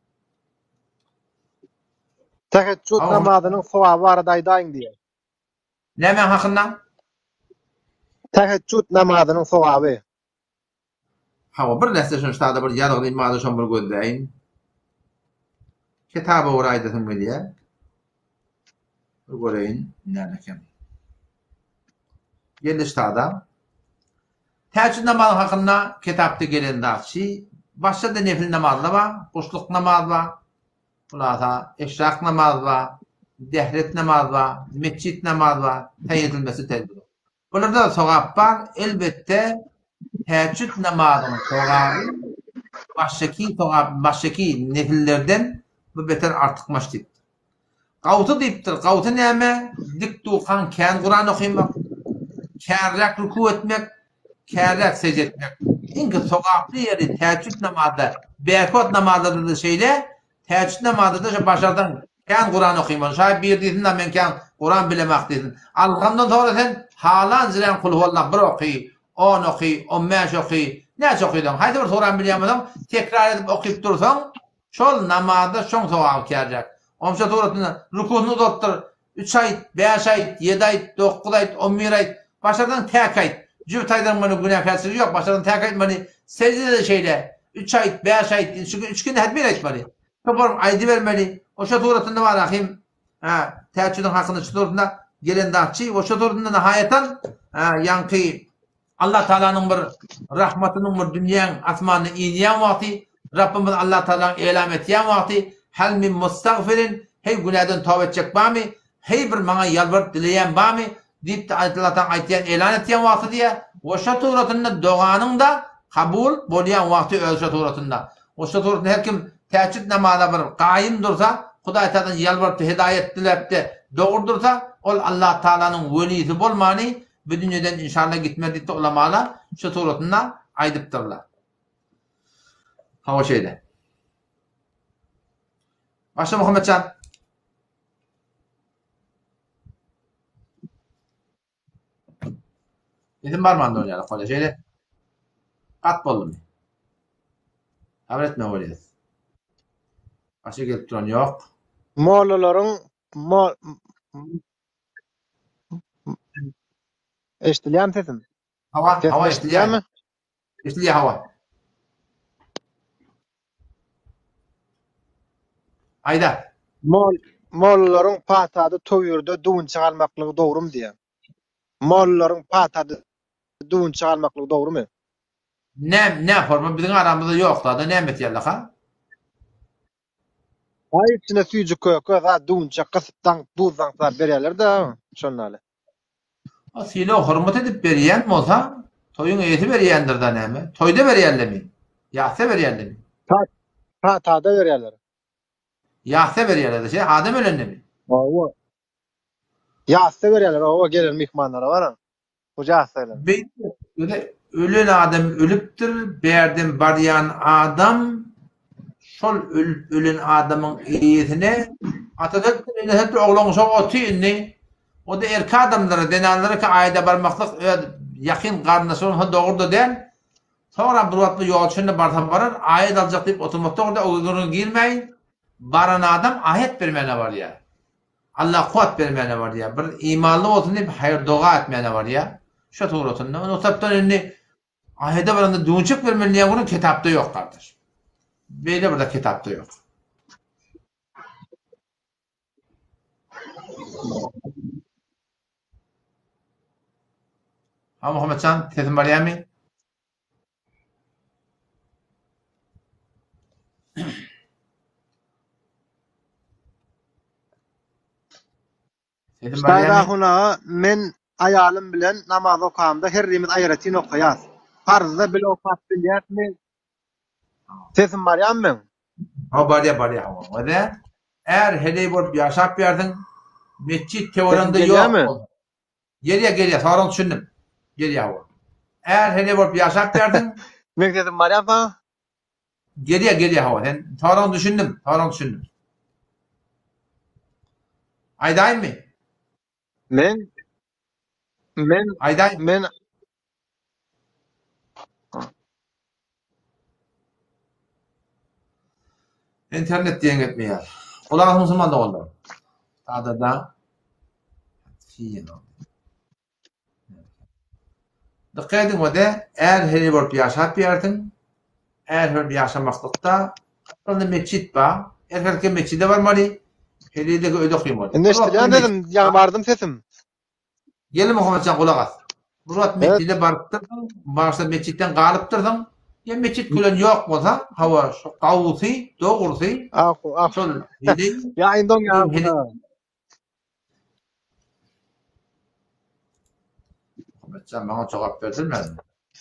Speaker 3: Teheccüd namazynyň sowaby barada aýdaýyn diýär.
Speaker 1: Näme hakynda?
Speaker 3: Teheccüd namazynyň sowaby.
Speaker 1: Ha, bir näse şunu ştada bir ýaragly imagy şon bir gözleýin. Kitaba oraýdasyň bilýär. Bir göreýin nämekem. Ýelde ştada teheccüd namazy hakynda kitapda gelen daçy başga da nefil namazlar bar, guşluk namaz bar. Ulasa eşrak namaz bar, dehret namaz bar, mescit namaz bar, taýýatilmesi tedbir. Bularda da sowap bar. Elbette teheccüd namazynyň sowaby başdaki nefillerden bu beter artykmaş diýip. Gawty diýipdir. Gawty näme? Dik dukan kän Kur'an okuymak, kärrak ruku etmek, kärrak secde etmek. Inki sowaply ýeri teheccüd namazda, berkat namazda da şeýle, teheccüd namazda da başardan kän Kur'an okuyman. Şaýat bir diýsin men kän Kur'an bilemek diýsin. Algandan sonra sen halan ziren kul huvallah bir oky, 10 oky, 15 oky, näçe okuydan? Haýdy bir Kur'an bilýärmiň? Tekrar edip okuyup dursaň, şol namazda şoň sowap kärjek. Omşa toratına rukuhunu uzatdır. 3 ayet, 5 ayet, 7 ayet, 9 ayet, 11 ayet. Başlardan tek ayet. Cübt aydan bana günahkarsızı yok. Başlardan tek ayet bana secde de şeyle. 3 ayet, 5 ayet. Çünkü 3 günde her bir ayet bana. Kaparım ayeti vermeli. O şatoratında var rahim. Teheccüdün hakkında şatoratında gelen dağçı. O şatoratında nihayeten yankı Allah Teala'nın bir rahmetinin bir dünyanın asmanını iyleyen vakti, Rabbimiz Allah Teala'nın elam etyen vakti, hel min mustagfirin, hey günahdan tövbe edecek var mı? Hey bir bana yalvarıp dileyen var mı? Deyip de Allah'tan ayetiyen elan etyen vakti diye, o şaturatında doğanın da kabul bolayan vakti öl şaturatında. O şaturatında her kim teheccüd namazına bir kaim dursa, Hudaý Teala'dan yalvarıp hidayet dilep de doğurdursa, ol Allah Teala'nın velisi bolmany, bu dünyadan inşallah gitmedi de ulamalar şu suratında aydıptırlar. Ha o şeyde. Başla Muhammedcan. Yedim var mı anda oynayalım? Koca şeyde. Kat bollum. Haber etme öyle. Başka gelip duran yok.
Speaker 3: Mollaların eştilýän sesim.
Speaker 1: Hava
Speaker 3: Sesim
Speaker 1: eşliyor. Eşliyor hava. Ayda.
Speaker 3: Mollaların patada toýurda duun çygarmaklygy dogrumy diýär. Mollaların patada duun çygarmaklygy dogrumy?
Speaker 1: Ne forma bizim aramızda yok da ne metyalla ha?
Speaker 3: Ay içine süýjük köýke za duun çykypdan duzdan berýärler da şonnaly.
Speaker 1: Asile hürmet edip berýän bolsa, toyun eti berýändir da näme? Toyda berýärlermi? Ýahsa berýärlermi?
Speaker 3: Patada berýärler.
Speaker 1: Ýahsa berýärler şey adam ölenmi?
Speaker 3: Owa. Ýahsa berýärler, owa gelen mihmanlara bara. O ýahsalar.
Speaker 1: Böyle ölen adam ölüpdir, berdim baryan adam şol ölen adamın iyetine Atatürk'ün hep oğlan şo otini o da erkek adamlara denanlara ki ayda barmaklık yakın karnasyon doğurdu den sonra buratlı yolçunu bartan barar ayet alacak deyip otomatik orada o girmeyin baran adam ayet vermene var ya Allah kuvvet vermene var ya bir imanlı olsun deyip hayır dua etmene var ya şu tuğratında o taptan önüne ayete baranda düğünçük vermeli ya bunun kitapta yok kardeş böyle burada kitapta yok. Ha Muhammedcan, sesin var ya mi? Sesin var ya mi?
Speaker 3: Men ayalym bilen namaz okamda her rimiz aýratyn okaýas. Farzda bil okat bilýärmi? Sesim var ya men?
Speaker 1: Ha var ya. O da eğer hele bolup ýaşap berdiň, mescit teoranda yok. Geliyor. Sonra düşündüm. Geliyor. Eğer hele bolup ýaşap berdiň,
Speaker 3: Men sesim var ya fa?
Speaker 1: Geliyor hava. Ben sonra düşündüm. Aydayım mı?
Speaker 3: Men
Speaker 1: Aydayım.
Speaker 3: men
Speaker 1: İnternet diyen etmiyor. Kulağın Müslüman da oldu. Da. Dikkat edin o da eğer hele bolup ýaşap berdiň, eğer her ýaşamakda onda meçit var. Erkekde meçide var mali. Hele de öde okuymalı.
Speaker 3: eştilýän dedim, ýa bardym sesim.
Speaker 1: Gelin Muhammedcan kulak as. Burat meçide barıptırdın, barsa meçitten galyptırdın. Ya meçit gülen yok bolsa, hava şu gawusy, dogurusy. Şol hele
Speaker 3: Ya indon ya.
Speaker 1: Muhammedcan bana cevap verdirmedin.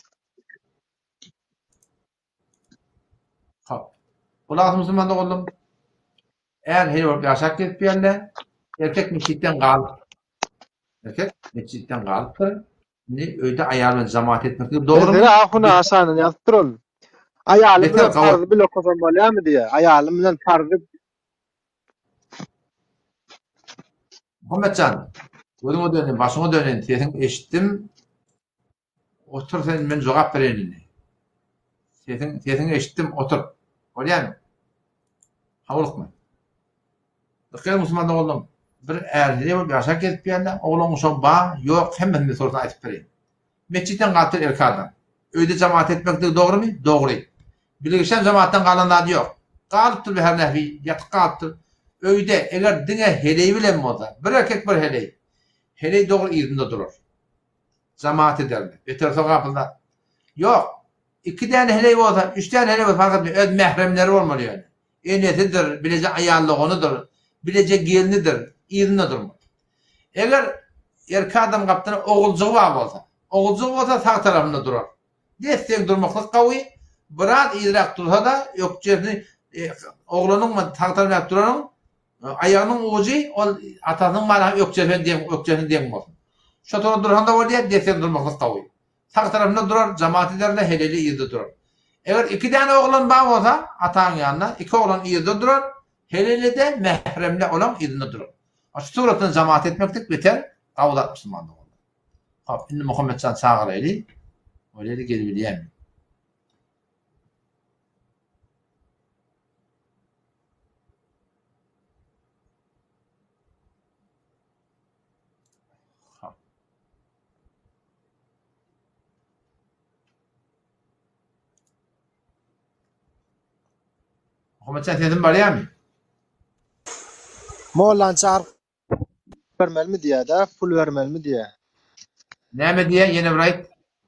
Speaker 1: Hop. Kulak Müslüman da oldum. Eğer hele bolup ýaşap ketip berle, erkek meçitten galyp. Erkek meçitten galypdyr. Ne öýde aýalyny jamaat etmek dogrumy?
Speaker 3: Dogry ahuna aşanyň ýazyp ol. Aýalym bilen farzdy bil okasam bolýarmy diýe. Aýalym bilen farzdy.
Speaker 1: Muhammedcan, başıma dönen, sesin eşitdim. Otur sen men jogap berenini. Sesin eşitdim, otur. Bolýarmy? Hawlykma. Dikkat Müslüman oğlum. Bir erli bolup ýaşap ketip ýa-da oğlum şo ba, ýok, hemme sorsa aýtyp berýär. Meçitten galyp erkek adam. Öýde jamaat etmek dogrumy? Dogry. Biligişen jamaatdan galanlar ýok. Galypdyr her näfi, ýatyp galypdyr. Öýde eger diňe heleý bilen bolsa, bir erkek bir heleý. Heleý dogry ýerinde durur. cemaat ederler. Beter sokapında. Yok. 2 tane hele olsa, 3 tane hele olsa fark etmiyor. Öz mehremleri olmalı yani. Enetidir, bilece ayarlığıdır, bilece gelinidir, irine durmalı. Eğer erkek adam kaptana oğulcuğu var olsa, oğulcuğu olsa sağ tarafında durar. Destek durmaklık kavi, biraz idrak dursa da yok cerini oğlunun sağ tarafında duranın ayağının ucu atasının malahı yok cerini diyem olsun. Şu tarafında duranda o diye destek durmaklık kavi. Sağ tarafında durar, cemaat ederle heleli iyide durar. Eğer 2 tane oğlan bağ olsa atanın yanına 2 oğlan iyide durar, heleli de mehremli olan iyide durar. Şu suratını cemaat etmektik biter, kavlat Müslümanlık olur. Şimdi Muhammed Can çağıraylı, öyle geri bileyim. Muhammed Can sesin var ya mı?
Speaker 3: Moğollan çağır vermeli mi diye de pul vermeli mi diye.
Speaker 1: Ne mi diye? Yine bırak.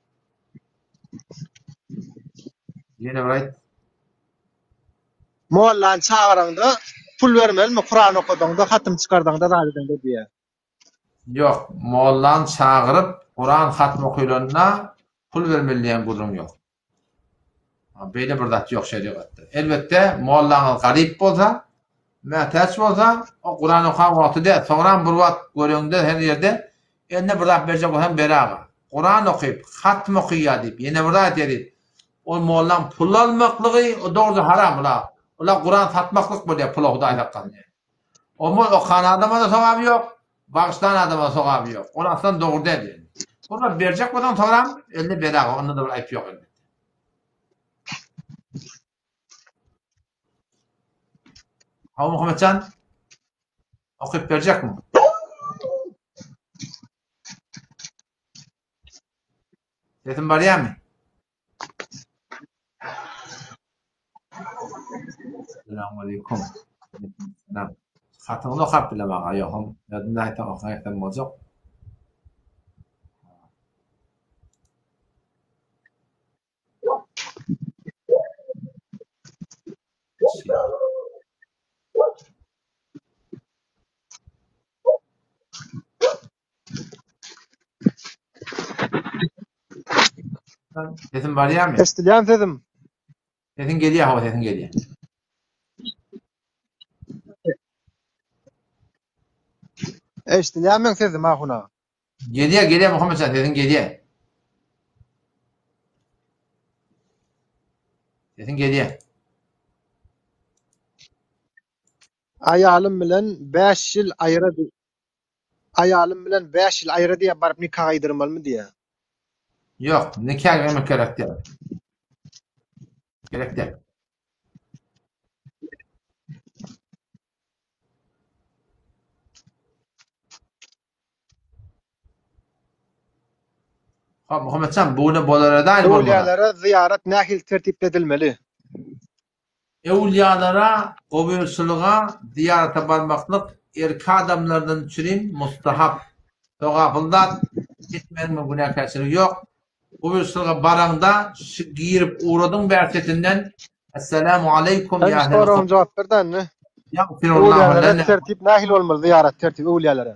Speaker 1: Yine bırak.
Speaker 3: Moğollan çağıranda pul vermeli mi? Kur'an okudanda, hatım çıkardanda da halinde diye.
Speaker 1: Yok. Moğollan çağırıp Kur'an hatm okuyulanına pul vermeli diyen kurum yok. Böyle bir dat yok şeriatta. Elbette Moğollan garip olsa, mühtaç olsa o Kur'an okuyan vakti de sonra bir vakt görüyordu her yerde eline bir dat verecek olsan beraber. Kur'an okuyup, hatm okuyor deyip, yine bir dat edip o Moğollan pul almaklığı o doğrusu haram ola. Ola Kur'an satmaklık böyle pul okudu ayaktan. O kan adama da sokabı yok. Bağışlayan adama sokabı yok. O aslında doğru değil. Burada verecek olan sonra eline beraber. Onda da bir ayıp yok elbette. Ama Muhammed Can okuyup verecek mi? Sesin var ya mı? Selamünaleyküm. Selam. Hatını okuyup bile bana yokum. Yadında hayta okuyup olacak. Sesin var ya mı?
Speaker 3: Estiliyan dedim.
Speaker 1: Sesin geliyor hava sesin geliyor.
Speaker 3: Estiliyan men dedim ha huna.
Speaker 1: Geliyor Muhammed Can sesin geliyor. Sesin geliyor.
Speaker 3: Ayalım bilen 5 yıl ayrı ayalım bilen 5 yıl ayrı diye barıp nikah aydırmalı mı diye.
Speaker 1: Yok, nikah vermek gerek değil. Gerek değil. Muhammed Can bunu bolara da aynı
Speaker 3: Evliyalara ziyaret nahil tertip edilmeli.
Speaker 1: Evliyalara, kobuyurçuluğa, ziyarete barmaklık erkek adamlardan türün mustahap. Sokapıldan gitmenin mi günah karşılığı yok. Kobuyurçuluğa baranda girip uğradın bertetinden Esselamu aleyküm ya
Speaker 3: Hem sorum cevap verden ne?
Speaker 1: Yagfirullahu
Speaker 3: Evliyalara
Speaker 1: lana.
Speaker 3: tertip nahil olmalı ziyaret tertip evliyalara.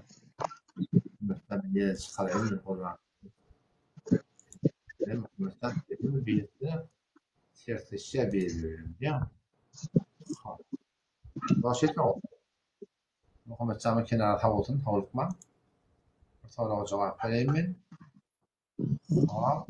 Speaker 1: Sertleşe belirliyorum ya. Başlık ne oldu? Muhammed Can'ın kenara havutun, havutma. Sonra o cevap vereyim mi? Tamam.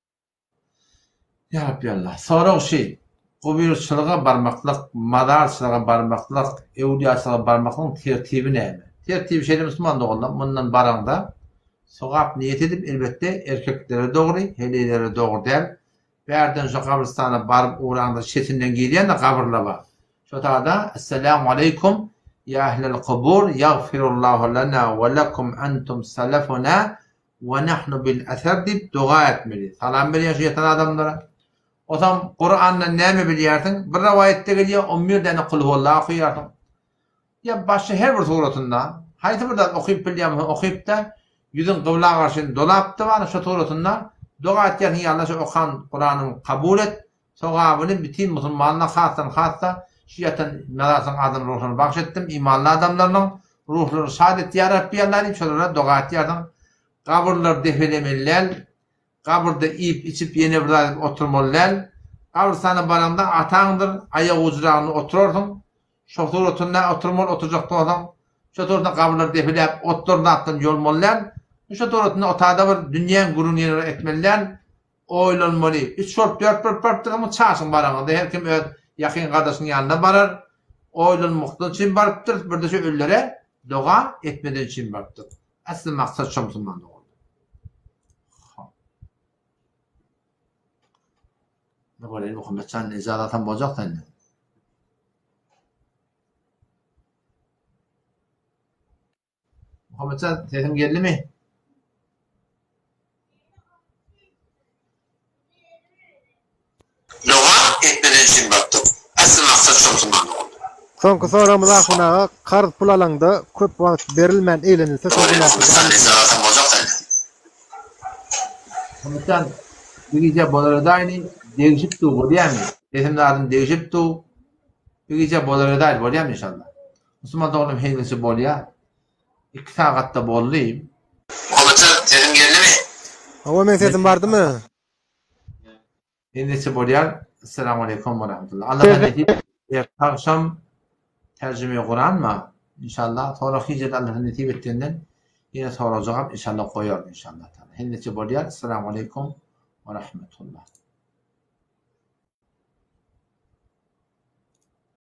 Speaker 1: Ya Rabbi Allah. Sonra o şey, kobuyurçuluğa barmaklık, madarçılığa barmaklık, evliyaçılığa barmaklık tertibi ne mi? Tertibi şeyde Müslüman doğrudan, bundan baranda sokap niyet edip elbette erkeklere doğru, helilere doğru der. Verden şu kabristana barıp uğrağında çetinden geliyen de kabırla var. Şu da Esselamu Aleyküm ya ehlel kubur yagfirullahu lana ve lekum entum salafuna ve nahnu bil eser deyip dua etmeli. Salam veriyor şu yatan adamlara. O zaman Kur'an'da ne mi biliyorsun? Bir rivayette geliyor 11 tane kul huvallahu okuyorsun. Ya başta her bir suratında haydi burada okuyup biliyorum okuyup da yüzün kıbla karşı dolaptı var şu tuğrutunda dua etken ya Allah şu okan Kur'an'ı kabul et sevabını bütün Müslümanlar hatta şiyaten melasın adın ruhunu bahşettim imanlı adamlarının ruhları saadet ya Rabbi Allah'ım şöyle dua et yardım kabirler defelemeler kabirde yiyip içip yeni bir oturmalar kabirstana baranda atandır ayak ucurağını otururdun şu tuğrutunda oturacaktı adam şu tuğrutunda kabirler defelep oturduğunda attın yolmalar şu tuğrutunda otada bir dünyanın gurunu yerine etmeliler oylanmalı 3-4 ama çağırsın baranda her kim yakın kardeşinin yanına barar oylanmaktan için barıptır bir de şu ölülere dua etmeden için barıptır asıl maksat şu Müslüman oldu ne böyle Muhammed Can izalatan bozak da ne Muhammed Can sesim geldi mi? Dua etmeden için baktım. Asıl maksat şu Müslüman oldu.
Speaker 3: Soňky soramyz ahunaga karz pul alanda köp wagt berilmän elenilse
Speaker 1: Muhammed bir gece bolaradaýny degişip tuğ diýämi? Esemdaryn degişip tuğ bir gece bolaradaýly bolýar inşallah. Müslüman oğlum heýlesi bolýar. 2 sagatda boldym. Muhammed sesim geldimi?
Speaker 3: Hawa men sesim bardymy?
Speaker 1: Heýlesi bolýar. Assalamu aleykum we rahmetullah. Allah nasip akşam tercüme Kur'an mı? İnşallah sonra hicret Allah'ın nasip ettiğinden yine soracağım inşallah koyar inşallah. Heýlesi bolýar. Assalamu aleykum ve rahmetullah.